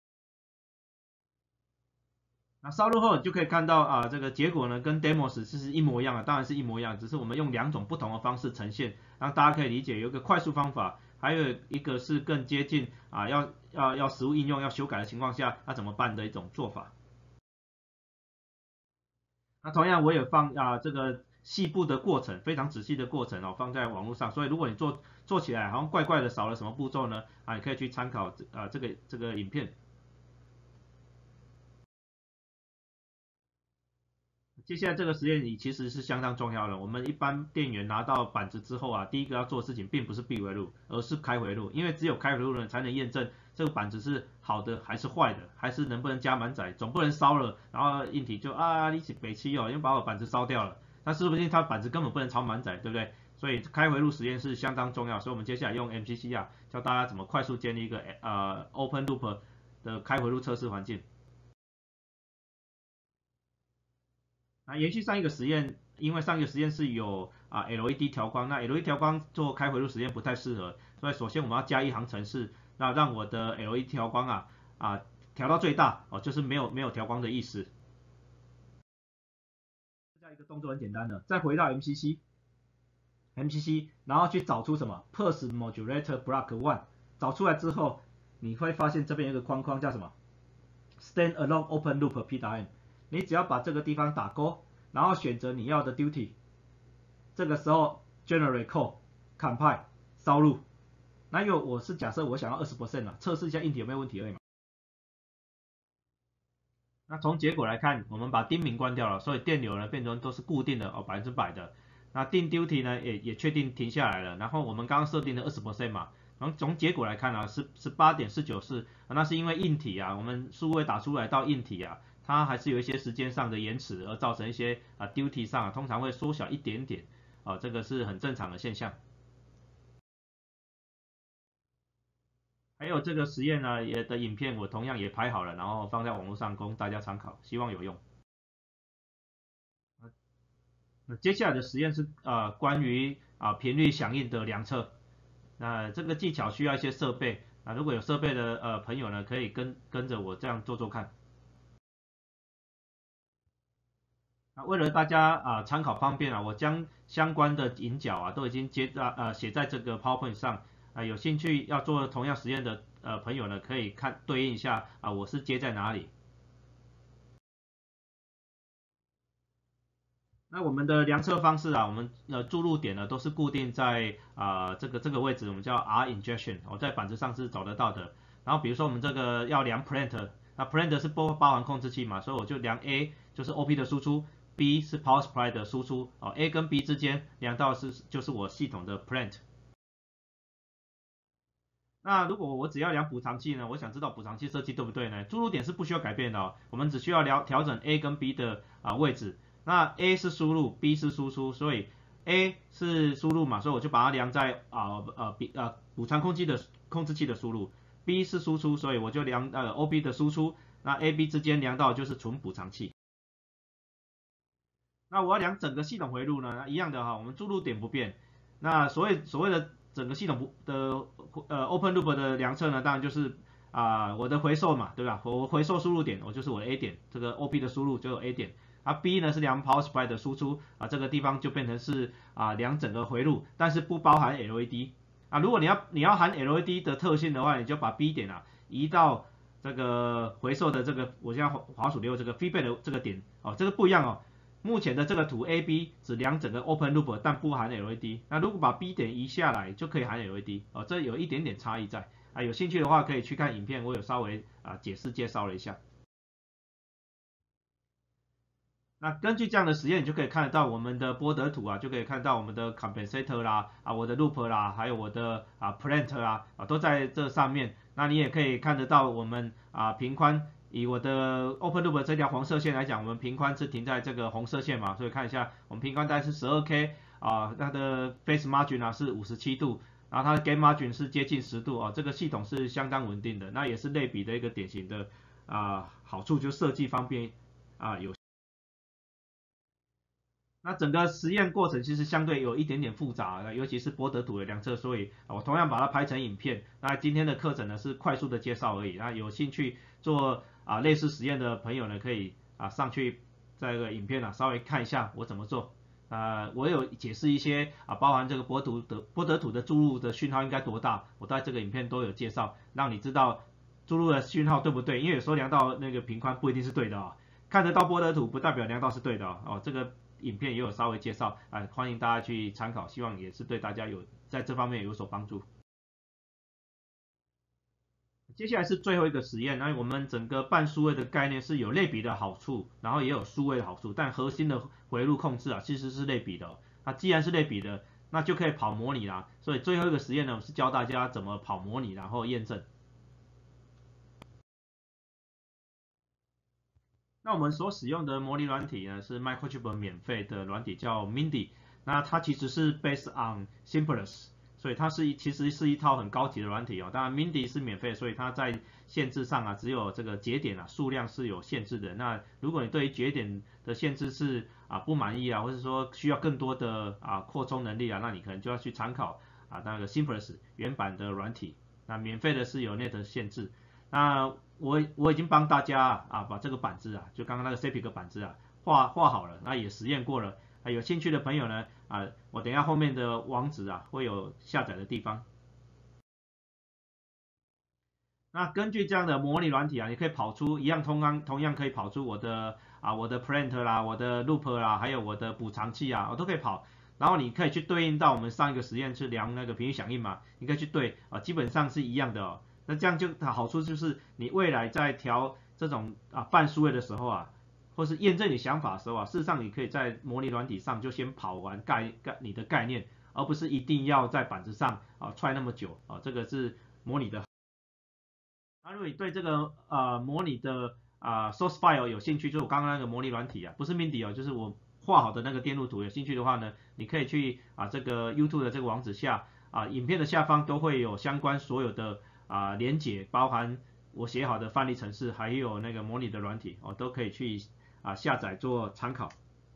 那烧录后你就可以看到啊，这个结果呢跟 demo 时是一模一样的，当然是一模一样，只是我们用两种不同的方式呈现，让大家可以理解。有一个快速方法，还有一个是更接近啊要要要实物应用要修改的情况下要怎么办的一种做法。那同样我也放啊这个细部的过程，非常仔细的过程哦放在网络上，所以如果你做做起来好像怪怪的少了什么步骤呢啊，你可以去参考啊这个这个影片。接下来这个实验其实是相当重要的。我们一般店员拿到板子之后啊，第一个要做的事情并不是闭回路，而是开回路，因为只有开回路呢才能验证这个板子是好的还是坏的，还是能不能加满载，总不能烧了，然后硬体就啊你起北七哦，因为把我板子烧掉了，那是不是它板子根本不能超满载，对不对？所以开回路实验是相当重要，所以我们接下来用 M C C 啊，教大家怎么快速建立一个呃 open loop 的开回路测试环境。那延续上一个实验，因为上一个实验是有啊 L E D 调光，那 L E D 调光做开回路实验不太适合，所以首先我们要加一行程式，那让我的 L E D 调光啊啊调到最大哦，就是没有没有调光的意思。下一个动作很简单的，再回到 M C C，M C C， 然后去找出什么 Pulse Modulator Block one， 找出来之后，你会发现这边有一个框框叫什么 Standalone Open Loop P W M。你只要把这个地方打勾，然后选择你要的 duty， 这个时候 generate code compile 烧录。那因为我是假设我想要 百分之二十 啊，测试一下硬体有没有问题而已嘛。 那从结果来看，我们把丁明关掉了，所以电流呢变成都是固定的哦，百分之百的。那定 duty 呢也也确定停下来了，然后我们刚刚设定的 百分之二十 嘛，然后从结果来看啊，是 十八点四九四，那是因为硬体啊，我们数位打出来到硬体啊，它还是有一些时间上的延迟，而造成一些啊 duty 上啊通常会缩小一点点，啊这个是很正常的现象。还有这个实验呢，也的影片我同样也拍好了，然后放在网络上供大家参考，希望有用。那接下来的实验是呃关于啊频率响应的量测，那这个技巧需要一些设备，那如果有设备的呃朋友呢，可以跟跟着我这样做做看。那为了大家啊参考方便啊，我将相关的引脚啊都已经接在呃写在这个 PowerPoint 上，啊有兴趣要做同样实验的呃朋友呢，可以看对应一下啊我是接在哪里。那我们的量测方式啊，我们呃注入点呢都是固定在啊、呃、这个这个位置，我们叫 R injection， 我、哦、在板子上是找得到的。然后比如说我们这个要量 plant， 那 plant 是包包含控制器嘛，所以我就量 A 就是 O P 的输出 ，B 是 power supply 的输出，哦 A 跟 B 之间量到是就是我系统的 plant。那如果我只要量补偿器呢，我想知道补偿器设计对不对呢？注入点是不需要改变的哦，我们只需要调调整 A 跟 B 的啊位置。那 A 是输入 ，B 是输出，所以 A 是输入嘛，所以我就把它量在啊呃 B 呃补偿控制器的控制器的输入 ，B 是输出，所以我就量呃 O B 的输出，那 A B 之间量到就是纯补偿器。那我要量整个系统回路呢，一样的哈，我们注入点不变。那所谓所谓的整个系统不的呃 open loop 的量测呢，当然就是啊、呃、我的回收嘛，对吧？我回收输入点，我就是我的 A 点，这个 O P 的输入就有 A 点。啊 B 呢是量 power supply 的输出啊，这个地方就变成是啊量整个回路，但是不包含 L E D 啊。如果你要你要含 L E D 的特性的话，你就把 B 点啊移到这个回收的这个我现在滑鼠溜这个 feedback 的这个点哦，这个不一样哦。目前的这个图 A B 只量整个 open loop， 但不含 L E D。那如果把 B 点移下来，就可以含 L E D 哦，这有一点点差异在啊。有兴趣的话可以去看影片，我有稍微啊解释介绍了一下。那根据这样的实验，你就可以看得到我们的波德图啊，就可以看到我们的 compensator 啦，啊我的 loop 啦，还有我的啊 plant 啦，啊都在这上面。那你也可以看得到我们啊频宽，以我的 open loop 这条黄色线来讲，我们频宽是停在这个红色线嘛，所以看一下我们频宽大概是 十二K 啊，它的 phase margin 啊是五十七度，然后它的 gain margin 是接近十度啊，这个系统是相当稳定的，那也是类比的一个典型的啊好处，就设计方便啊有。那整个实验过程其实相对有一点点复杂，尤其是波德图的量测，所以我同样把它拍成影片。那今天的课程呢是快速的介绍而已，那有兴趣做啊类似实验的朋友呢，可以啊上去这个影片啊稍微看一下我怎么做。啊，我有解释一些啊，包含这个波图的波德图的注入的讯号应该多大，我在这个影片都有介绍，让你知道注入的讯号对不对，因为有时候量到那个频宽不一定是对的啊、哦，看得到波德图不代表量到是对的哦，哦这个。影片也有稍微介绍啊，欢迎大家去参考，希望也是对大家有在这方面有所帮助。接下来是最后一个实验，那我们整个半数位的概念是有类比的好处，然后也有数位的好处，但核心的回路控制啊其实是类比的、哦。那既然是类比的，那就可以跑模拟啦。所以最后一个实验呢是教大家怎么跑模拟，然后验证。那我们所使用的模拟软体呢是 Microchip 免费的软体叫 Mindy， 那它其实是 based on Simplus， 所以它是其实是一套很高级的软体哦。当然 Mindy 是免费，所以它在限制上啊只有这个节点啊数量是有限制的。那如果你对于节点的限制是啊不满意啊，或者说需要更多的啊扩充能力啊，那你可能就要去参考啊那个 Simplus 原版的软体。那免费的是有 net 限制。那我我已经帮大家啊把这个板子啊，就刚刚那个 C P I C 板子啊画画好了，那也实验过了，啊有兴趣的朋友呢啊，我等一下后面的网址啊会有下载的地方。那根据这样的模拟软体啊，你可以跑出一样同样同样可以跑出我的啊我的 plant 啦，我的 loop 啦，还有我的补偿器啊，我都可以跑。然后你可以去对应到我们上一个实验是量那个频率响应嘛，你可以去对啊，基本上是一样的哦。那这样就好处就是你未来在调这种啊半数位的时候啊，或是验证你想法的时候啊，事实上你可以在模拟软体上就先跑完概概你的概念，而不是一定要在板子上啊踹那么久啊，这个是模拟的。那如果你对这个呃模拟的啊、呃、source file 有兴趣，就是我刚刚那个模拟软体啊，不是 Mindy 哦，就是我画好的那个电路图，有兴趣的话呢，你可以去啊这个 YouTube 的这个网址下啊，影片的下方都会有相关所有的啊连结，包含我写好的范例程式，还有那个模拟的软体哦，都可以去啊下载做参考。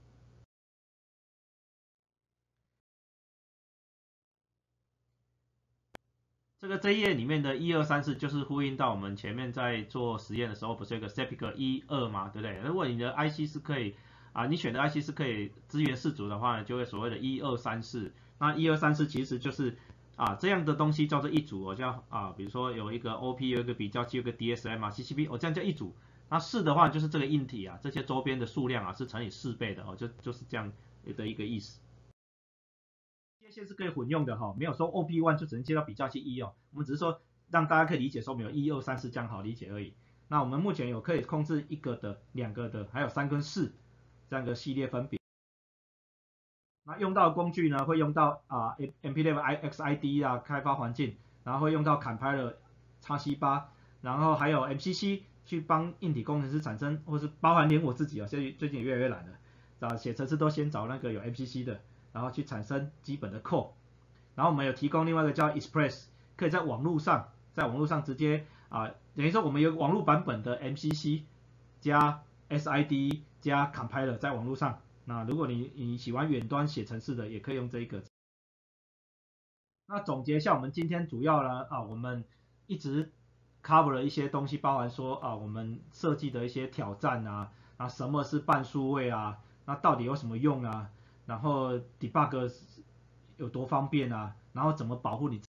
这个这一页里面的一二三四就是呼应到我们前面在做实验的时候，不是有个 S E P I C 一二嘛，对不对？如果你的 I C 是可以啊，你选的 I C 是可以支援四组的话呢，就会所谓的一二三四。那一二三四其实就是啊这样的东西叫做一组哦，叫啊比如说有一个 O P 有一个比较器有一个 D S M 啊 C C P 哦这样叫一组。那四的话就是这个硬体啊这些周边的数量啊是乘以四倍的哦，就就是这样的一个意思。接线是可以混用的哈，没有说 O P 一 就只能接到比较器一哦，我们只是说让大家可以理解说没有一二三四这样好理解而已。那我们目前有可以控制一个的、两个的，还有三跟四这样的系列分别。那用到的工具呢，会用到啊 M P L A B X I D 啊开发环境，然后会用到 Compiler X C 八，然后还有 M C C 去帮硬体工程师产生，或是包含连我自己啊，现在最近也越来越懒了，找写程式都先找那个有 M C C 的。然后去产生基本的 code， 然后我们有提供另外一个叫 Express， 可以在网络上，在网络上直接啊、呃，等于说我们有网络版本的 M C C 加 S I D 加 Compiler 在网络上。那如果你你喜欢远端写程式的，也可以用这一个。那总结一下，我们今天主要呢啊，我们一直 cover 了一些东西，包含说啊，我们设计的一些挑战啊，啊什么是半数位啊，那到底有什么用啊？然后 debug 有多方便啊？然后怎么保护你